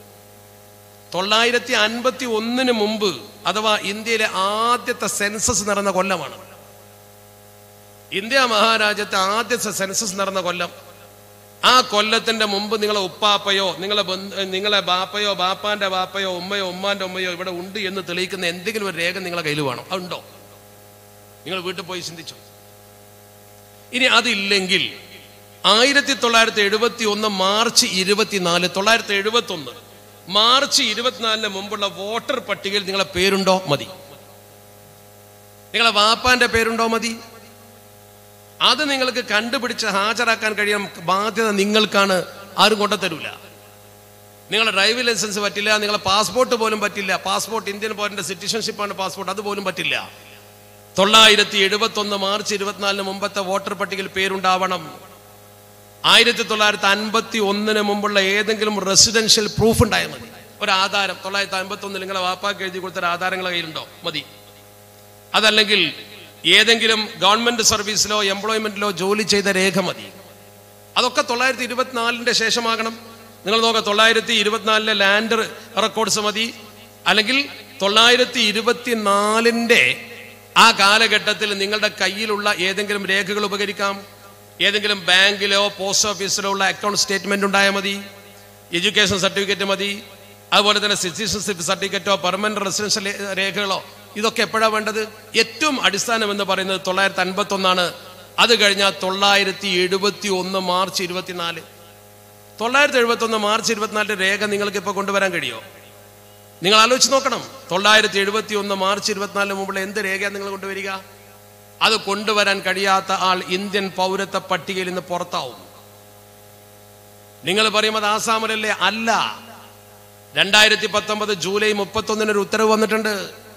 1951 മുമ്പ് അഥവാ ഇന്ത്യയിലെ ആദ്യത്തെ സെൻസസ് നടന്ന കൊല്ലമാണ്. ഇന്ത്യ മഹാരാജ്യത്തെ ആദ്യത്തെ സെൻസസ് നടന്ന കൊല്ലം. ആ കൊല്ലത്തിന്റെ മുമ്പ് നിങ്ങളെ ഉപ്പാപ്പയോ നിങ്ങളെ ബാപ്പയോ ബാപ്പാന്റെ ബാപ്പയോ ഉമ്മയോ ഉമ്മാന്റെ ഉമ്മയോ ഇവിടെ ഉണ്ട് എന്ന് തെളിയിക്കുന്ന എന്തെങ്കിലും ഒരു രേഖ നിങ്ങളെ കയ്യിൽ വേണം. അതുണ്ടോ? നിങ്ങൾ വീട്ടിൽ പോയി ചിന്തിച്ചു. ഇനി അതില്ലെങ്കിൽ 1971 മാർച്ച് 24 1971 മാർച്ച് 24 മുമ്പുള്ള വോട്ടർ പട്ടികയിൽ നിങ്ങളെ പേരുണ്ടോ? മതി. നിങ്ങളെ വാപ്പാന്റെ പേരുണ്ടോ? മതി. അത് നിങ്ങൾക്ക് കണ്ടുപിടിച്ച് ഹാജരാക്കാൻ കഴിയാൻ ബാധ്യത നിങ്ങൾക്കാണ്. ആരും കൊണ്ടുതരൂല. നിങ്ങളുടെ ഡ്രൈവിംഗ് ലൈസൻസ് പറ്റില്ല, നിങ്ങളെ പാസ്പോർട്ട് പോലും പറ്റില്ല. പാസ്പോർട്ട് ഇന്ത്യൻ പൗരന്റെ സിറ്റിസൺഷിപ്പാണ് പാസ്പോർട്ട്, അതുപോലും പറ്റില്ല. 1971 മാർച്ച് 24 മുമ്പത്തെ വോട്ടർ പട്ടികയിൽ പേരുണ്ടാവണം. 1951 മുമ്പുള്ള ഏതെങ്കിലും റെസിഡൻഷ്യൽ പ്രൂഫ് ഉണ്ടായാൽ മതി. ഒരു ആധാരം 1951 നിങ്ങളെ വാപ്പാക്ക് എഴുതി കൊടുത്ത ആധാരങ്ങളെ കയ്യിലുണ്ടോ? മതി. അതല്ലെങ്കിൽ ഏതെങ്കിലും ഗവൺമെന്റ് സർവീസിലോ എംപ്ലോയ്മെന്റിലോ ജോലി ചെയ്ത രേഖ മതി. അതൊക്കെ 1924 ശേഷമാകണം. നിങ്ങൾ നോക്കുക, 1924 ലാൻഡ് റെക്കോർഡ്സ് മതി. അല്ലെങ്കിൽ 1924 ആ കാലഘട്ടത്തിൽ നിങ്ങളുടെ കയ്യിലുള്ള ഏതെങ്കിലും രേഖകൾ ഉപകരിക്കാം. ഏതെങ്കിലും ബാങ്കിലോ പോസ്റ്റ് ഓഫീസിലോ ഉള്ള അക്കൗണ്ട് സ്റ്റേറ്റ്മെന്റ് ഉണ്ടായാൽ മതി. എഡ്യൂക്കേഷൻ സർട്ടിഫിക്കറ്റ് മതി. അതുപോലെ തന്നെ സിറ്റിസൺഷിപ്പ് സർട്ടിഫിക്കറ്റോ പെർമനന്റ് റെസിഡൻഷ്യൽ രേഖകളോ. ഇതൊക്കെ എപ്പോഴാണ് വേണ്ടത്? ഏറ്റവും അടിസ്ഥാനം എന്ന് പറയുന്നത് 1951 അത് കഴിഞ്ഞാൽ 1971 മാർച്ച് 24 1971 മാർച്ച് 24 രേഖ നിങ്ങൾക്ക് ഇപ്പോൾ കൊണ്ടുവരാൻ കഴിയുമോ? നിങ്ങൾ ആലോചിച്ച് നോക്കണം. 1971 മാർച്ച് 24 മുമ്പുള്ള എന്ത് രേഖയാണ് നിങ്ങൾ കൊണ്ടുവരിക? അത് കൊണ്ടുവരാൻ കഴിയാത്ത ആൾ ഇന്ത്യൻ പൗരത്വ പട്ടികയിൽ നിന്ന് പുറത്താവും. നിങ്ങൾ പറയും അത് ആസാമിലല്ലേ? അല്ല. 2019 ജൂലൈ 31 ഒരു ഉത്തരവ് വന്നിട്ടുണ്ട്.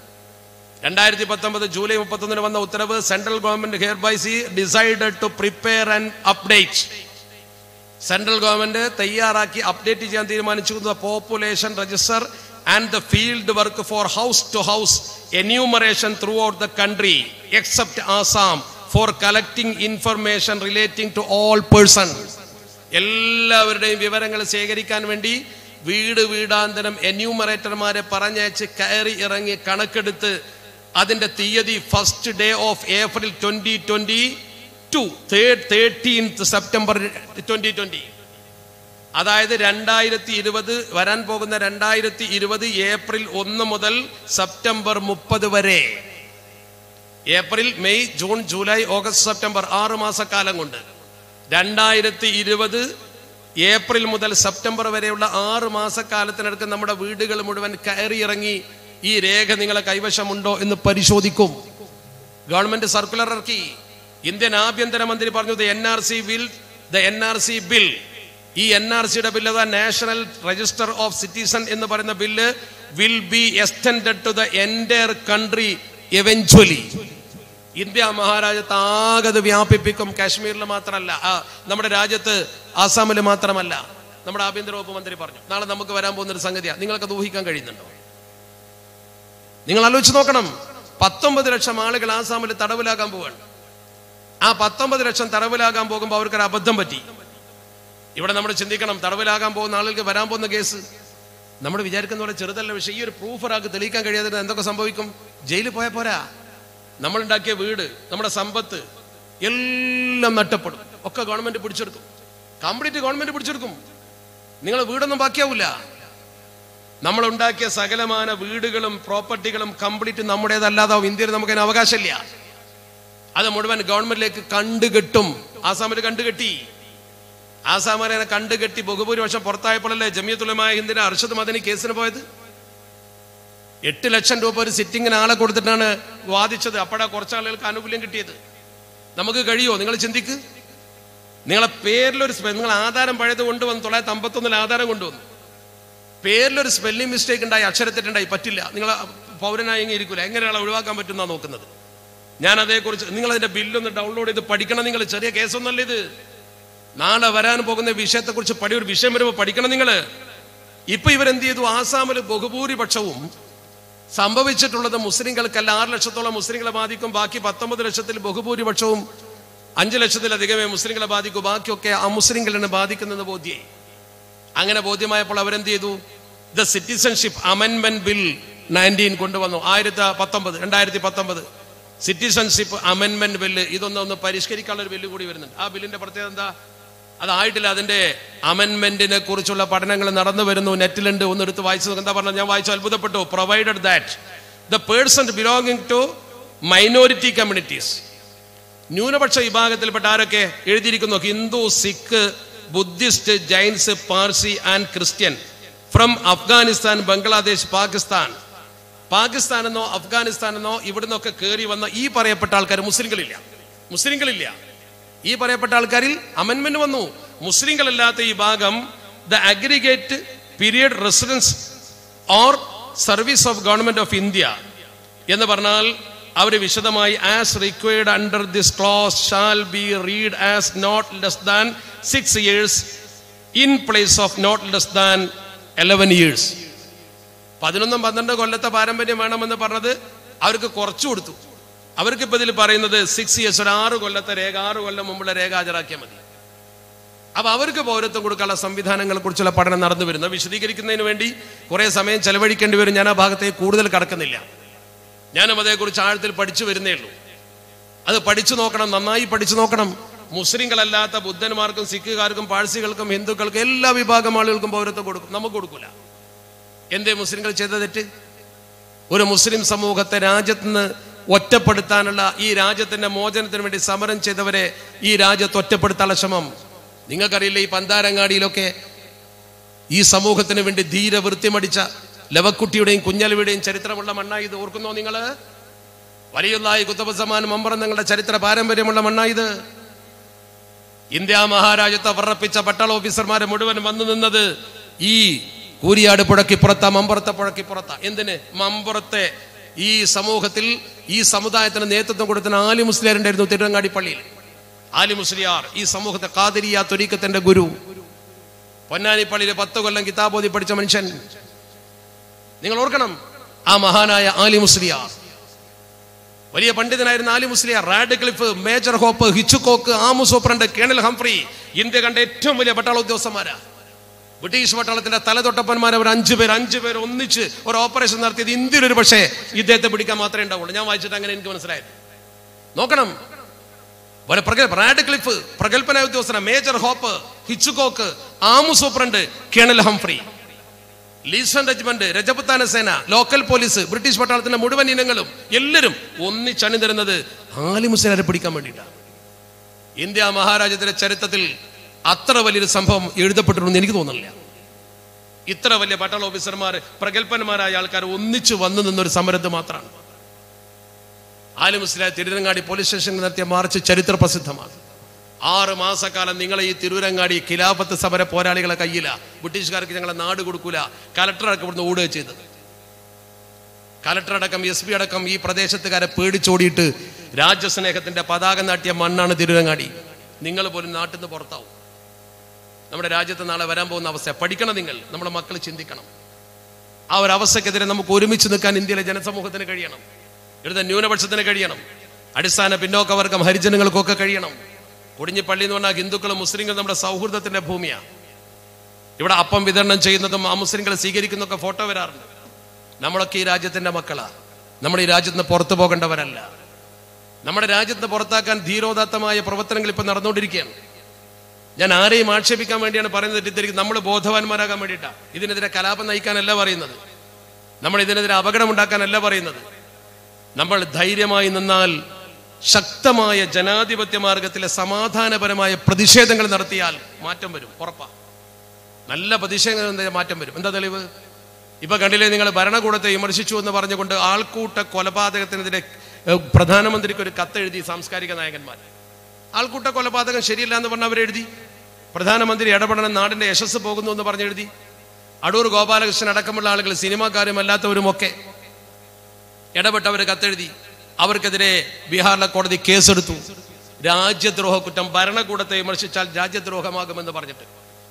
2019 ജൂലൈ 31 വന്ന ഉത്തരവ്, central government hereby decided to prepare and update. Central government തയ്യാറാക്കി അപ്ഡേറ്റ് ചെയ്യാൻ തീരുമാനിച്ചു population register and the field work for house to house enumeration throughout the country except Assam for collecting information relating to all persons. എല്ലാവരുടെയും വിവരങ്ങൾ ശേഖരിക്കാൻ വേണ്ടി വീട് വീടാന്തരം എന്യൂമറേറ്റർമാരെ പറഞ്ഞയച്ച് കയറി ഇറങ്ങി കണക്കെടുത്ത് അതിന്റെ തീയതി 1st day of April 2022, 13th September 2020. അതായത് 2020 വരാൻ പോകുന്ന 2020 ഏപ്രിൽ 1 മുതൽ സെപ്റ്റംബർ 30 വരെ. April, May, June, July, August, September 6 മാസക്കാലം കൊണ്ട് 2020 ഏപ്രിൽ മുതൽ സെപ്റ്റംബർ വരെയുള്ള 6 മാസക്കാലത്തിനടുത്ത് നമ്മുടെ വീടുകൾ മുഴുവൻ കയറി ഇറങ്ങി ഈ രേഖ നിങ്ങളെ കൈവശമുണ്ടോ എന്ന് പരിശോധിക്കും. ഗവൺമെന്റ് സർക്കുലർ ഇറക്കി. ഇന്ത്യൻ ആഭ്യന്തരമന്ത്രി പറഞ്ഞു ദ NRC ബിൽ, ഈ NRCയുടെ bill, national register of citizen എന്ന് പറയുന്ന bill will be extended to the entire country eventually. India മഹാരാജ്യത്ത് ആകെ വ്യാപിപ്പിക്കും. കാശ്മീരിൽ മാത്രമല്ല, നമ്മുടെ രാജ്യത്ത് ആസാമിൽ മാത്രമല്ല. നമ്മുടെ ആഭ്യന്തര വകുപ്പ് മന്ത്രി പറഞ്ഞു. നാളെ നമുക്ക് വരാൻ പോകുന്നൊരു സംഗതിയാണ്. നിങ്ങൾക്കത് ഊഹിക്കാൻ കഴിയുന്നുണ്ടോ? നിങ്ങൾ ആലോചിച്ച് നോക്കണം. 19 ലക്ഷം ആളുകൾ ആസാമിൽ തടവിലാകാൻ പോവാണ്. ആ 19 ലക്ഷം തടവിലാകാൻ പോകുമ്പോൾ അവർക്കൊരു അബദ്ധം പറ്റി. ഇവിടെ നമ്മൾ ചിന്തിക്കണം, തടവിലാകാൻ പോകുന്ന ആളുകൾക്ക് വരാൻ പോകുന്ന കേസ് നമ്മൾ വിചാരിക്കുന്ന പോലെ ചെറുതല്ല വിഷയം. ഈ ഒരു പ്രൂഫ് ഒരാൾക്ക് തെളിയിക്കാൻ കഴിയാതെ എന്തൊക്കെ സംഭവിക്കും? ജയിലിൽ പോയാൽ പോരാ, നമ്മളുണ്ടാക്കിയ വീട്, നമ്മുടെ സമ്പത്ത് എല്ലാം നഷ്ടപ്പെടും. ഒക്കെ ഗവൺമെന്റ് പിടിച്ചെടുക്കും. കംപ്ലീറ്റ് ഗവൺമെന്റ് പിടിച്ചെടുക്കും. നിങ്ങൾ വീടൊന്നും ബാക്കിയാവില്ല. നമ്മളുണ്ടാക്കിയ സകലമാന വീടുകളും പ്രോപ്പർട്ടികളും കംപ്ലീറ്റ് നമ്മുടേതല്ലാതാവും. ഇന്ത്യയിൽ നമുക്കതിന് അവകാശമില്ല. അത് മുഴുവൻ ഗവൺമെന്റിലേക്ക് കണ്ടുകെട്ടും. ആസാമിൽ കണ്ടുകെട്ടി. ആസാമിനെ കണ്ടുകെട്ടി ബഹുഭൂരിപക്ഷം പുറത്തായപ്പോഴല്ലേ ജമിയത്തുൽ ഉലമാ ഹിന്ദിന്റെ അർഷദ് മദനി കേസിന് പോയത്? 8 ലക്ഷം രൂപ ഒരു സിറ്റിങ്ങിന് ആളെ കൊടുത്തിട്ടാണ് വാദിച്ചത്. അപ്പോഴാ കുറച്ചാളുകൾക്ക് ആനുകൂല്യം കിട്ടിയത്. നമുക്ക് കഴിയുമോ? നിങ്ങൾ ചിന്തിക്ക്. നിങ്ങളെ പേരിലൊരു നിങ്ങൾ ആധാരം പഴയത് കൊണ്ടുവന്നു. 951 ആധാരം കൊണ്ടുവന്നു. പേരിലൊരു സ്പെല്ലിംഗ് മിസ്റ്റേക്ക് ഉണ്ടായി, അക്ഷരത്തെറ്റുണ്ടായി, പറ്റില്ല. നിങ്ങൾ പൗരനായി ഇരിക്കൂല. എങ്ങനെയാണ് ഒഴിവാക്കാൻ പറ്റുന്ന നോക്കുന്നത്. ഞാൻ അതേക്കുറിച്ച് നിങ്ങളതിന്റെ ബില്ലൊന്ന് ഡൗൺലോഡ് ചെയ്ത് പഠിക്കണം. നിങ്ങൾ ചെറിയ കേസൊന്നല്ല ഇത്. നാളെ വരാൻ പോകുന്ന വിഷയത്തെക്കുറിച്ച് ഒരു വിഷയം വരുമ്പോൾ പഠിക്കണം നിങ്ങൾ. ഇപ്പൊ ഇവരെന്ത് ചെയ്തു? ആസാമിൽ ബഹുഭൂരിപക്ഷവും സംഭവിച്ചിട്ടുള്ളത് മുസ്ലിങ്ങൾക്കല്ല. 6 ലക്ഷത്തോളം മുസ്ലിങ്ങളെ ബാധിക്കും. ബാക്കി 19 ലക്ഷത്തിൽ ബഹുഭൂരിപക്ഷവും 5 ലക്ഷത്തിലധികമേ മുസ്ലിങ്ങളെ ബാധിക്കൂ. ബാക്കിയൊക്കെ ആ മുസ്ലിങ്ങളാണ് ബാധിക്കുന്നത് ബോധ്യമായി. അങ്ങനെ ബോധ്യമായപ്പോൾ അവരെന്ത് ചെയ്തു? ദ സിറ്റിസൺഷിപ്പ് അമെൻമെന്റ് ബിൽ 19 കൊണ്ടുവന്നു. 2019 സിറ്റിസൺഷിപ്പ് അമെൻമെന്റ് ബില്ല്. ഇതൊന്ന് പരിഷ്കരിക്കാനുള്ള ഒരു ബില്ല് കൂടി വരുന്നുണ്ട്. ആ ബില്ലിന്റെ പ്രത്യേകത എന്താ? അതായിട്ടില്ല. അതിന്റെ അമെൻമെന്റിനെ കുറിച്ചുള്ള പഠനങ്ങൾ നടന്നു വരുന്നു. നെറ്റിലുണ്ട്. ഒന്നെടുത്ത് വായിച്ചു. എന്താ പറഞ്ഞത്? ഞാൻ വായിച്ചു അത്ഭുതപ്പെട്ടു. Provided that the person belonging to minority communities, ന്യൂനപക്ഷ വിഭാഗത്തിൽപ്പെട്ട ആരൊക്കെ എഴുതിയിരിക്കുന്നു? Hindu, Sikh, Buddhist, Jains, Parsi and Christian from Afghanistan, Bangladesh, പാകിസ്ഥാനെന്നോ അഫ്ഗാനിസ്ഥാനെന്നോ ഇവിടുന്നൊക്കെ കയറി വന്ന ഈ പറയപ്പെട്ട ആൾക്കാർ മുസ്ലിങ്ങളില്ല. ഈ പറയപ്പെട്ട ആൾക്കാരിൽ അമെൻമെന്റ് വന്നു. മുസ്ലിങ്ങളല്ലാത്ത ഈ ഭാഗം the aggregate period residence or service of government of India എന്ന് പറഞ്ഞാൽ അവർ വിശദമായി as required under this clause shall be read as not less than 6 years in place of not less than 11 years. 11-12 കൊല്ലത്തെ പാരമ്പര്യം വേണമെന്ന് പറഞ്ഞത് അവർക്ക് കുറച്ചു കൊടുത്തു. അവർക്ക് ഇപ്പൊ ഇതിൽ പറയുന്നത് 6 years, ഒരു 6 കൊല്ലത്തെ രേഖ, 6 കൊല്ലം മുമ്പുള്ള രേഖ ഹാജരാക്കിയാൽ മതി. അപ്പൊ അവർക്ക് പൗരത്വം കൊടുക്കാനുള്ള സംവിധാനങ്ങളെ കുറിച്ചുള്ള പഠനം നടന്നു വരുന്നത്. വിശദീകരിക്കുന്നതിന് വേണ്ടി കുറെ സമയം ചെലവഴിക്കേണ്ടി വരും. ഞാൻ ആ ഭാഗത്തേക്ക് കൂടുതൽ കടക്കുന്നില്ല. ഞാനും അതേക്കുറിച്ച് ആഴത്തിൽ പഠിച്ചു വരുന്നേ ഉള്ളൂ. അത് പഠിച്ചു നോക്കണം, നന്നായി പഠിച്ചു നോക്കണം. മുസ്ലിങ്ങളല്ലാത്ത ബുദ്ധന്മാർക്കും സിഖുകാർക്കും പാഴ്സികൾക്കും ഹിന്ദുക്കൾക്കും എല്ലാ വിഭാഗം ആളുകൾക്കും പൗരത്വം കൊടുക്കും. നമുക്ക് കൊടുക്കൂല. എന്തേ മുസ്ലിങ്ങൾ ചെയ്ത തെറ്റ്? ഒരു മുസ്ലിം സമൂഹത്തെ രാജ്യത്ത് നിന്ന് ഒറ്റപ്പെടുത്താനുള്ള, ഈ രാജ്യത്തിന്റെ മോചനത്തിന് വേണ്ടി സമരം ചെയ്തവരെ ഈ രാജ്യത്ത് ഒറ്റപ്പെടുത്താനുള്ള ശ്രമം. നിങ്ങൾക്കറിയില്ല, ഈ പന്താരങ്ങാടിയിലൊക്കെ ഈ സമൂഹത്തിന് വേണ്ടി ധീര വൃത്തിമടിച്ച ലവക്കുട്ടിയുടെയും കുഞ്ഞലവിയുടെയും ചരിത്രമുള്ള മണ്ണായത്. ഓർക്കുന്നോ നിങ്ങൾ? വലിയുള്ളാഹി കുത്തുബുസ്സമാൻ മമ്പറം നിങ്ങളുടെ ചരിത്ര പാരമ്പര്യമുള്ള മണ്ണായത്. ഇന്ത്യ മഹാരാജ്യത്തെ വിറപ്പിച്ച പട്ടാള ഓഫീസർമാരെ മുഴുവൻ വന്നു നിന്നത് ഈ കൂരിയാട് പുഴക്കിപ്പുറത്താ, മമ്പുറത്തെ പുഴക്കിപ്പുറത്താ. എന്തിന്? മമ്പുറത്തെ ഈ സമൂഹത്തിൽ ഈ സമുദായത്തിന് നേതൃത്വം കൊടുക്കുന്ന ആലി മുസ്ലിയാർ ഉണ്ടായിരുന്നു തിരുവങ്ങാടി പള്ളിയിൽ. ആലി മുസ്ലിയാർ ഈ സമൂഹത്തെ ഖാദിരിയ ത്വരീഖത്തിന്റെ ഗുരു. പൊന്നാനി പള്ളിയിൽ 10 കൊല്ലം കിതാബോധി പഠിച്ച മനുഷ്യൻ. നിങ്ങൾ ഓർക്കണം, ആ മഹാനായ ആലി മുസ്ലിയാർ വലിയ പണ്ഡിതനായിരുന്ന Ali Musliyar, Radcliffe, major Hope, Hitchcock, ആമുസ് ഓപ്രണ്ട്, കേണൽ ഹംഫ്രി ഇന്ത്യ കണ്ട ഏറ്റവും വലിയ പട്ടാള ഉദ്യോഗസ്ഥന്മാരാ. ബ്രിട്ടീഷ് പട്ടാളത്തിന്റെ തലതൊട്ടപ്പന്മാർ അവർ 5 പേർ ഒന്നിച്ച് ഒരു ഓപ്പറേഷൻ നടത്തിയത് ഇന്ത്യയിൽ ഒരു പക്ഷേ ഇദ്ദേഹത്തെ പിടിക്കാൻ മാത്രമേ ഉണ്ടാവുള്ളൂ. ഞാൻ വായിച്ചിട്ട് അങ്ങനെ എനിക്ക് മനസ്സിലായത്. നോക്കണം, റാഡ്ക്ലിഫ് പ്രഗത്ഭനായ ഉദ്യോഗസ്ഥന, major Hope, Hitchcock, Amu superintendent colonel Humphrey, ലീസൺ റെജിമെന്റ്, രജപുത്താന സേന, ലോക്കൽ പോലീസ്, ബ്രിട്ടീഷ് പട്ടാളത്തിന്റെ മുഴുവൻ ഇനങ്ങളും എല്ലാവരും ഒന്നിച്ചണിനിരുന്നത് ആലി മുസ്ലിയാരെ പിടിക്കാൻ വേണ്ടിയിട്ടാണ്. ഇന്ത്യ മഹാരാജ്യത്തിന്റെ ചരിത്രത്തിൽ അത്ര വലിയൊരു സംഭവം എഴുതപ്പെട്ടിട്ടുണ്ടെന്ന് എനിക്ക് തോന്നുന്നില്ല. ഇത്ര വലിയ പട്ടാള ഓഫീസർമാർ, പ്രഗത്ഭന്മാരായ ആൾക്കാർ ഒന്നിച്ചു വന്നു നിന്നൊരു സമരത്ത് മാത്രമാണ്. ആലി മുസ്ലിയാർ തിരുരങ്ങാടി പോലീസ് സ്റ്റേഷനിൽ നടത്തിയ മാർച്ച് ചരിത്ര പ്രസിദ്ധമാണ്. 6 മാസക്കാലം നിങ്ങളെ ഈ തിരുരങ്ങാടി ഖിലാഫത്ത് സമര പോരാളികളെ കയ്യില. ബ്രിട്ടീഷുകാർക്ക് ഞങ്ങളെ നാട് കൊടുക്കൂല. കലക്ടറടക്കം ഇവിടുന്ന് ഓടുക ചെയ്തത്. കലക്ടറടക്കം SP അടക്കം ഈ പ്രദേശത്തുകാരെ പേടിച്ചോടിയിട്ട് രാജ്യസ്നേഹത്തിന്റെ പതാക നാട്ടിയ മണ്ണാണ് തിരുരങ്ങാടി. നിങ്ങൾ പോലും നാട്ടിൽ നിന്ന് പുറത്താവും. നമ്മുടെ രാജ്യത്ത് നാളെ വരാൻ പോകുന്ന അവസ്ഥ പഠിക്കണം. നിങ്ങൾ, നമ്മുടെ മക്കൾ ചിന്തിക്കണം. ആ ഒരു അവസ്ഥക്കെതിരെ നമുക്ക് ഒരുമിച്ച് നിൽക്കാൻ ഇന്ത്യയിലെ ജനസമൂഹത്തിന് കഴിയണം. ഇവിടുത്തെ ന്യൂനപക്ഷത്തിന് കഴിയണം. അടിസ്ഥാന പിന്നോക്കവർഗം, ഹരിജനങ്ങൾക്കൊക്കെ കഴിയണം. കൊടിഞ്ഞിപ്പള്ളി എന്ന് പറഞ്ഞാൽ ഹിന്ദുക്കളും മുസ്ലിങ്ങളും നമ്മുടെ സൗഹൃദത്തിന്റെ ഭൂമിയാണ്. ഇവിടെ അപ്പം വിതരണം ചെയ്യുന്നതും ആ മുസ്ലിങ്ങളെ സ്വീകരിക്കുന്നതൊക്കെ ഫോട്ടോ വരാറുണ്ട്. നമ്മളൊക്കെ ഈ രാജ്യത്തിന്റെ മക്കളാ. നമ്മൾ ഈ രാജ്യത്ത് നിന്ന് പുറത്തു പോകേണ്ടവരല്ല. നമ്മുടെ രാജ്യത്ത് പുറത്താക്കാൻ ധീരോദാത്തമായ പ്രവർത്തനങ്ങൾ ഇപ്പൊ നടന്നുകൊണ്ടിരിക്കുകയാണ്. ഞാൻ ആരെയും ആക്ഷേപിക്കാൻ വേണ്ടിയാണ് പറയുന്നത്, തെറ്റിദ്ധരിക്കും. നമ്മൾ ബോധവാന്മാരാകാൻ വേണ്ടിയിട്ടാണ്. ഇതിനെതിരെ കലാപം നയിക്കാനല്ല പറയുന്നത്. നമ്മൾ ഇതിനെതിരെ അപകടം ഉണ്ടാക്കാനല്ല പറയുന്നത്. നമ്മൾ ധൈര്യമായി നിന്നാൽ, ശക്തമായ ജനാധിപത്യ മാർഗത്തിലെ സമാധാനപരമായ പ്രതിഷേധങ്ങൾ നടത്തിയാൽ മാറ്റം വരും. ഉറപ്പാ. നല്ല പ്രതിഷേധങ്ങൾ മാറ്റം വരും. എന്താ തെളിവ്? ഇപ്പൊ കണ്ടില്ലേ നിങ്ങൾ, ഭരണകൂടത്തെ വിമർശിച്ചു എന്ന് പറഞ്ഞുകൊണ്ട് ആൾക്കൂട്ട കൊലപാതകത്തിനെതിരെ പ്രധാനമന്ത്രിക്ക് ഒരു കത്തെഴുതി സാംസ്കാരിക നായകന്മാർ. ആൾക്കൂട്ട കൊലപാതകം ശരിയല്ല എന്ന് പറഞ്ഞ് അവരെഴുതി. പ്രധാനമന്ത്രി ഇടപെടണം, നാടിന്റെ യശസ് പോകുന്നു എന്ന് പറഞ്ഞെഴുതി. അടൂർ ഗോപാലകൃഷ്ണൻ അടക്കമുള്ള ആളുകൾ, സിനിമാക്കാരും അല്ലാത്തവരുമൊക്കെ ഇടപെട്ടവർ കത്തെഴുതി. അവർക്കെതിരെ ബീഹാറിലെ കോടതി കേസെടുത്തു. രാജ്യദ്രോഹ കുറ്റം, ഭരണകൂടത്തെ വിമർശിച്ചാൽ രാജ്യദ്രോഹമാകുമെന്ന് പറഞ്ഞിട്ട്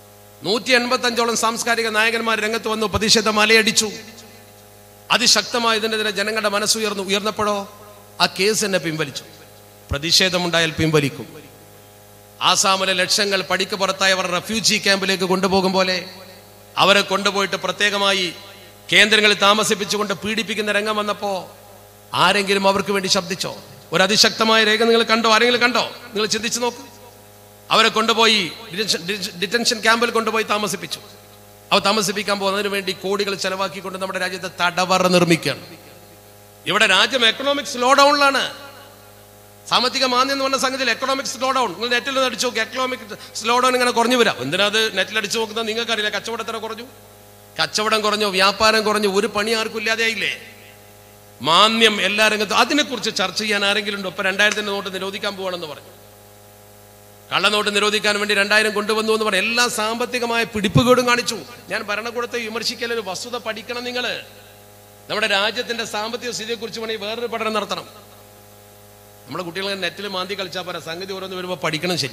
185ഓളം സാംസ്കാരിക നായകന്മാർ രംഗത്ത് വന്നു, പ്രതിഷേധം മലയടിച്ചു. അതിശക്തമായതിനെതിരെ ജനങ്ങളുടെ ഉയർന്നപ്പോഴോ ആ കേസ് തന്നെ പിൻവലിച്ചു. പ്രതിഷേധമുണ്ടായാൽ പിൻവലിക്കും. ആസാമിലെ ലക്ഷങ്ങൾ പടിക്ക് പുറത്തായവർ റെഫ്യൂജി ക്യാമ്പിലേക്ക് കൊണ്ടുപോകും പോലെ അവരെ കൊണ്ടുപോയിട്ട് പ്രത്യേകമായി കേന്ദ്രങ്ങളിൽ താമസിപ്പിച്ചുകൊണ്ട് പീഡിപ്പിക്കുന്ന രംഗം വന്നപ്പോ ആരെങ്കിലും അവർക്ക് വേണ്ടി ശബ്ദിച്ചോ? ഒരു അതിശക്തമായ രേഖ നിങ്ങൾ കണ്ടോ? ആരെങ്കിലും കണ്ടോ? നിങ്ങൾ ചിന്തിച്ചു നോക്ക്. അവരെ കൊണ്ടുപോയി ഡിറ്റൻഷൻ ക്യാമ്പിൽ കൊണ്ടുപോയി താമസിപ്പിച്ചു. അവർ താമസിപ്പിക്കാൻ പോകുന്നതിന് വേണ്ടി കോടികൾ ചെലവാക്കിക്കൊണ്ട് നമ്മുടെ രാജ്യത്തെ തടവറ നിർമ്മിക്കുകയാണ്. ഇവിടെ രാജ്യം എക്കണോമിക് സ്ലോ ഡൗണിലാണ്. സാമ്പത്തിക മാന്ദ്യം എന്ന് പറഞ്ഞ സംഗതിയിൽ എക്കണോമിക് സ്ലോ ഡൗൺ. നിങ്ങൾ നെറ്റിൽ അടിച്ചു നോക്കി, എക്കണോമിക് സ്ലോ ഡൗൺ ഇങ്ങനെ കുറഞ്ഞു വരാം. എന്തിനാ അത് നെറ്റിൽ അടിച്ചു നോക്കുന്നത്? നിങ്ങൾക്കറിയില്ല. കച്ചവടം എത്ര കുറഞ്ഞു? കച്ചവടം കുറഞ്ഞു, വ്യാപാരം കുറഞ്ഞു, ഒരു പണി ആർക്കും ഇല്ലാതെയായില്ലേ? മാന്ദ്യം എല്ലാ രംഗത്തും. അതിനെക്കുറിച്ച് ചർച്ച ചെയ്യാൻ ആരെങ്കിലും ഉണ്ടോ? ഇപ്പൊ 2000 നോട്ട് നിരോധിക്കാൻ പോവാണെന്ന് പറഞ്ഞു. കള്ളനോട്ട് നിരോധിക്കാൻ വേണ്ടി 2000 കൊണ്ടുവന്നു എന്ന് പറഞ്ഞു. എല്ലാ സാമ്പത്തികമായ പിടിപ്പുകേടും കാണിച്ചു. ഞാൻ ഭരണകൂടത്തെ വിമർശിക്കൽ, ഒരു വസ്തുത പഠിക്കണം. നിങ്ങൾ നമ്മുടെ രാജ്യത്തിന്റെ സാമ്പത്തിക സ്ഥിതിയെക്കുറിച്ച് വേണമെങ്കിൽ വേറൊരു പഠനം നടത്തണം. നമ്മുടെ കുട്ടികൾ നെറ്റിൽ മാന്തി കളിച്ചാൽ പോരാ, സംഗതി ഓരോന്ന് വരുമ്പോൾ പഠിക്കണം. ശരി,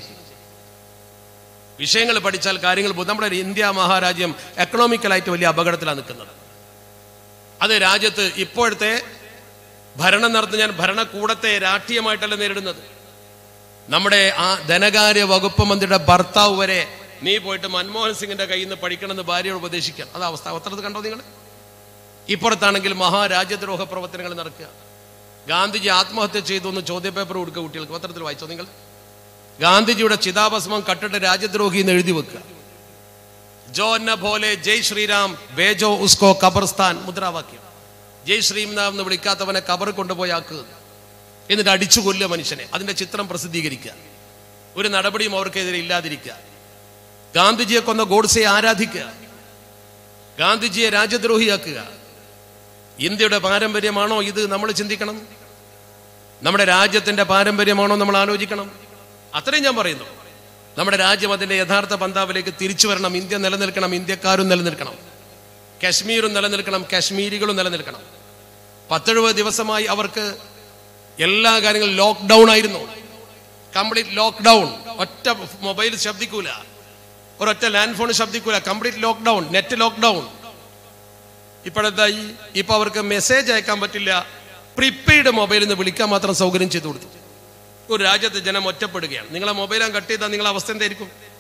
വിഷയങ്ങൾ പഠിച്ചാൽ കാര്യങ്ങൾ. നമ്മുടെ ഇന്ത്യ മഹാരാജ്യം എക്കണോമിക്കലായിട്ട് വലിയ അപകടത്തിലാണ് നിൽക്കുന്നത്. അത് രാജ്യത്ത് ഇപ്പോഴത്തെ ഭരണം നടത്തുന്ന ഞാൻ ഭരണകൂടത്തെ രാഷ്ട്രീയമായിട്ടല്ല നേരിടുന്നത്. നമ്മുടെ ആ ധനകാര്യ വകുപ്പ് മന്ത്രിയുടെ ഭർത്താവ് വരെ നീ പോയിട്ട് മൻമോഹൻ സിംഗിന്റെ കയ്യിൽ നിന്ന് പഠിക്കണമെന്ന് ഭാര്യയോട് ഉപദേശിക്കാൻ. അത് അവസ്ഥ പത്രത്തിൽ കണ്ടോ നിങ്ങൾ? ഇപ്പുറത്താണെങ്കിൽ മഹാരാജ്യദ്രോഹ പ്രവർത്തനങ്ങൾ നടക്കുക. ഗാന്ധിജി ആത്മഹത്യ ചെയ്തു എന്ന് ചോദ്യപേപ്പർ കൊടുക്കുക കുട്ടികൾക്ക്. പത്രത്തിൽ വായിച്ചോ നിങ്ങൾ? ഗാന്ധിജിയുടെ ചിതാഭസ്മം കട്ടിട്ട് രാജ്യദ്രോഹി എന്ന് എഴുതി വെക്കുക. ജോ ന ഭോലെ ജയ് ശ്രീരാം ബേജോ ഉസ്കോ ഖബർസ്ഥാൻ മുദ്രാവാക്യം. ജയ് ശ്രീരാം എന്ന് വിളിക്കാത്തവനെ ഖബർ കൊണ്ടുപോയി ആക്കുക, എന്നിട്ട് അടിച്ചു കൊല്ലുക മനുഷ്യനെ. അതിന്റെ ചിത്രം പ്രസിദ്ധീകരിക്കുക. ഒരു നടപടിയും അവർക്കെതിരെ ഇല്ലാതിരിക്കുക. ഗാന്ധിജിയെ കൊന്ന ഗോഡ്സയെ ആരാധിക്കുക, ഗാന്ധിജിയെ രാജ്യദ്രോഹിയാക്കുക. ഇന്ത്യയുടെ പാരമ്പര്യമാണോ ഇത്? നമ്മൾ ചിന്തിക്കണം. നമ്മുടെ രാജ്യത്തിന്റെ പാരമ്പര്യമാണോ നമ്മൾ ആലോചിക്കണം. അത്രയും ഞാൻ പറയുന്നു. നമ്മുടെ രാജ്യം അതിന്റെ യഥാർത്ഥ പന്താവിലേക്ക് തിരിച്ചു വരണം. ഇന്ത്യ നിലനിൽക്കണം, ഇന്ത്യക്കാരും നിലനിൽക്കണം, കശ്മീരും നിലനിൽക്കണം, കശ്മീരികളും നിലനിൽക്കണം. 10-70 ദിവസമായി അവർക്ക് എല്ലാ കാര്യങ്ങളും ലോക്ക്ഡൌൺ ആയിരുന്നു. Complete lockdown. ഒറ്റ മൊബൈൽ ശബ്ദിക്കൂല, ഒരൊറ്റ ലാൻഡ് ഫോൺ ശബ്ദിക്കൂല. Complete lockdown, net lockdown. ഇപ്പോഴെന്തായി? ഇപ്പൊ അവർക്ക് മെസ്സേജ് അയക്കാൻ പറ്റില്ല. പ്രീപെയ്ഡ് മൊബൈലിൽ നിന്ന് വിളിക്കാൻ മാത്രം സൗകര്യം ചെയ്തു കൊടുത്തു. ഒരു രാജ്യത്ത് ജനം ഒറ്റപ്പെടുകയാണ്. നിങ്ങളെ മൊബൈലാൻ കട്ട് ചെയ്താൽ നിങ്ങളെ അവസ്ഥ എന്തായിരിക്കും?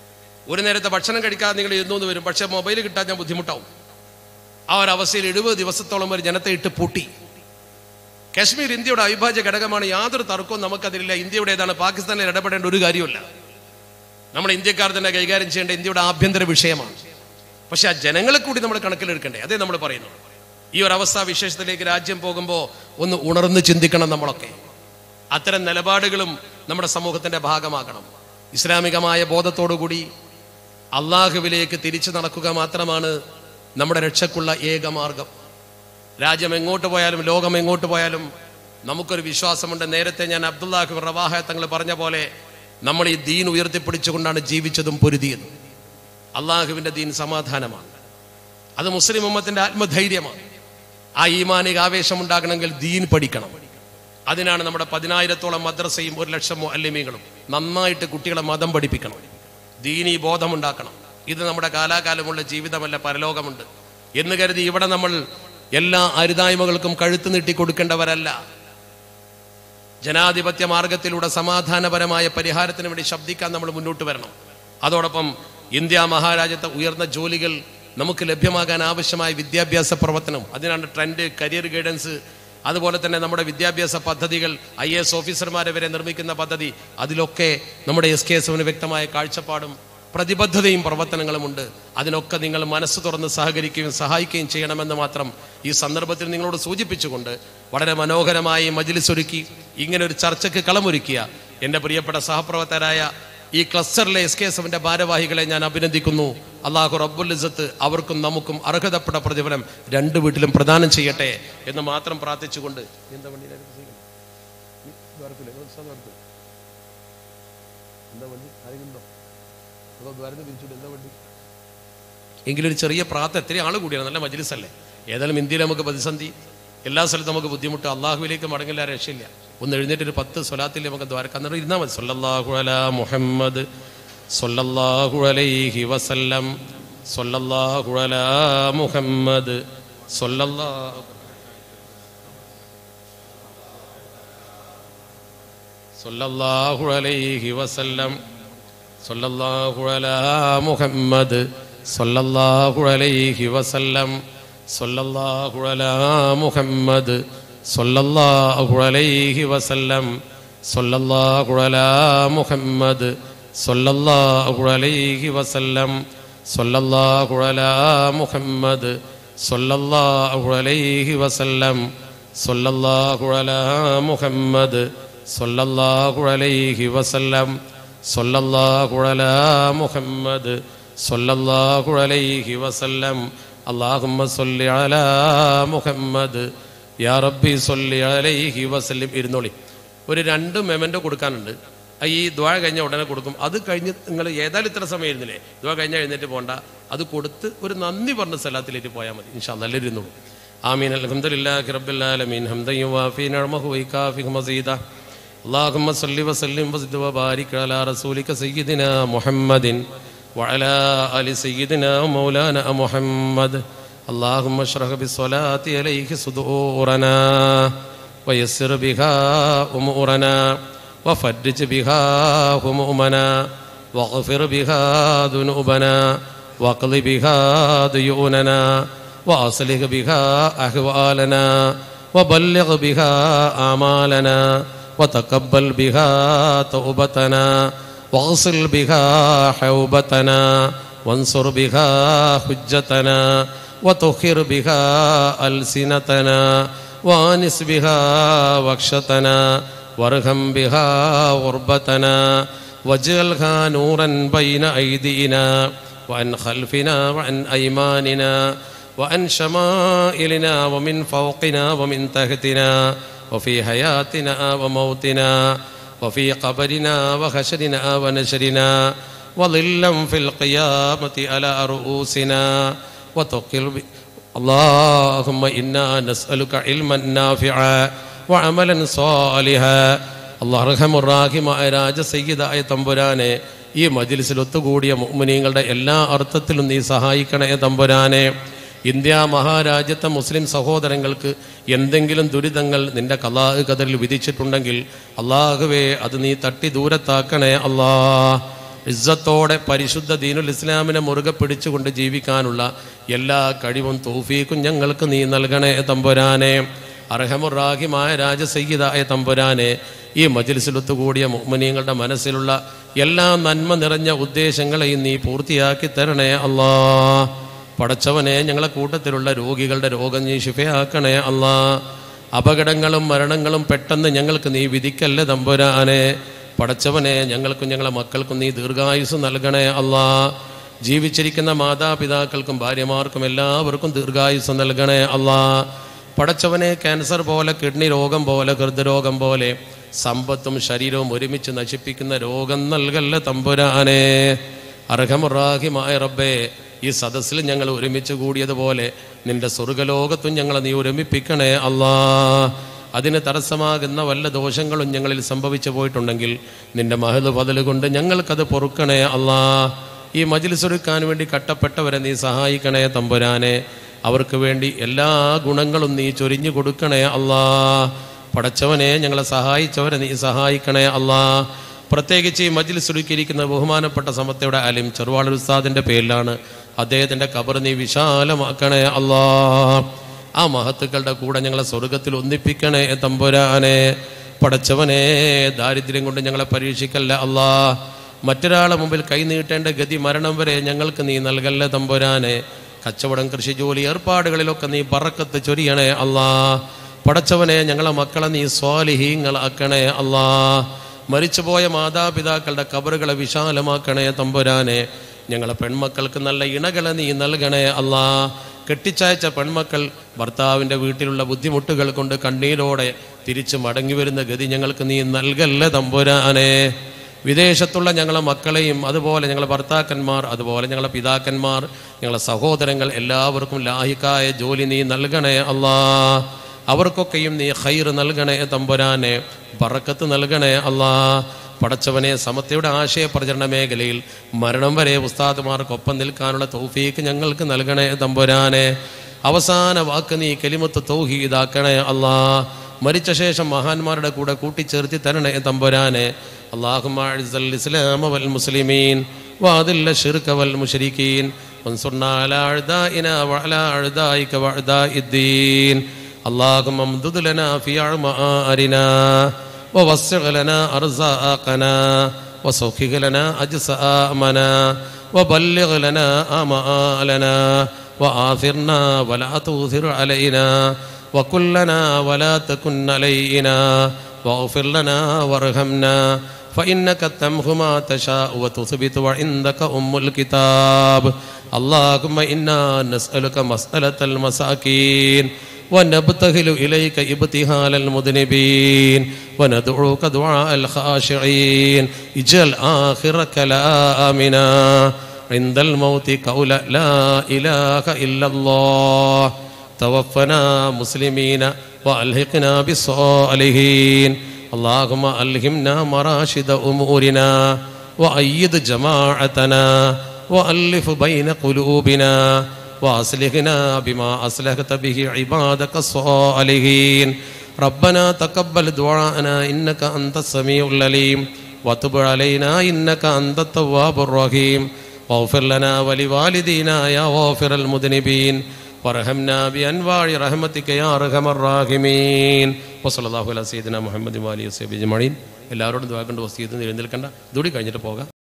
ഒരു നേരത്തെ ഭക്ഷണം കഴിക്കാതെ നിങ്ങൾ ഇരുന്നു വരും, പക്ഷെ മൊബൈൽ കിട്ടാൻ ഞാൻ ബുദ്ധിമുട്ടാവും. ആ ഒരു അവസ്ഥയിൽ 70 ദിവസത്തോളം ഒരു ജനത്തെ ഇട്ട് പൂട്ടി. കാശ്മീർ ഇന്ത്യയുടെ അവിഭാജ്യ ഘടകമാണ്, യാതൊരു തർക്കവും നമുക്കതിലില്ല. ഇന്ത്യയുടേതാണ്, പാകിസ്ഥാനിൽ ഇടപെടേണ്ട ഒരു കാര്യമില്ല. നമ്മൾ ഇന്ത്യക്കാർ തന്നെ കൈകാര്യം ചെയ്യേണ്ട ഇന്ത്യയുടെ ആഭ്യന്തര വിഷയമാണ്. പക്ഷെ ആ ജനങ്ങളെ കൂടി നമ്മൾ കണക്കിലെടുക്കണ്ടേ? അതേ നമ്മൾ പറയുന്നു. ഈ ഒരു അവസ്ഥാ വിശേഷത്തിലേക്ക് രാജ്യം പോകുമ്പോൾ ഒന്ന് ഉണർന്ന് ചിന്തിക്കണം. നമ്മളൊക്കെ അത്തരം നിലപാടുകളും നമ്മുടെ സമൂഹത്തിന്റെ ഭാഗമാകണം. ഇസ്ലാമികമായ ബോധത്തോടുകൂടി അള്ളാഹുവിലേക്ക് തിരിച്ചു നടക്കുക മാത്രമാണ് നമ്മുടെ രക്ഷയ്ക്കുള്ള ഏക മാർഗം. രാജ്യം എങ്ങോട്ട് പോയാലും ലോകം എങ്ങോട്ട് പോയാലും നമുക്കൊരു വിശ്വാസമുണ്ട്. നേരത്തെ ഞാൻ അബ്ദുല്ലാഹി ഇബ്നു റവാഹ തങ്ങൾ പറഞ്ഞ പോലെ നമ്മൾ ഈ ദീൻ ഉയർത്തിപ്പിടിച്ചുകൊണ്ടാണ് ജീവിച്ചതും പൊരുതിയതും. അള്ളാഹുവിൻ്റെ ദീൻ സമാധാനമാണ്, അത് മുസ്ലിം ഉമ്മത്തിന്റെ ആത്മധൈര്യമാണ്. ആ ഈമാനിക ആവേശം ഉണ്ടാകണമെങ്കിൽ ദീൻ പഠിക്കണം. അതിനാണ് നമ്മുടെ 10,000-ഓളം മദ്രസയും 1,00,000 മുഅല്ലിമീങ്ങളും നന്നായിട്ട് കുട്ടികളെ മതം പഠിപ്പിക്കണം, ദീനീ ബോധമുണ്ടാക്കണം. ഇത് നമ്മുടെ കാലാകാലമുള്ള ജീവിതമല്ല, പരലോകമുണ്ട് എന്ന് കരുതി ഇവിടെ നമ്മൾ എല്ലാ അരുതായ്മകൾക്കും കഴുത്ത് നീട്ടി കൊടുക്കേണ്ടവരല്ല. ജനാധിപത്യ മാർഗത്തിലൂടെ സമാധാനപരമായ പരിഹാരത്തിന് വേണ്ടി ശബ്ദിക്കാൻ നമ്മൾ മുന്നോട്ട് വരണം. അതോടൊപ്പം ഇന്ത്യ മഹാരാജ്യത്തെ ഉയർന്ന ജോലികൾ നമുക്ക് ലഭ്യമാകാൻ ആവശ്യമായ വിദ്യാഭ്യാസ പ്രവർത്തനം, അതിനാണ് ട്രെൻഡ്, കരിയർ ഗൈഡൻസ്, അതുപോലെ തന്നെ നമ്മുടെ വിദ്യാഭ്യാസ പദ്ധതികൾ, IAS ഓഫീസർമാരെ വരെ നിർമ്മിക്കുന്ന പദ്ധതി, അതിലൊക്കെ നമ്മുടെ SKSF വ്യക്തമായ കാഴ്ചപ്പാടും പ്രതിബദ്ധതയും പ്രവർത്തനങ്ങളുമുണ്ട്. അതിനൊക്കെ നിങ്ങൾ മനസ്സ് തുറന്ന് സഹകരിക്കുകയും സഹായിക്കുകയും ചെയ്യണമെന്ന് മാത്രം ഈ സന്ദർഭത്തിൽ നിങ്ങളോട് സൂചിപ്പിച്ചുകൊണ്ട് വളരെ മനോഹരമായി മജ്ലിസ് ഒരുക്കി ഇങ്ങനെ ഒരു ചർച്ചയ്ക്ക് കളമൊരുക്കിയ എൻ്റെ പ്രിയപ്പെട്ട സഹപ്രവർത്തകരായ ഈ ക്ലസ്റ്ററിലെ SKSFന്റെ ഭാരവാഹികളെ ഞാൻ അഭിനന്ദിക്കുന്നു. അല്ലാഹു റബ്ബുൽ ഇസ്സത്ത് അവർക്കും നമുക്കും അർഹതപ്പെട്ട പ്രതിഫലം രണ്ട് വീട്ടിലും പ്രദാനം ചെയ്യട്ടെ എന്ന് മാത്രം പ്രാർത്ഥിച്ചുകൊണ്ട് എങ്കിലൊരു ചെറിയ പ്രാർത്ഥന. എത്രയും ആൾ കൂടിയാണ്, നല്ല മജ്ലിസല്ലേ. ഏതായാലും ഇന്ത്യയിൽ നമുക്ക് പ്രതിസന്ധി, എല്ലാ സ്ഥലത്തും നമുക്ക് ബുദ്ധിമുട്ട്. അള്ളാഹുവിലേക്ക് മടങ്ങില്ല, രക്ഷയില്ല. ഒന്ന് എഴുന്നേറ്റ് ഒരു 10 സ്വലാത്തിൽ നമുക്ക് ദ്വാരക്കാൻ ഇരുന്നാൽ മതി. സല്ലല്ലാഹു അലാ മുഹമ്മദ് സല്ലല്ലാഹു അലൈഹി വസല്ലം സല്ലല്ലാഹു അലാ മുഹമ്മദ് സല്ലല്ലാഹു അലൈഹി വസല്ലം സല്ലല്ലാഹു അലാ മുഹമ്മദ് സല്ലല്ലാഹു അലൈഹി വസല്ലം സല്ലല്ലാഹു അലാ മുഹമ്മദ് സല്ലല്ലാഹു അലൈഹി വസല്ലം സല്ലല്ലാഹു അലാ മുഹമ്മദ് സല്ലല്ലാഹു അലൈഹി വസല്ലം സല്ലല്ലാഹു അലാ മുഹമ്മദ് സല്ലല്ലാഹു അലൈഹി വസല്ലം സല്ലല്ലാഹു അലാ മുഹമ്മദ് സല്ലല്ലാഹു അലൈഹി വസല്ലം സല്ലല്ലാഹു അലാ മുഹമ്മദ് സല്ലല്ലാഹു അലൈഹി വസല്ലം. അല്ലാഹുമ്മ സ്വല്ലി അലാ മുഹമ്മദ് യാ റബ്ബി സ്വല്ലി അലൈഹി വസല്ലം. ഇരുന്നോളി. ഒരു 2 മെമൻറ്റോ കൊടുക്കാനുണ്ട്. ഈ ദുആ കഴിഞ്ഞ ഉടനെ കൊടുക്കും. അത് കഴിഞ്ഞ് നിങ്ങൾ ഏതായാലും ഇത്ര സമയം ഇരുന്നില്ലേ, ദുആ കഴിഞ്ഞാൽ എഴുന്നേറ്റ് പോകണ്ട. അത് കൊടുത്ത് ഒരു നന്ദി പറഞ്ഞ സലാത്തിലേക്ക് പോയാൽ മതി. ഇൻഷാ അല്ലാഹ് എല്ലാവരും ഇരുന്നോളൂ. ആമീൻ. അൽഹംദുലില്ലാഹി റബ്ബിൽ ആലമീൻ ഹംദൻ യുവാഫി നിഅമഹു വയകാഫി മസീദ. اللهم صل وسلم وزد وبارك على رسولك سيدنا محمد وعلى آل سيدنا ومولانا محمد. اللهم اشرح بالصلاة عليك صدورنا ويسر بها أمورنا وفرج بها همومنا واغفر بها ذنوبنا واقض بها ديوننا وأصلح بها أحوالنا وبلغ بها آمالنا وتقبل بها توبتنا واغسل بها حوبتنا وانصر بها حجتنا وطهر بها ألسنتنا وانس بها وكشتنا وارحم بها غربتنا واجعلها نورا بين أيدينا وعن خلفنا وعن أيماننا وعن شمائلنا ومن فوقنا ومن تحتنا وفي حياتنا وموتنا وفي قبرنا وحشرنا ونشرنا وظلا في القيامة على رؤوسنا وتقل اللهم إنا نسألك علما نافعا وعملا صالحا. അല്ലാഹു അർഹമുർ റഹീമായ രാജ സയ്യിദായ തമ്പുരാനെ, ഈ മജ്ലിസിൽ ഒത്തുകൂടിയ മുഅ്മിനീങ്ങളുടെ എല്ലാ അർത്ഥത്തിലും നീ സഹായിക്കണേ തമ്പുരാനെ. ഇന്ത്യ മഹാരാജ്യത്തെ മുസ്ലിം സഹോദരങ്ങൾക്ക് എന്തെങ്കിലും ദുരിതങ്ങൾ നിന്റെ ഖലാ ഖദറിൽ വിധിച്ചിട്ടുണ്ടെങ്കിൽ അല്ലാഹുവേ അത് നീ തട്ടി ദൂരത്താക്കണേ അല്ലാ. ഇസ്സത്തോടെ പരിശുദ്ധ ദീനുൽ ഇസ്ലാമിനെ മുറുകെ പിടിച്ചുകൊണ്ട് ജീവിക്കാനുള്ള എല്ലാ കഴിവും തൗഫീഖും ഞങ്ങൾക്ക് നീ നൽകണേ തമ്പുരാനെ. അർഹമുറാഹിമായ രാജസയ്യിദായ തമ്പുരാനെ, ഈ മജ്ലിസിലൊത്തു കൂടിയ മുഅ്മിനീങ്ങളുടെ മനസ്സിലുള്ള എല്ലാ നന്മ നിറഞ്ഞ ഉദ്ദേശങ്ങളെയും നീ പൂർത്തിയാക്കി തരണേ അല്ലാ. പടച്ചവനെ, ഞങ്ങളെ കൂട്ടത്തിലുള്ള രോഗികളുടെ രോഗം നീ ശിഫയാക്കണേ അല്ലാ. അപകടങ്ങളും മരണങ്ങളും പെട്ടെന്ന് ഞങ്ങൾക്ക് നീ വിധിക്കല്ലേ തമ്പുരാനെ. പടച്ചവനെ, ഞങ്ങൾക്കും ഞങ്ങളെ മക്കൾക്കും നീ ദീർഘായുസ് നൽകണേ അല്ലാ. ജീവിച്ചിരിക്കുന്ന മാതാപിതാക്കൾക്കും ഭാര്യമാർക്കും എല്ലാവർക്കും ദീർഘായുസ് നൽകണേ അല്ലാ. പടച്ചവനെ, ക്യാൻസർ പോലെ, കിഡ്നി രോഗം പോലെ, ഹൃദ്രോഗം പോലെ സമ്പത്തും ശരീരവും ഒരുമിച്ച് നശിപ്പിക്കുന്ന രോഗം നൽകല്ലേ തമ്പുരാനെ. അർഹമുറാഹിമായ റബ്ബേ, ഈ സദസ്സിൽ ഞങ്ങൾ ഒരുമിച്ച് കൂടിയതുപോലെ നിന്റെ സ്വർഗലോകത്തും ഞങ്ങളെ നീ ഒരുമിപ്പിക്കണേ അല്ലാ. അതിന് തടസ്സമാകുന്ന വല്ല ദോഷങ്ങളും ഞങ്ങളിൽ സംഭവിച്ചു പോയിട്ടുണ്ടെങ്കിൽ നിന്റെ മഹദ് ഫദൽ കൊണ്ട് ഞങ്ങൾക്കത് പൊറുക്കണേ അല്ലാ. ഈ മജ്ലിസ് ഒരുക്കാൻ വേണ്ടി കട്ടപ്പെട്ടവരെ നീ സഹായിക്കണേ തമ്പുരാനെ. അവർക്ക് വേണ്ടി എല്ലാ ഗുണങ്ങളും നീ ചൊരിഞ്ഞു കൊടുക്കണേ അല്ലാ. പടച്ചവനെ, ഞങ്ങളെ സഹായിച്ചവരെ നീ സഹായിക്കണേ അല്ലാ. പ്രത്യേകിച്ച് ഈ മജ്ലിസ് ഒരുക്കിയിരിക്കുന്ന ബഹുമാനപ്പെട്ട സമത്തയുടെ അലിം ചെറുവാളൂർ ഉസ്താദിന്റെ പേരിലാണ്. അദ്ദേഹത്തിന്റെ ഖബർ നീ വിശാലമാക്കണേ അല്ലാ. ആ മഹത്തുക്കളുടെ കൂടെ ഞങ്ങളെ സ്വർഗത്തിൽ ഒന്നിപ്പിക്കണേ തമ്പുരാനെ. പടച്ചവനെ, ദാരിദ്ര്യം കൊണ്ട് ഞങ്ങളെ പരീക്ഷിക്കല്ല അല്ലാ. മറ്റൊരാളെ മുമ്പിൽ കൈ നീട്ടേണ്ട ഗതി മരണം വരെ ഞങ്ങൾക്ക് നീ നൽകല്ല തമ്പുരാനെ. കച്ചവടം, കൃഷി, ജോലി ഏർപ്പാടുകളിലൊക്കെ നീ ബറക്കത്ത് ചൊരിയണേ അല്ലാ. പടച്ചവനെ, ഞങ്ങളെ മക്കളെ നീ സ്വാലിഹീങ്ങളാക്കണേ അല്ലാ. മരിച്ചുപോയ മാതാപിതാക്കളുടെ ഖബറുകളെ വിശാലമാക്കണേ തമ്പുരാനെ. ഞങ്ങളെ പെൺമക്കൾക്ക് നല്ല ഇണകളെ നീ നൽകണേ അല്ലാ. കെട്ടിച്ചയച്ച പെൺമക്കൾ ഭർത്താവിൻ്റെ വീട്ടിലുള്ള ബുദ്ധിമുട്ടുകൾ കൊണ്ട് കണ്ണീരോടെ തിരിച്ചു മടങ്ങി വരുന്ന ഗതി ഞങ്ങൾക്ക് നീ നൽകല്ലേ തമ്പുരാനെ. വിദേശത്തുള്ള ഞങ്ങളെ മക്കളെയും അതുപോലെ ഞങ്ങളെ ഭർത്താക്കന്മാർ, അതുപോലെ ഞങ്ങളെ പിതാക്കന്മാർ, ഞങ്ങളെ സഹോദരങ്ങൾ എല്ലാവർക്കും ലാഹിക്കായ ജോലി നീ നൽകണേ അല്ലാ. അവർക്കൊക്കെയും നീ ഖൈർ നൽകണേ തമ്പുരാനെ, ബറക്കത്ത് നൽകണേ അല്ലാ. പടച്ചവനെ, സമത്തയുടെ ആശയ പ്രചരണ മേഖലയിൽ മരണം വരെ ഉസ്താദുമാർക്കൊപ്പം നിൽക്കാനുള്ള തൗഫീക്ക് ഞങ്ങൾക്ക് നൽകണേ തമ്പുരാനെ. അവസാന വാക്ക് നീ കലിമത്ത് തൗഹീദാക്കണേ അല്ലാ. മരിച്ച ശേഷം മഹാന്മാരുടെ കൂടെ കൂട്ടിച്ചേർത്തി തരണേ തമ്പുരാനെ. അല്ലാഹുമ്മ അഇസ്സൽ ഇസ്ലാമ വൽ മുസ്ലിമീൻ വഅദില്ല ശിർക വൽ മുശ്രികീൻ വൻസുർനാ അലാ അഅദാഇനാ വഅലാ അഅദാഇക വഅദാഇദ്ദീൻ. اللهم امدد لنا في أعمارنا ووسع لنا أرزاقنا وسخخ لنا أجسامنا وبلغ لنا آمالنا وآثرنا ولا تؤثر علينا وكلنا ولا تكن علينا واغفر لنا وارحمنا فإنك تمحو ما تشاء وتثبت وعندك أم الكتاب. اللهم إنا نسألك مسألة المساكين ونبتهل إليك ابتهال المذنبين وندعوك دعاء الخاشعين. اجعل آخر كلامنا عند الموت قول لا إله إلا الله. توفنا مسلمين وألحقنا بالصالحين. اللهم ألهمنا مراشد أمورنا وأيد جماعتنا وألف بين قلوبنا وأصلحنا بما أصلحت به عبادك الصالحين. ربنا تقبل دعاءنا إنك أنت السميع العليم وتب علينا إنك أنت التواب الرحيم. واغفر لنا ولوالدينا يا غافر المذنبين وارحمنا بأنواع رحمتك يا أرحم الراحمين. وصلى الله على سيدنا محمد وآله وصحبه أجمعين. എല്ലാവരോടും ദുആ കൊണ്ട് വസിയത്ത് എഴുന്നേൽക്കണ്ട, ദൂടി കഴിഞ്ഞിട്ട് പോകാം.